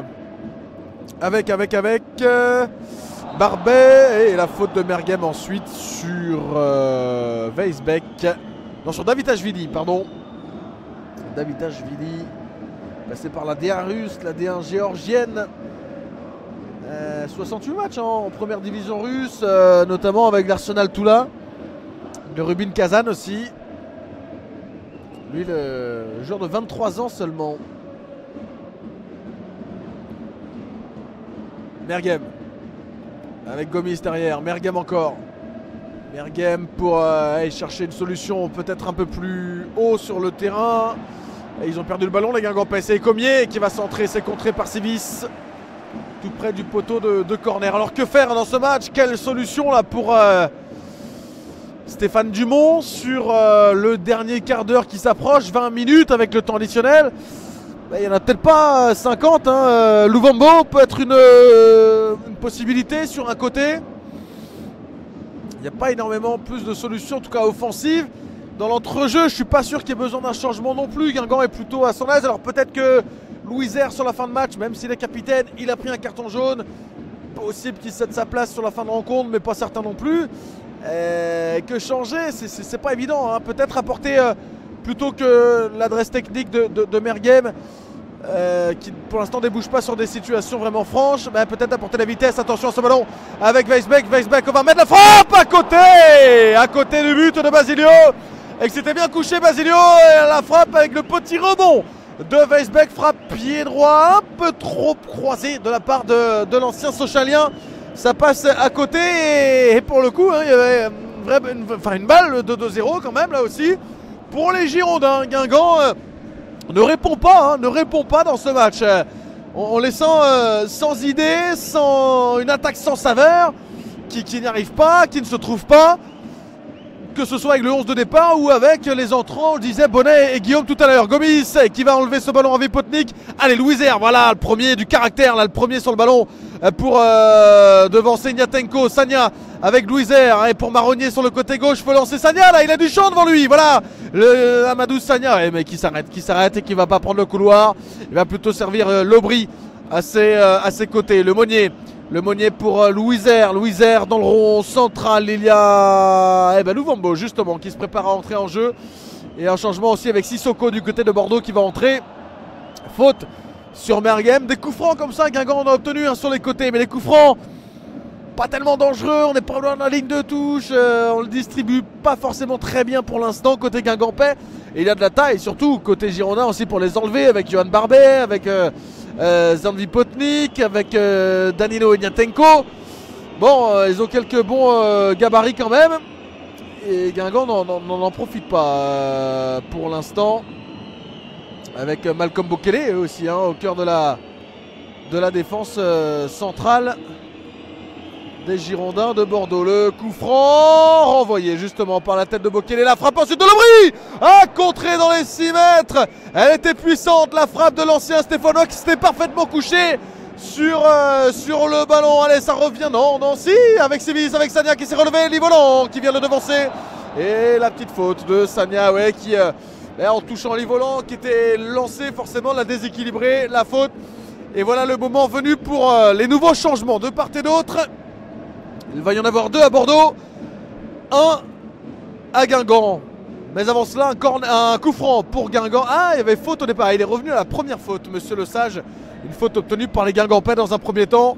Barbet, et la faute de Mergem ensuite sur Weisbeck. Non, sur Davitashvili, pardon. Davitashvili, passé par la D1 russe, la D1 géorgienne. 68 matchs en première division russe, notamment avec l'Arsenal Toula, le Rubin Kazan aussi. Lui, le joueur de 23 ans seulement. Mergem avec Gomis derrière, Mergem encore. Mergem pour aller chercher une solution peut-être un peu plus haut sur le terrain. Et ils ont perdu le ballon, les Guingampais. C'est Comier qui va centrer, c'est contré par Sivis, tout près du poteau de corner. Alors que faire dans ce match? Quelle solution là pour Stéphane Dumont sur le dernier quart d'heure qui s'approche, 20 minutes avec le temps additionnel? Il n'y en a peut-être pas 50. Louvambo peut être une possibilité sur un côté. Il n'y a pas énormément plus de solutions, en tout cas offensives. Dans l'entrejeu, je ne suis pas sûr qu'il y ait besoin d'un changement non plus. Guingamp est plutôt à son aise. Alors peut-être que Louisère sur la fin de match, même s'il est capitaine, il a pris un carton jaune. Possible qu'il cède sa place sur la fin de rencontre, mais pas certain non plus. Que changer, c'est pas évident. Peut-être apporter plutôt que l'adresse technique de Mergem, qui pour l'instant ne débouche pas sur des situations vraiment franches. Peut-être apporter la vitesse. Attention à ce ballon avec Weisbeck. Weisbeck, on va mettre la frappe à côté du but de Basilio. Et que c'était bien couché Basilio. Et la frappe avec le petit rebond de Weisbeck, frappe pied droit un peu trop croisé de la part de l'ancien Sochalien. Ça passe à côté et pour le coup, il y avait une balle de 2-0 quand même là aussi pour les Girondins. Guingamp ne répond pas dans ce match. On les sent sans idée, sans une attaque sans saveur, qui n'y arrive pas, qui ne se trouve pas. Que ce soit avec le 11 de départ ou avec les entrants, on le disait Bonnet et Guillaume tout à l'heure. Gomis qui va enlever ce ballon à Vipotnik. Allez, Louisère, voilà le premier du caractère, là, le premier sur le ballon pour devancer Ignatenko. Sagna avec Louisère et pour Marronnier sur le côté gauche, faut lancer Sagna là, il a du champ devant lui. Voilà, Amadou Sagna, mais qui s'arrête et qui va pas prendre le couloir. Il va plutôt servir Lobry à ses côtés. Le Monnier pour Louisère dans le rond central. Il y a Louvambo justement qui se prépare à entrer en jeu. Et un changement aussi avec Sissoko du côté de Bordeaux qui va entrer. Faute sur Mergem. Des coups francs comme ça, Guingamp en a obtenu un sur les côtés. Mais les coups francs, pas tellement dangereux. On n'est pas loin de la ligne de touche. On le distribue pas forcément très bien pour l'instant côté Guingampais. Et il y a de la taille, surtout côté Girondin aussi pour les enlever. Avec Johan Barbet, avec Zanvi Potnik, avec Danilo Ignatenko. Bon, ils ont quelques bons gabarits quand même. Et Guingamp n'en profite pas pour l'instant. Avec Malcolm Bokele aussi au cœur de la défense centrale des Girondins de Bordeaux. Le coup franc renvoyé justement par la tête de Bokele. La frappe ensuite de Lobry, contrée dans les 6 mètres. Elle était puissante, la frappe de l'ancien Stéphanois qui s'était parfaitement couché sur le ballon. Allez, ça revient, non, si, avec Sivis, avec Sagna qui s'est relevé, Livolan qui vient de devancer. Et la petite faute de Sagna, qui en touchant Livolan qui était lancé, forcément l'a déséquilibré, la faute. Et voilà le moment venu pour les nouveaux changements de part et d'autre. Il va y en avoir 2 à Bordeaux, 1 à Guingamp. Mais avant cela, un coup franc pour Guingamp. Il y avait faute au départ. Il est revenu à la première faute, monsieur Le Sage. Une faute obtenue par les Guingampais dans un premier temps.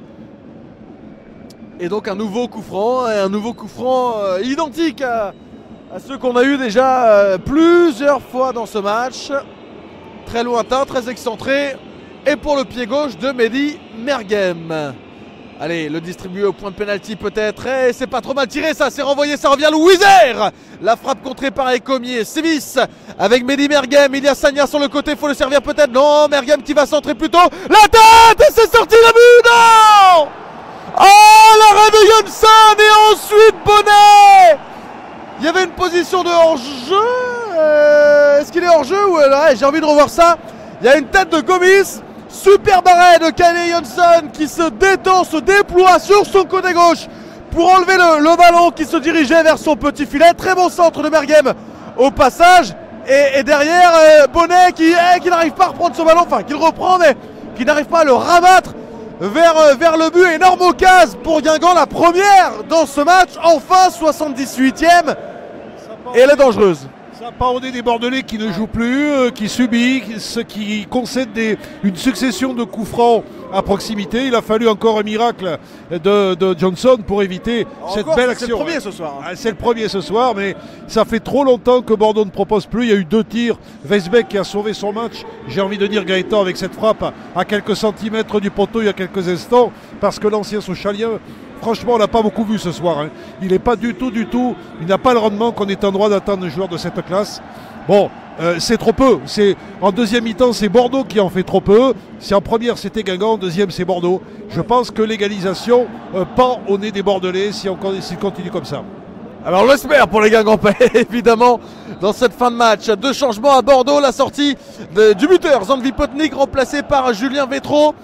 Et donc un nouveau coup franc. Et un nouveau coup franc identique à ceux qu'on a eu déjà plusieurs fois dans ce match. Très lointain, très excentré. Et pour le pied gauche de Mehdi Mergem. Allez, le distribuer au point de pénalty peut-être. Et c'est pas trop mal tiré, ça. C'est renvoyé, ça revient à Louiser. La frappe contrée par Ecomier. Sévis avec Mehdi Merguem. Il y a Sagna sur le côté, faut le servir peut-être. Non, Merguem qui va centrer plutôt. La tête et c'est sorti le but. Non. Oh, l'arrêt de Johnson et ensuite Bonnet. Il y avait une position de hors-jeu. Est-ce qu'il est hors-jeu ou ouais, j'ai envie de revoir ça. Il y a une tête de Gomis. Superbe arrêt de Kyle Johnson qui se détend, se déploie sur son côté gauche pour enlever le ballon qui se dirigeait vers son petit filet. Très bon centre de Merguem au passage. Et derrière, Bonnet qui n'arrive pas à reprendre son ballon, enfin qui le reprend mais qui n'arrive pas à le rabattre vers le but. Énorme occasion pour Guingamp, la première dans ce match. Enfin 78e et elle est dangereuse.
Ça a parodié des Bordelais qui ne jouent plus, qui subissent, qui concèdent une succession de coups francs à proximité. Il a fallu encore un miracle de Johnson pour éviter cette belle action.
C'est le premier ce soir.
Hein. C'est le premier ce soir, mais ça fait trop longtemps que Bordeaux ne propose plus. Il y a eu 2 tirs. Weisbeck qui a sauvé son match. J'ai envie de dire Gaëtan avec cette frappe à quelques centimètres du poteau il y a quelques instants, parce que l'ancien Sochalien, franchement, on l'a pas beaucoup vu ce soir. Hein. Il n'est pas du tout, il n'a pas le rendement qu'on est en droit d'attendre un joueur de cette classe. Bon, c'est trop peu. En deuxième mi-temps, c'est Bordeaux qui en fait trop peu. Si en première, c'était Guingamp, en deuxième, c'est Bordeaux. Je pense que l'égalisation pend au nez des Bordelais s'il continue comme ça.
Alors on l'espère pour les Guingampais, évidemment, dans cette fin de match. 2 changements à Bordeaux, la sortie du buteur, Zandvi Potnik, remplacé par Julien Vétro.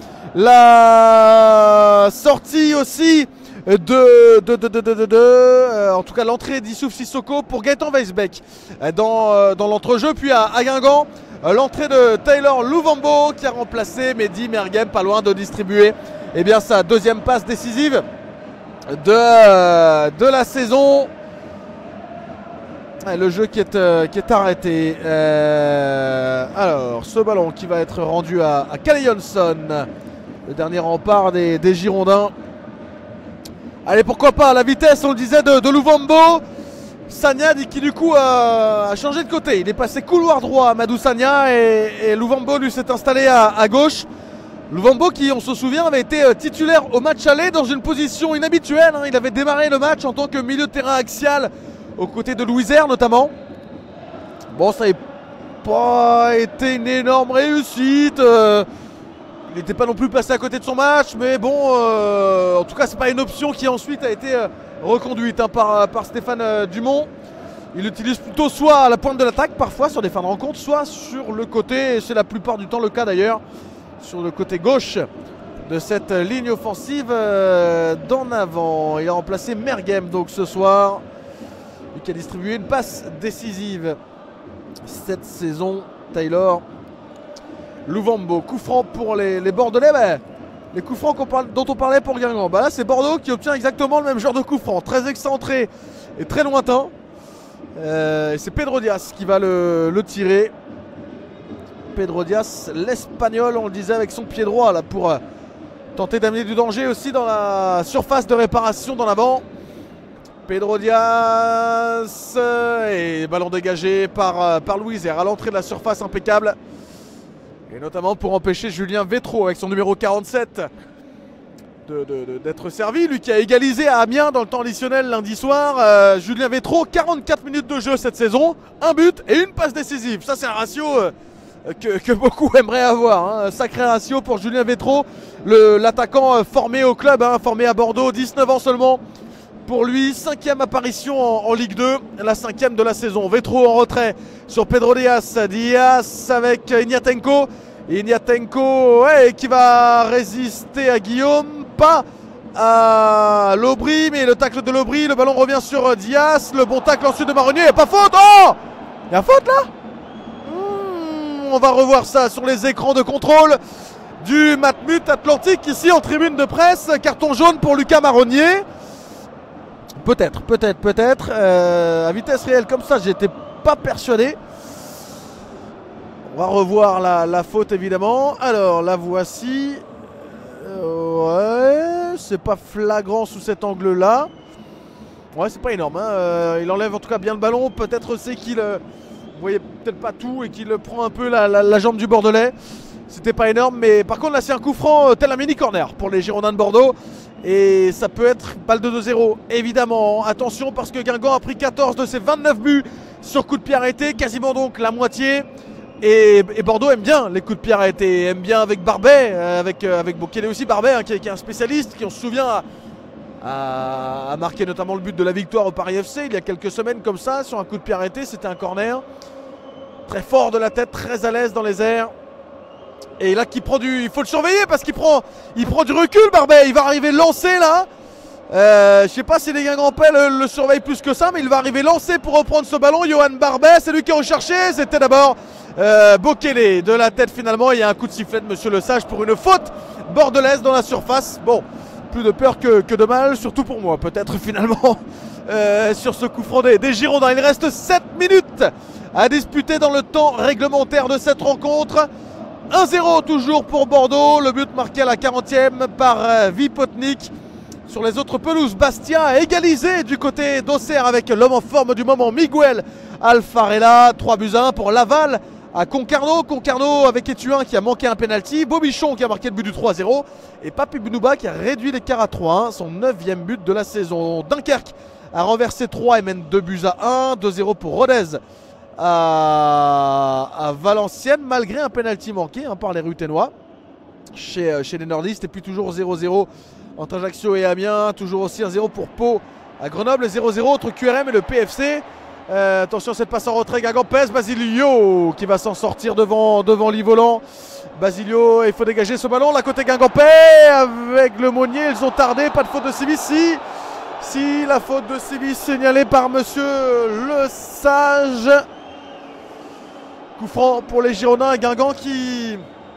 La sortie aussi en tout cas l'entrée d'Issouf Sissoko pour Gaëtan Weisbeck dans l'entrejeu. Puis à Guingamp, l'entrée de Taylor Louvambo qui a remplacé Mehdi Merguem, pas loin de distribuer sa deuxième passe décisive de la saison. Le jeu qui est arrêté. Alors ce ballon qui va être rendu à Kyle Johnson, le dernier rempart des Girondins. Allez, pourquoi pas, la vitesse, on le disait, de Louvambo. Sagna qui du coup a changé de côté. Il est passé couloir droit à Madou Sagna et Louvambo lui s'est installé à gauche. Louvambo qui, on se souvient, avait été titulaire au match aller dans une position inhabituelle. Hein. Il avait démarré le match en tant que milieu de terrain axial aux côtés de Louiser notamment. Bon, ça n'a pas été une énorme réussite. Il n'était pas non plus passé à côté de son match, mais bon, en tout cas, c'est pas une option qui ensuite a été reconduite par Stéphane Dumont. Il l'utilise plutôt soit à la pointe de l'attaque, parfois sur des fins de rencontre, soit sur le côté, et c'est la plupart du temps le cas d'ailleurs, sur le côté gauche de cette ligne offensive d'en avant. Il a remplacé Merguem donc ce soir, lui qui a distribué une passe décisive cette saison. Taylor Louvambo, coup franc pour les Bordelais. Les coups francs dont on parlait pour Guingamp. Là, c'est Bordeaux qui obtient exactement le même genre de coup franc. Très excentré et très lointain. Et c'est Pedro Dias qui va le tirer. Pedro Dias, l'Espagnol, on le disait, avec son pied droit là, pour tenter d'amener du danger aussi dans la surface de réparation d'en avant. Pedro Dias et ballon dégagé par Louiser à l'entrée de la surface, impeccable. Et notamment pour empêcher Julien Vétro avec son numéro 47 d'être servi. Lui qui a égalisé à Amiens dans le temps additionnel lundi soir. Julien Vétro, 44 minutes de jeu cette saison, 1 but et une passe décisive. Ça c'est un ratio que beaucoup aimeraient avoir. Hein. Sacré ratio pour Julien Vétro, l'attaquant formé au club, formé à Bordeaux, 19 ans seulement. Pour lui, 5e apparition en Ligue 2, la 5e de la saison. Vétro en retrait sur Pedro Dias. Dias avec Ignatenko. Ignatenko qui va résister à Guillaume. Pas à Lobry, mais le tacle de Lobry. Le ballon revient sur Dias. Le bon tacle ensuite de Marronnier. Il n'y a pas faute. Oh, il y a faute là. On va revoir ça sur les écrans de contrôle du Matmut Atlantique. Ici en tribune de presse. Carton jaune pour Lucas Marronnier. Peut-être. À vitesse réelle comme ça, j'étais pas persuadé. On va revoir la faute évidemment. Alors la voici. Ouais, c'est pas flagrant sous cet angle-là. Ouais, c'est pas énorme. Il enlève en tout cas bien le ballon. Peut-être c'est qu'il, vous voyez peut-être pas tout et qu'il prend un peu la jambe du Bordelais. C'était pas énorme, mais par contre là c'est un coup franc tel un mini corner pour les Girondins de Bordeaux. Et ça peut être balle de 2-0, évidemment. Attention parce que Guingamp a pris 14 de ses 29 buts sur coup de pied arrêté, quasiment donc la moitié. Et Bordeaux aime bien les coups de pied arrêtés, aime bien avec Barbet, avec Bokele aussi, Barbet hein, qui est un spécialiste, qui on se souvient a marqué notamment le but de la victoire au Paris FC il y a quelques semaines comme ça, sur un coup de pied arrêté, c'était un corner. Très fort de la tête, très à l'aise dans les airs. Et là qui prend du... Il faut le surveiller parce qu'il prend du recul Barbet, il va arriver lancé là. Je sais pas si les Guingampais le surveillent plus que ça, mais il va arriver lancé pour reprendre ce ballon. Johan Barbet, c'est lui qui est recherché, c'était d'abord Bokele de la tête finalement. Il y a un coup de sifflet de Monsieur Le Sage pour une faute bordelaise dans la surface. Bon, plus de peur que de mal, surtout pour moi peut-être finalement sur ce coup franc des Girondins. Il reste 7 minutes à disputer dans le temps réglementaire de cette rencontre. 1-0 toujours pour Bordeaux, le but marqué à la 40e par Vipotnik. Sur les autres pelouses, Bastia a égalisé du côté d'Auxerre avec l'homme en forme du moment, Miguel Alfarella. 3-1 pour Laval à Concarneau. Concarneau avec Étuin qui a manqué un penalty. Bobichon qui a marqué le but du 3-0. Et Papi Bounouba qui a réduit l'écart à 3-1, son 9e but de la saison. Dunkerque a renversé 3 et mène 2-1. 2-0 pour Rodez à Valenciennes, malgré un penalty manqué par les Ruténois chez les nordistes. Et puis toujours 0-0 entre Ajaccio et Amiens, toujours aussi 1-0 pour Pau à Grenoble, 0-0 entre QRM et le PFC. Attention, cette passe en retrait, Guingamp pèse, Basilio qui va s'en sortir devant Livolan. Basilio, il faut dégager ce ballon, là côté Guingampais avec le Monnier, ils ont tardé, pas de faute de Sivis. Si la faute de Sivis signalée par Monsieur Le Sage. Coup franc pour les Girondins, Guingamp qui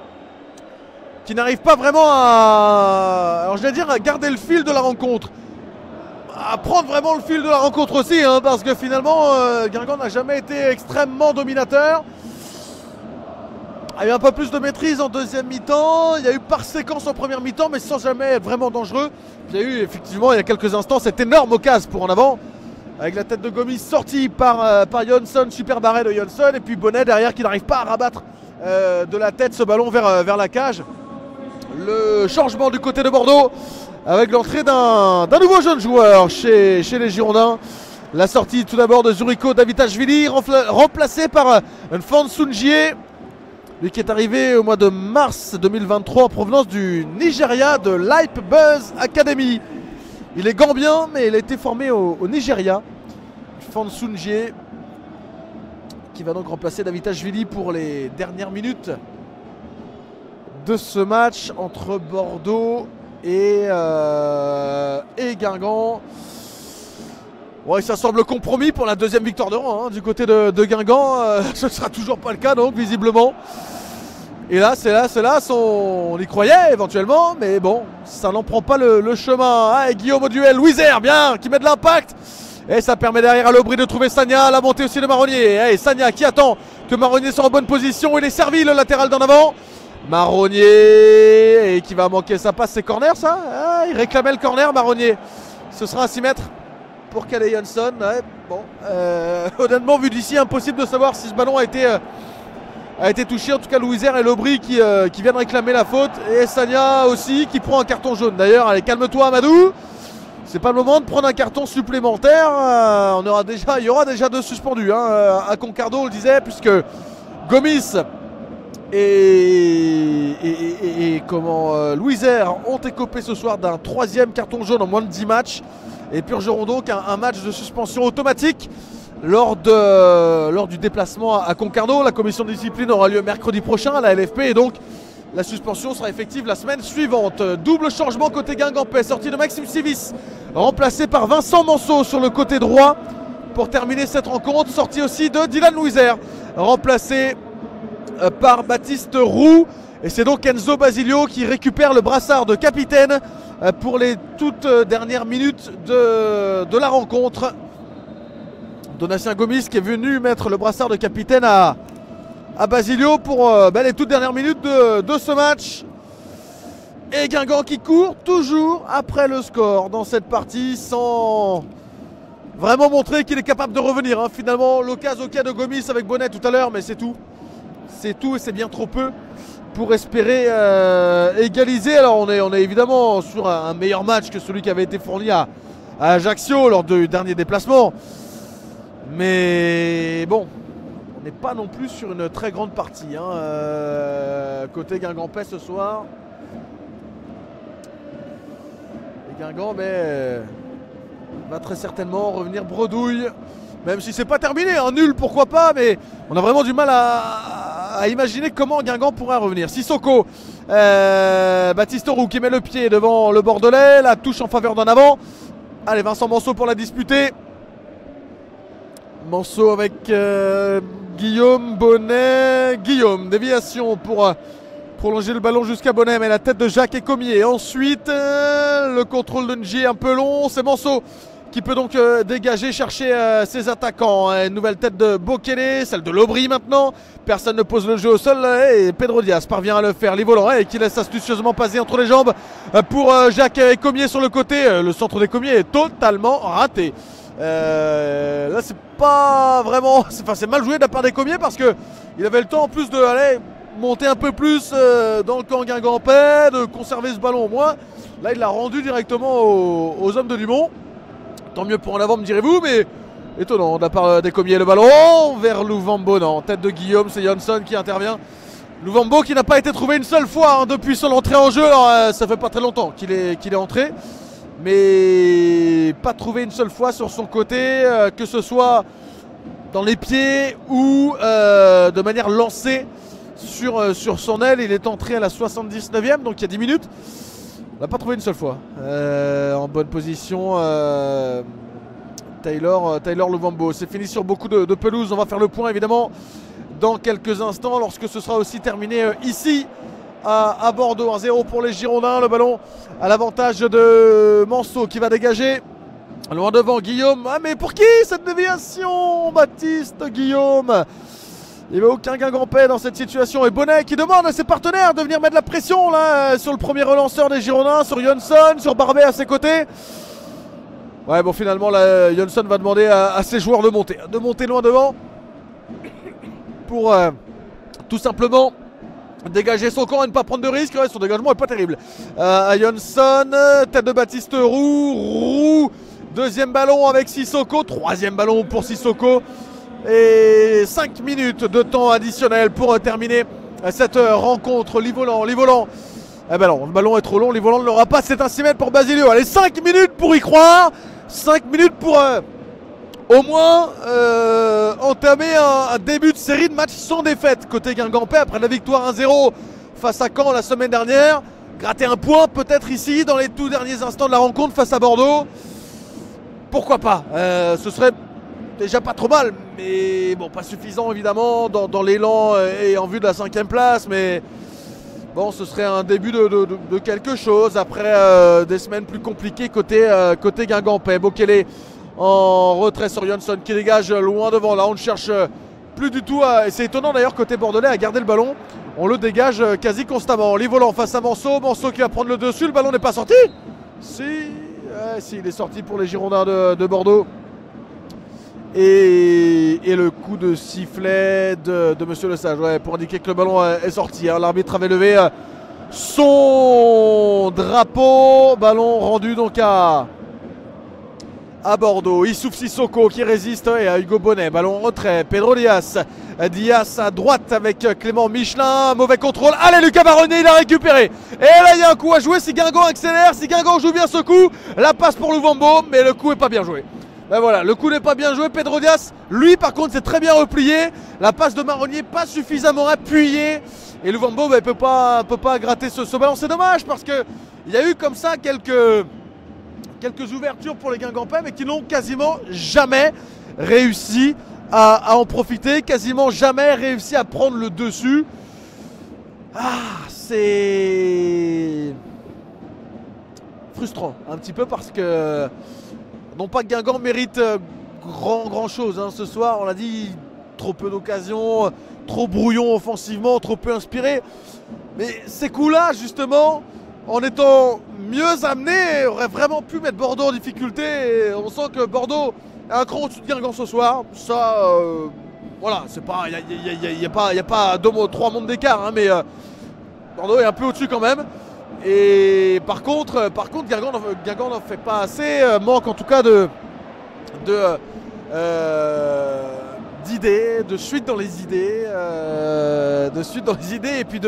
n'arrive pas vraiment alors je vais dire à garder le fil de la rencontre, à prendre vraiment le fil de la rencontre aussi parce que finalement Guingamp n'a jamais été extrêmement dominateur. Il y a eu un peu plus de maîtrise en deuxième mi-temps, il y a eu par séquence en première mi-temps mais sans jamais être vraiment dangereux. Il y a eu effectivement il y a quelques instants cette énorme occasion pour en avant avec la tête de Gomis sortie par Johnson, super barré de Johnson, et puis Bonnet derrière qui n'arrive pas à rabattre de la tête ce ballon vers la cage. Le changement du côté de Bordeaux avec l'entrée d'un nouveau jeune joueur chez les Girondins. La sortie tout d'abord de Zuriko Davitashvili, remplacé par Nfonsunjie, lui qui est arrivé au mois de mars 2023 en provenance du Nigeria de l'Hype Buzz Academy. Il est gambien mais il a été formé au Nigeria. Nfonsunjie qui va donc remplacer Davitashvili pour les dernières minutes de ce match entre Bordeaux et Guingamp. Ouais, ça semble compromis pour la deuxième victoire de rang du côté de Guingamp. Ce ne sera toujours pas le cas donc visiblement. Et là, c'est là, on y croyait éventuellement, mais bon, ça n'en prend pas le chemin. Et Guillaume au duel, Louiser, bien, qui met de l'impact. Et ça permet derrière à l'Aubry de trouver Sagna, la montée aussi de Marronnier. Et Sagna qui attend que Marronnier soit en bonne position. Il est servi, le latéral d'en avant. Marronnier, et qui va manquer sa passe, c'est corner ça. Il réclamait le corner, Marronnier. Ce sera à 6 mètres pour Calais Johnson. Ouais, bon, honnêtement, vu d'ici, impossible de savoir si ce ballon a été touché. En tout cas, Louiser et l'Aubry qui viennent réclamer la faute. Et Sagna aussi qui prend un carton jaune. D'ailleurs, allez, calme-toi, Amadou. C'est pas le moment de prendre un carton supplémentaire. Il y aura déjà 2 suspendus à Concarneau, on le disait, puisque Gomis et Louiser ont écopé ce soir d'un 3e carton jaune en moins de 10 matchs et purgeront donc un match de suspension automatique lors du déplacement à Concarneau. La commission de discipline aura lieu mercredi prochain à la LFP et donc la suspension sera effective la semaine suivante. Double changement côté Guingampais, sortie de Maxime Sivis, remplacé par Vincent Manceau sur le côté droit pour terminer cette rencontre. Sortie aussi de Dylan Louiser, remplacé par Baptiste Roux. Et c'est donc Enzo Basilio qui récupère le brassard de capitaine pour les toutes dernières minutes de la rencontre. Donatien Gomis qui est venu mettre le brassard de capitaine à Basilio pour les toutes dernières minutes de ce match. Et Guingamp qui court toujours après le score dans cette partie sans vraiment montrer qu'il est capable de revenir. Finalement, l'occasion de Gomis avec Bonnet tout à l'heure, mais c'est tout. C'est tout et c'est bien trop peu. pour espérer égaliser. Alors on est évidemment sur un meilleur match que celui qui avait été fourni à Ajaccio lors du dernier déplacement. Mais bon, on n'est pas non plus sur une très grande partie côté Guingampais ce soir. Et Guingamp va très certainement revenir bredouille. Même si c'est pas terminé, nul pourquoi pas, mais on a vraiment du mal à imaginer comment Guingamp pourrait revenir. Sissoko, Baptiste Roux qui met le pied devant le Bordelais, la touche en faveur d'un avant. Allez, Vincent Manceau pour la disputer. Manceau avec Guillaume, Bonnet, Guillaume, déviation pour prolonger le ballon jusqu'à Bonnet, mais la tête de Jacques Ecomier. Ensuite, le contrôle de Nji un peu long, c'est Manceau qui peut donc dégager, chercher ses attaquants. Une nouvelle tête de Bokele, celle de Lobry maintenant. Personne ne pose le jeu au sol et Pedro Diaz parvient à le faire. Livolan qui laisse astucieusement passer entre les jambes pour Jacques Ecomier sur le côté. Le centre d'Ecomier est totalement raté. Là c'est pas vraiment, c'est mal joué de la part d'Ecomier parce que il avait le temps en plus de monter un peu plus dans le camp guingampais, de conserver ce ballon au moins. Là il l'a rendu directement aux hommes de Dumont. Tant mieux pour en avant, me direz-vous, mais étonnant de la part d'Ecomier. Le ballon vers Louvambo, non, tête de Guillaume, c'est Johnson qui intervient. Louvambo qui n'a pas été trouvé une seule fois depuis son entrée en jeu. Alors, ça fait pas très longtemps qu'il est entré, mais pas trouvé une seule fois sur son côté, que ce soit dans les pieds ou de manière lancée sur son aile. Il est entré à la 79e, donc il y a 10 minutes. On n'a pas trouvé une seule fois. En bonne position, Taylor Louvambo. C'est fini sur beaucoup de pelouse. On va faire le point évidemment dans quelques instants lorsque ce sera aussi terminé ici à Bordeaux. 1-0 pour les Girondins. Le ballon à l'avantage de Manceau qui va dégager. Loin devant Guillaume. Ah mais pour qui cette déviation? Baptiste Guillaume. Il n'y avait aucun Guingampais dans cette situation. Et Bonnet qui demande à ses partenaires de venir mettre la pression là sur le premier relanceur des Girondins, sur Johnson, sur Barbet à ses côtés. Ouais bon finalement là, Johnson va demander à ses joueurs de monter loin devant pour tout simplement dégager son camp et ne pas prendre de risque. Ouais, son dégagement n'est pas terrible. À Johnson, tête de Baptiste Roux, deuxième ballon avec Sissoko, troisième ballon pour Sissoko. Et 5 minutes de temps additionnel pour terminer cette rencontre. Livolan. Eh ben non, le ballon est trop long. Livolan ne l'aura pas. C'est un 6 mètres pour Basilio. Allez, 5 minutes pour y croire. 5 minutes pour au moins entamer un début de série de matchs sans défaite côté Guingampais après la victoire 1-0 face à Caen la semaine dernière. Gratter un point peut-être ici dans les tout derniers instants de la rencontre face à Bordeaux. Pourquoi pas, ce serait déjà pas trop mal, mais bon, pas suffisant évidemment dans l'élan et en vue de la 5e place, mais bon, ce serait un début de quelque chose après des semaines plus compliquées côté Guingampais. Bokele en retrait sur Johnson qui dégage loin devant. Là, on ne cherche plus du tout et c'est étonnant d'ailleurs côté bordelais à garder le ballon. On le dégage quasi constamment. Livolan face à Manceau qui va prendre le dessus. Le ballon n'est pas sorti. Si, il est sorti pour les Girondins de Bordeaux. Et le coup de sifflet de Monsieur Le Sage pour indiquer que le ballon est sorti. L'arbitre avait levé son drapeau. Ballon rendu donc à Bordeaux. Issouf Sissoko qui résiste et à Hugo Bonnet. Ballon en retrait. Pedro Diaz. Diaz à droite avec Clément Michelin. Mauvais contrôle. Allez, Lucas Baronnet, il a récupéré. Et là, il y a un coup à jouer. Si Guingamp accélère, si Guingamp joue bien ce coup, la passe pour Louvambo. Mais le coup n'est pas bien joué. Ben voilà, le coup n'est pas bien joué. Pedro Diaz, lui par contre, c'est très bien replié. La passe de Marronnier pas suffisamment appuyée. Et Louvambo ne peut pas gratter ce ballon. C'est dommage parce qu'il y a eu comme ça quelques ouvertures pour les Guingampais, mais qui n'ont quasiment jamais réussi à en profiter. Quasiment jamais réussi à prendre le dessus. C'est frustrant un petit peu parce que non pas que Guingamp mérite grand chose ce soir, on l'a dit, trop peu d'occasions, trop brouillon offensivement, trop peu inspiré. Mais ces coups-là, justement, en étant mieux amenés, auraient vraiment pu mettre Bordeaux en difficulté. Et on sent que Bordeaux est un cran au-dessus de Guingamp ce soir. Ça, voilà, c'est pas, il n'y a pas 3 mondes d'écart, mais Bordeaux est un peu au-dessus quand même. Et par contre Guingamp n'en fait pas assez, manque en tout cas d'idées, de suite dans les idées, et puis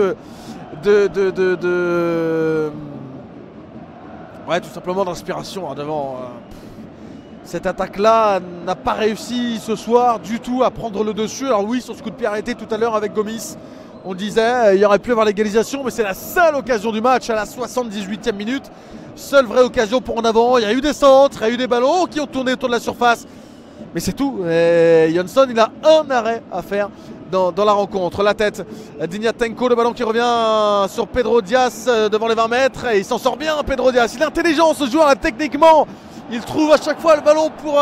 ouais, tout simplement d'inspiration devant. Cette attaque-là n'a pas réussi ce soir du tout à prendre le dessus. Alors oui, sur ce coup de pied arrêté tout à l'heure avec Gomis, on disait il y aurait pu avoir l'égalisation, mais c'est la seule occasion du match à la 78e minute. Seule vraie occasion pour en avant. Il y a eu des centres, il y a eu des ballons qui ont tourné autour de la surface. Mais c'est tout. Et Jönsson, il a un arrêt à faire dans la rencontre. La tête d'Ignatenko, le ballon qui revient sur Pedro Diaz devant les 20 mètres. Et il s'en sort bien, Pedro Diaz. Il est intelligent ce joueur là, techniquement. Il trouve à chaque fois le ballon pour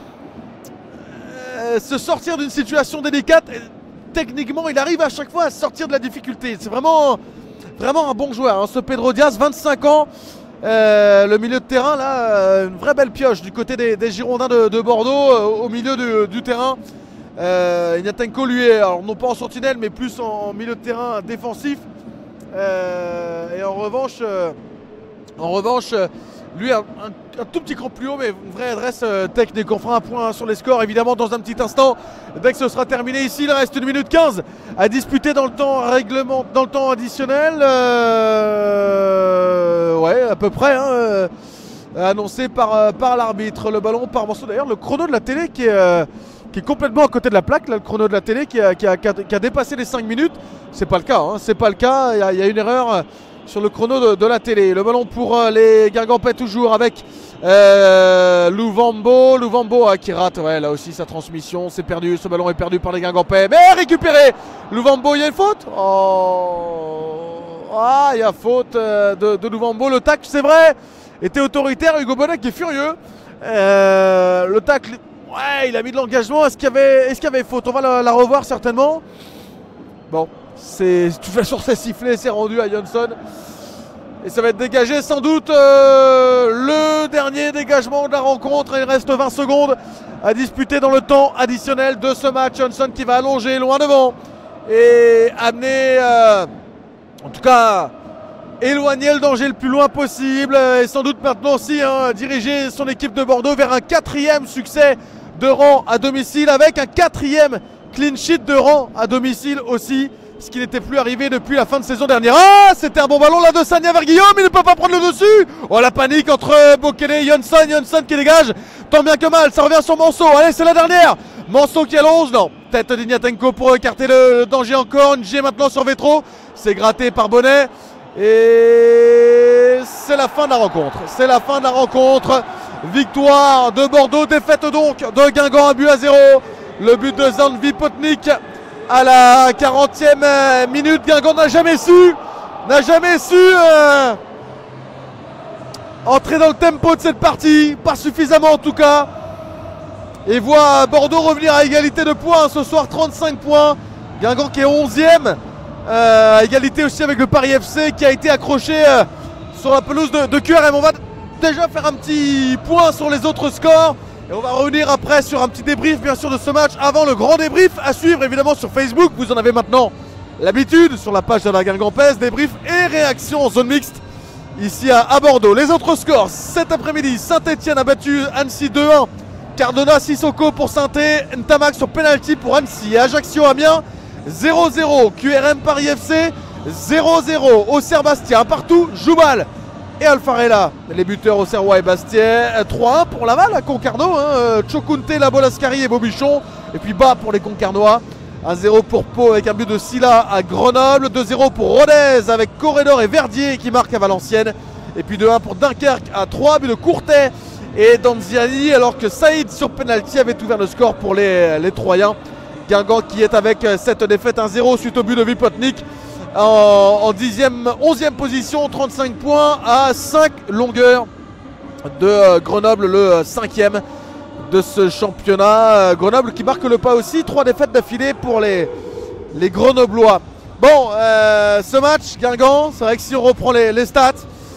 se sortir d'une situation délicate. Et techniquement, il arrive à chaque fois à sortir de la difficulté. C'est vraiment un bon joueur, hein, ce Pedro Diaz, 25 ans. Le milieu de terrain, là, une vraie belle pioche du côté des Girondins de Bordeaux, au milieu du terrain. Ignatenko, lui, est, alors, non pas en sentinelle, mais plus en milieu de terrain défensif. Et en revanche, lui, un tout petit cran plus haut, mais une vraie adresse technique. On fera un point sur les scores, évidemment, dans un petit instant. Dès que ce sera terminé ici, il reste 1 minute 15 à disputer dans le temps additionnel. Ouais, à peu près, hein, annoncé par l'arbitre. Le ballon par morceau. D'ailleurs, le chrono de la télé qui est complètement à côté de la plaque, là, le chrono de la télé qui a dépassé les 5 minutes. C'est pas le cas, hein, c'est pas le cas. Il y a une erreur sur le chrono de la télé. Le ballon pour les Guingampais toujours avec Louvambo qui rate, ouais, là aussi sa transmission, c'est perdu, ce ballon est perdu par les Guingampais, mais récupéré. Louvambo, il y a une faute. Il y a faute de Louvambo. Le tacle, c'est vrai, était autoritaire. Hugo Bonnet qui est furieux. Le tacle, ouais, il a mis de l'engagement. Est-ce qu'il y avait faute? On va la revoir certainement. Bon, de toute façon c'est sifflé, c'est rendu à Jönsson. Et ça va être dégagé sans doute le dernier dégagement de la rencontre. Il reste 20 secondes à disputer dans le temps additionnel de ce match. Jönsson qui va allonger loin devant et amener, en tout cas, éloigner le danger le plus loin possible. Et sans doute maintenant aussi diriger son équipe de Bordeaux vers un 4e succès de rang à domicile, avec un 4e clean sheet de rang à domicile aussi, ce qui n'était plus arrivé depuis la fin de saison dernière. Ah, c'était un bon ballon là de Sagna vers Guillaume, il ne peut pas prendre le dessus. Oh, la panique entre Bokele et Jönsson qui dégage, tant bien que mal, ça revient sur Manso. Allez, c'est la dernière. Manso qui allonge, non, tête d'Ignatenko pour écarter le danger encore. Ngier maintenant sur Vétro, c'est gratté par Bonnet. Et c'est la fin de la rencontre. C'est la fin de la rencontre. Victoire de Bordeaux, défaite donc de Guingamp, 1-0. Le but de Zandvi Potnik à la 40e minute. Guingamp n'a jamais su entrer dans le tempo de cette partie, pas suffisamment en tout cas. Et voit Bordeaux revenir à égalité de points ce soir, 35 points. Guingamp qui est 11e, à égalité aussi avec le Paris FC qui a été accroché sur la pelouse de QRM. On va déjà faire un petit point sur les autres scores. Et on va revenir après sur un petit débrief bien sûr de ce match, avant le grand débrief à suivre évidemment sur Facebook. Vous en avez maintenant l'habitude sur la page de la Guingampaise, débrief et réaction en zone mixte ici à Bordeaux. Les autres scores cet après-midi: Saint-Etienne a battu Annecy 2-1, Cardona Sissoko pour Saint-Etienne, Ntamak sur penalty pour Annecy, Ajaccio Amiens 0-0, QRM Paris FC 0-0, Auxerre Bastia partout, Joubal et Alfarella, les buteurs Auxerrois et Bastia. 3-1 pour Laval à Concarneau, Chokunte, Labolascari et Bobichon. Et puis bas pour les Concarnois. 1-0 pour Pau avec un but de Silla à Grenoble. 2-0 pour Rodez avec Corredor et Verdier qui marquent à Valenciennes. Et puis 2-1 pour Dunkerque à 3 buts de Courtet et Danziani, alors que Saïd sur penalty avait ouvert le score pour les Troyens. Guingamp qui est avec cette défaite 1-0 suite au but de Vipotnik. En 11e position, 35 points à 5 longueurs de Grenoble, le 5e de ce championnat. Grenoble qui marque le pas aussi, 3 défaites d'affilée pour les Grenoblois. Bon, ce match, Guingamp, c'est vrai que si on reprend les stats,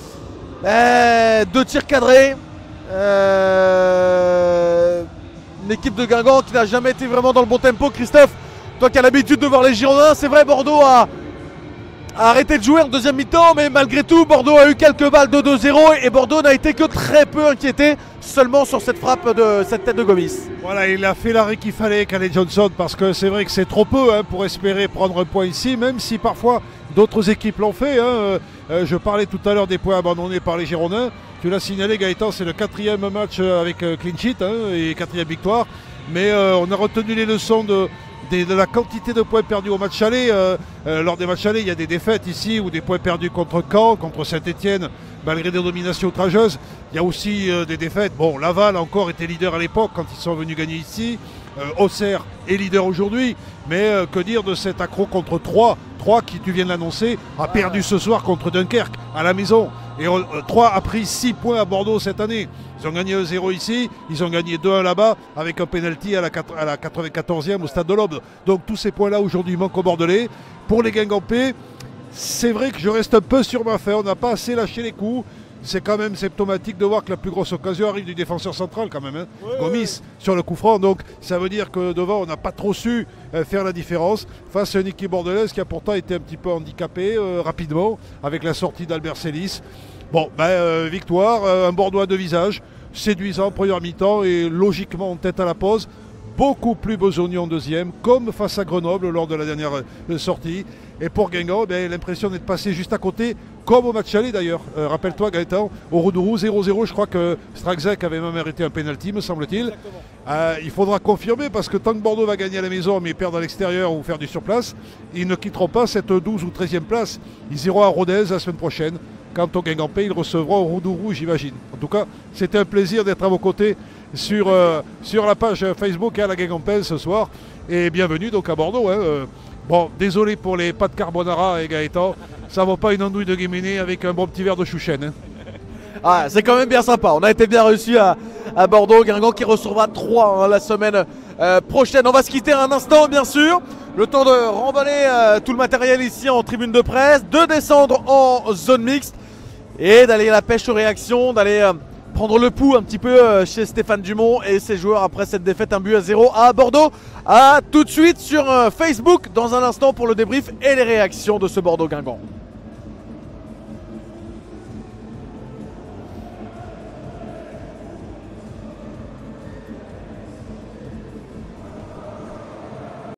2 tirs cadrés, une équipe de Guingamp qui n'a jamais été vraiment dans le bon tempo. Christophe, toi qui as l'habitude de voir les Girondins, c'est vrai, Bordeaux a arrêté de jouer en deuxième mi-temps, mais malgré tout, Bordeaux a eu quelques balles de 2-0 et Bordeaux n'a été que très peu inquiété seulement sur cette frappe de cette tête de Gomis.
Voilà, il a fait l'arrêt qu'il fallait, Calais Johnson, parce que c'est vrai que c'est trop peu pour espérer prendre un point ici, même si parfois d'autres équipes l'ont fait. Je parlais tout à l'heure des points abandonnés par les Girondins. Tu l'as signalé, Gaëtan, c'est le 4e match avec clean sheet et 4e victoire. Mais on a retenu les leçons de la quantité de points perdus au match aller. Lors des matchs allés, il y a des défaites ici ou des points perdus contre Caen, contre Saint-Etienne, malgré des dominations outrageuses. Il y a aussi des défaites. Bon, Laval encore était leader à l'époque quand ils sont venus gagner ici. Auxerre est leader aujourd'hui. Mais que dire de cet accro contre Troyes. Troyes, qui tu viens de l'annoncer, a perdu ce soir contre Dunkerque à la maison. Et Troyes a pris 6 points à Bordeaux cette année. Ils ont gagné 1-0 ici, ils ont gagné 2-1 là-bas avec un penalty à la 94e au stade de l'Aube. Donc tous ces points-là aujourd'hui manquent aux Bordelais. Pour les Guingampais, c'est vrai que je reste un peu sur ma faim. On n'a pas assez lâché les coups. C'est quand même symptomatique de voir que la plus grosse occasion arrive du défenseur central quand même. Gomis sur le coup franc. Donc ça veut dire que devant on n'a pas trop su faire la différence face à une équipe bordelaise qui a pourtant été un petit peu handicapée rapidement avec la sortie d'Albert Célis. Bon, victoire, un Bordeaux à 2 visages, séduisant en première mi-temps et logiquement en tête à la pause. Beaucoup plus besogneux en deuxième, comme face à Grenoble lors de la dernière sortie. Et pour Guingamp, l'impression d'être passé juste à côté, comme au match aller d'ailleurs. Rappelle-toi Gaëtan, au Roudourou, 0-0, je crois que Strakzek avait même arrêté un pénalty, me semble-t-il. Il faudra confirmer parce que tant que Bordeaux va gagner à la maison mais perdre à l'extérieur ou faire du surplace, ils ne quitteront pas cette 12 ou 13e place. Ils iront à Rodez la semaine prochaine. Quant aux Guingampais, ils recevront au Roudourou, j'imagine. En tout cas, c'était un plaisir d'être à vos côtés sur la page Facebook à la Guingampaise ce soir. Et bienvenue donc à Bordeaux. Bon, désolé pour les pâtes carbonara et Gaëtan. Ça vaut pas une andouille de Guéméné avec un bon petit verre de chouchen.
Ah, c'est quand même bien sympa. On a été bien reçus à Bordeaux. Guingamp qui recevra 3 la semaine prochaine. On va se quitter un instant, bien sûr. Le temps de remballer tout le matériel ici en tribune de presse, de descendre en zone mixte et d'aller à la pêche aux réactions, d'aller prendre le pouls un petit peu chez Stéphane Dumont et ses joueurs après cette défaite 1-0 à Bordeaux. A tout de suite sur Facebook dans un instant pour le débrief et les réactions de ce Bordeaux-Guingamp.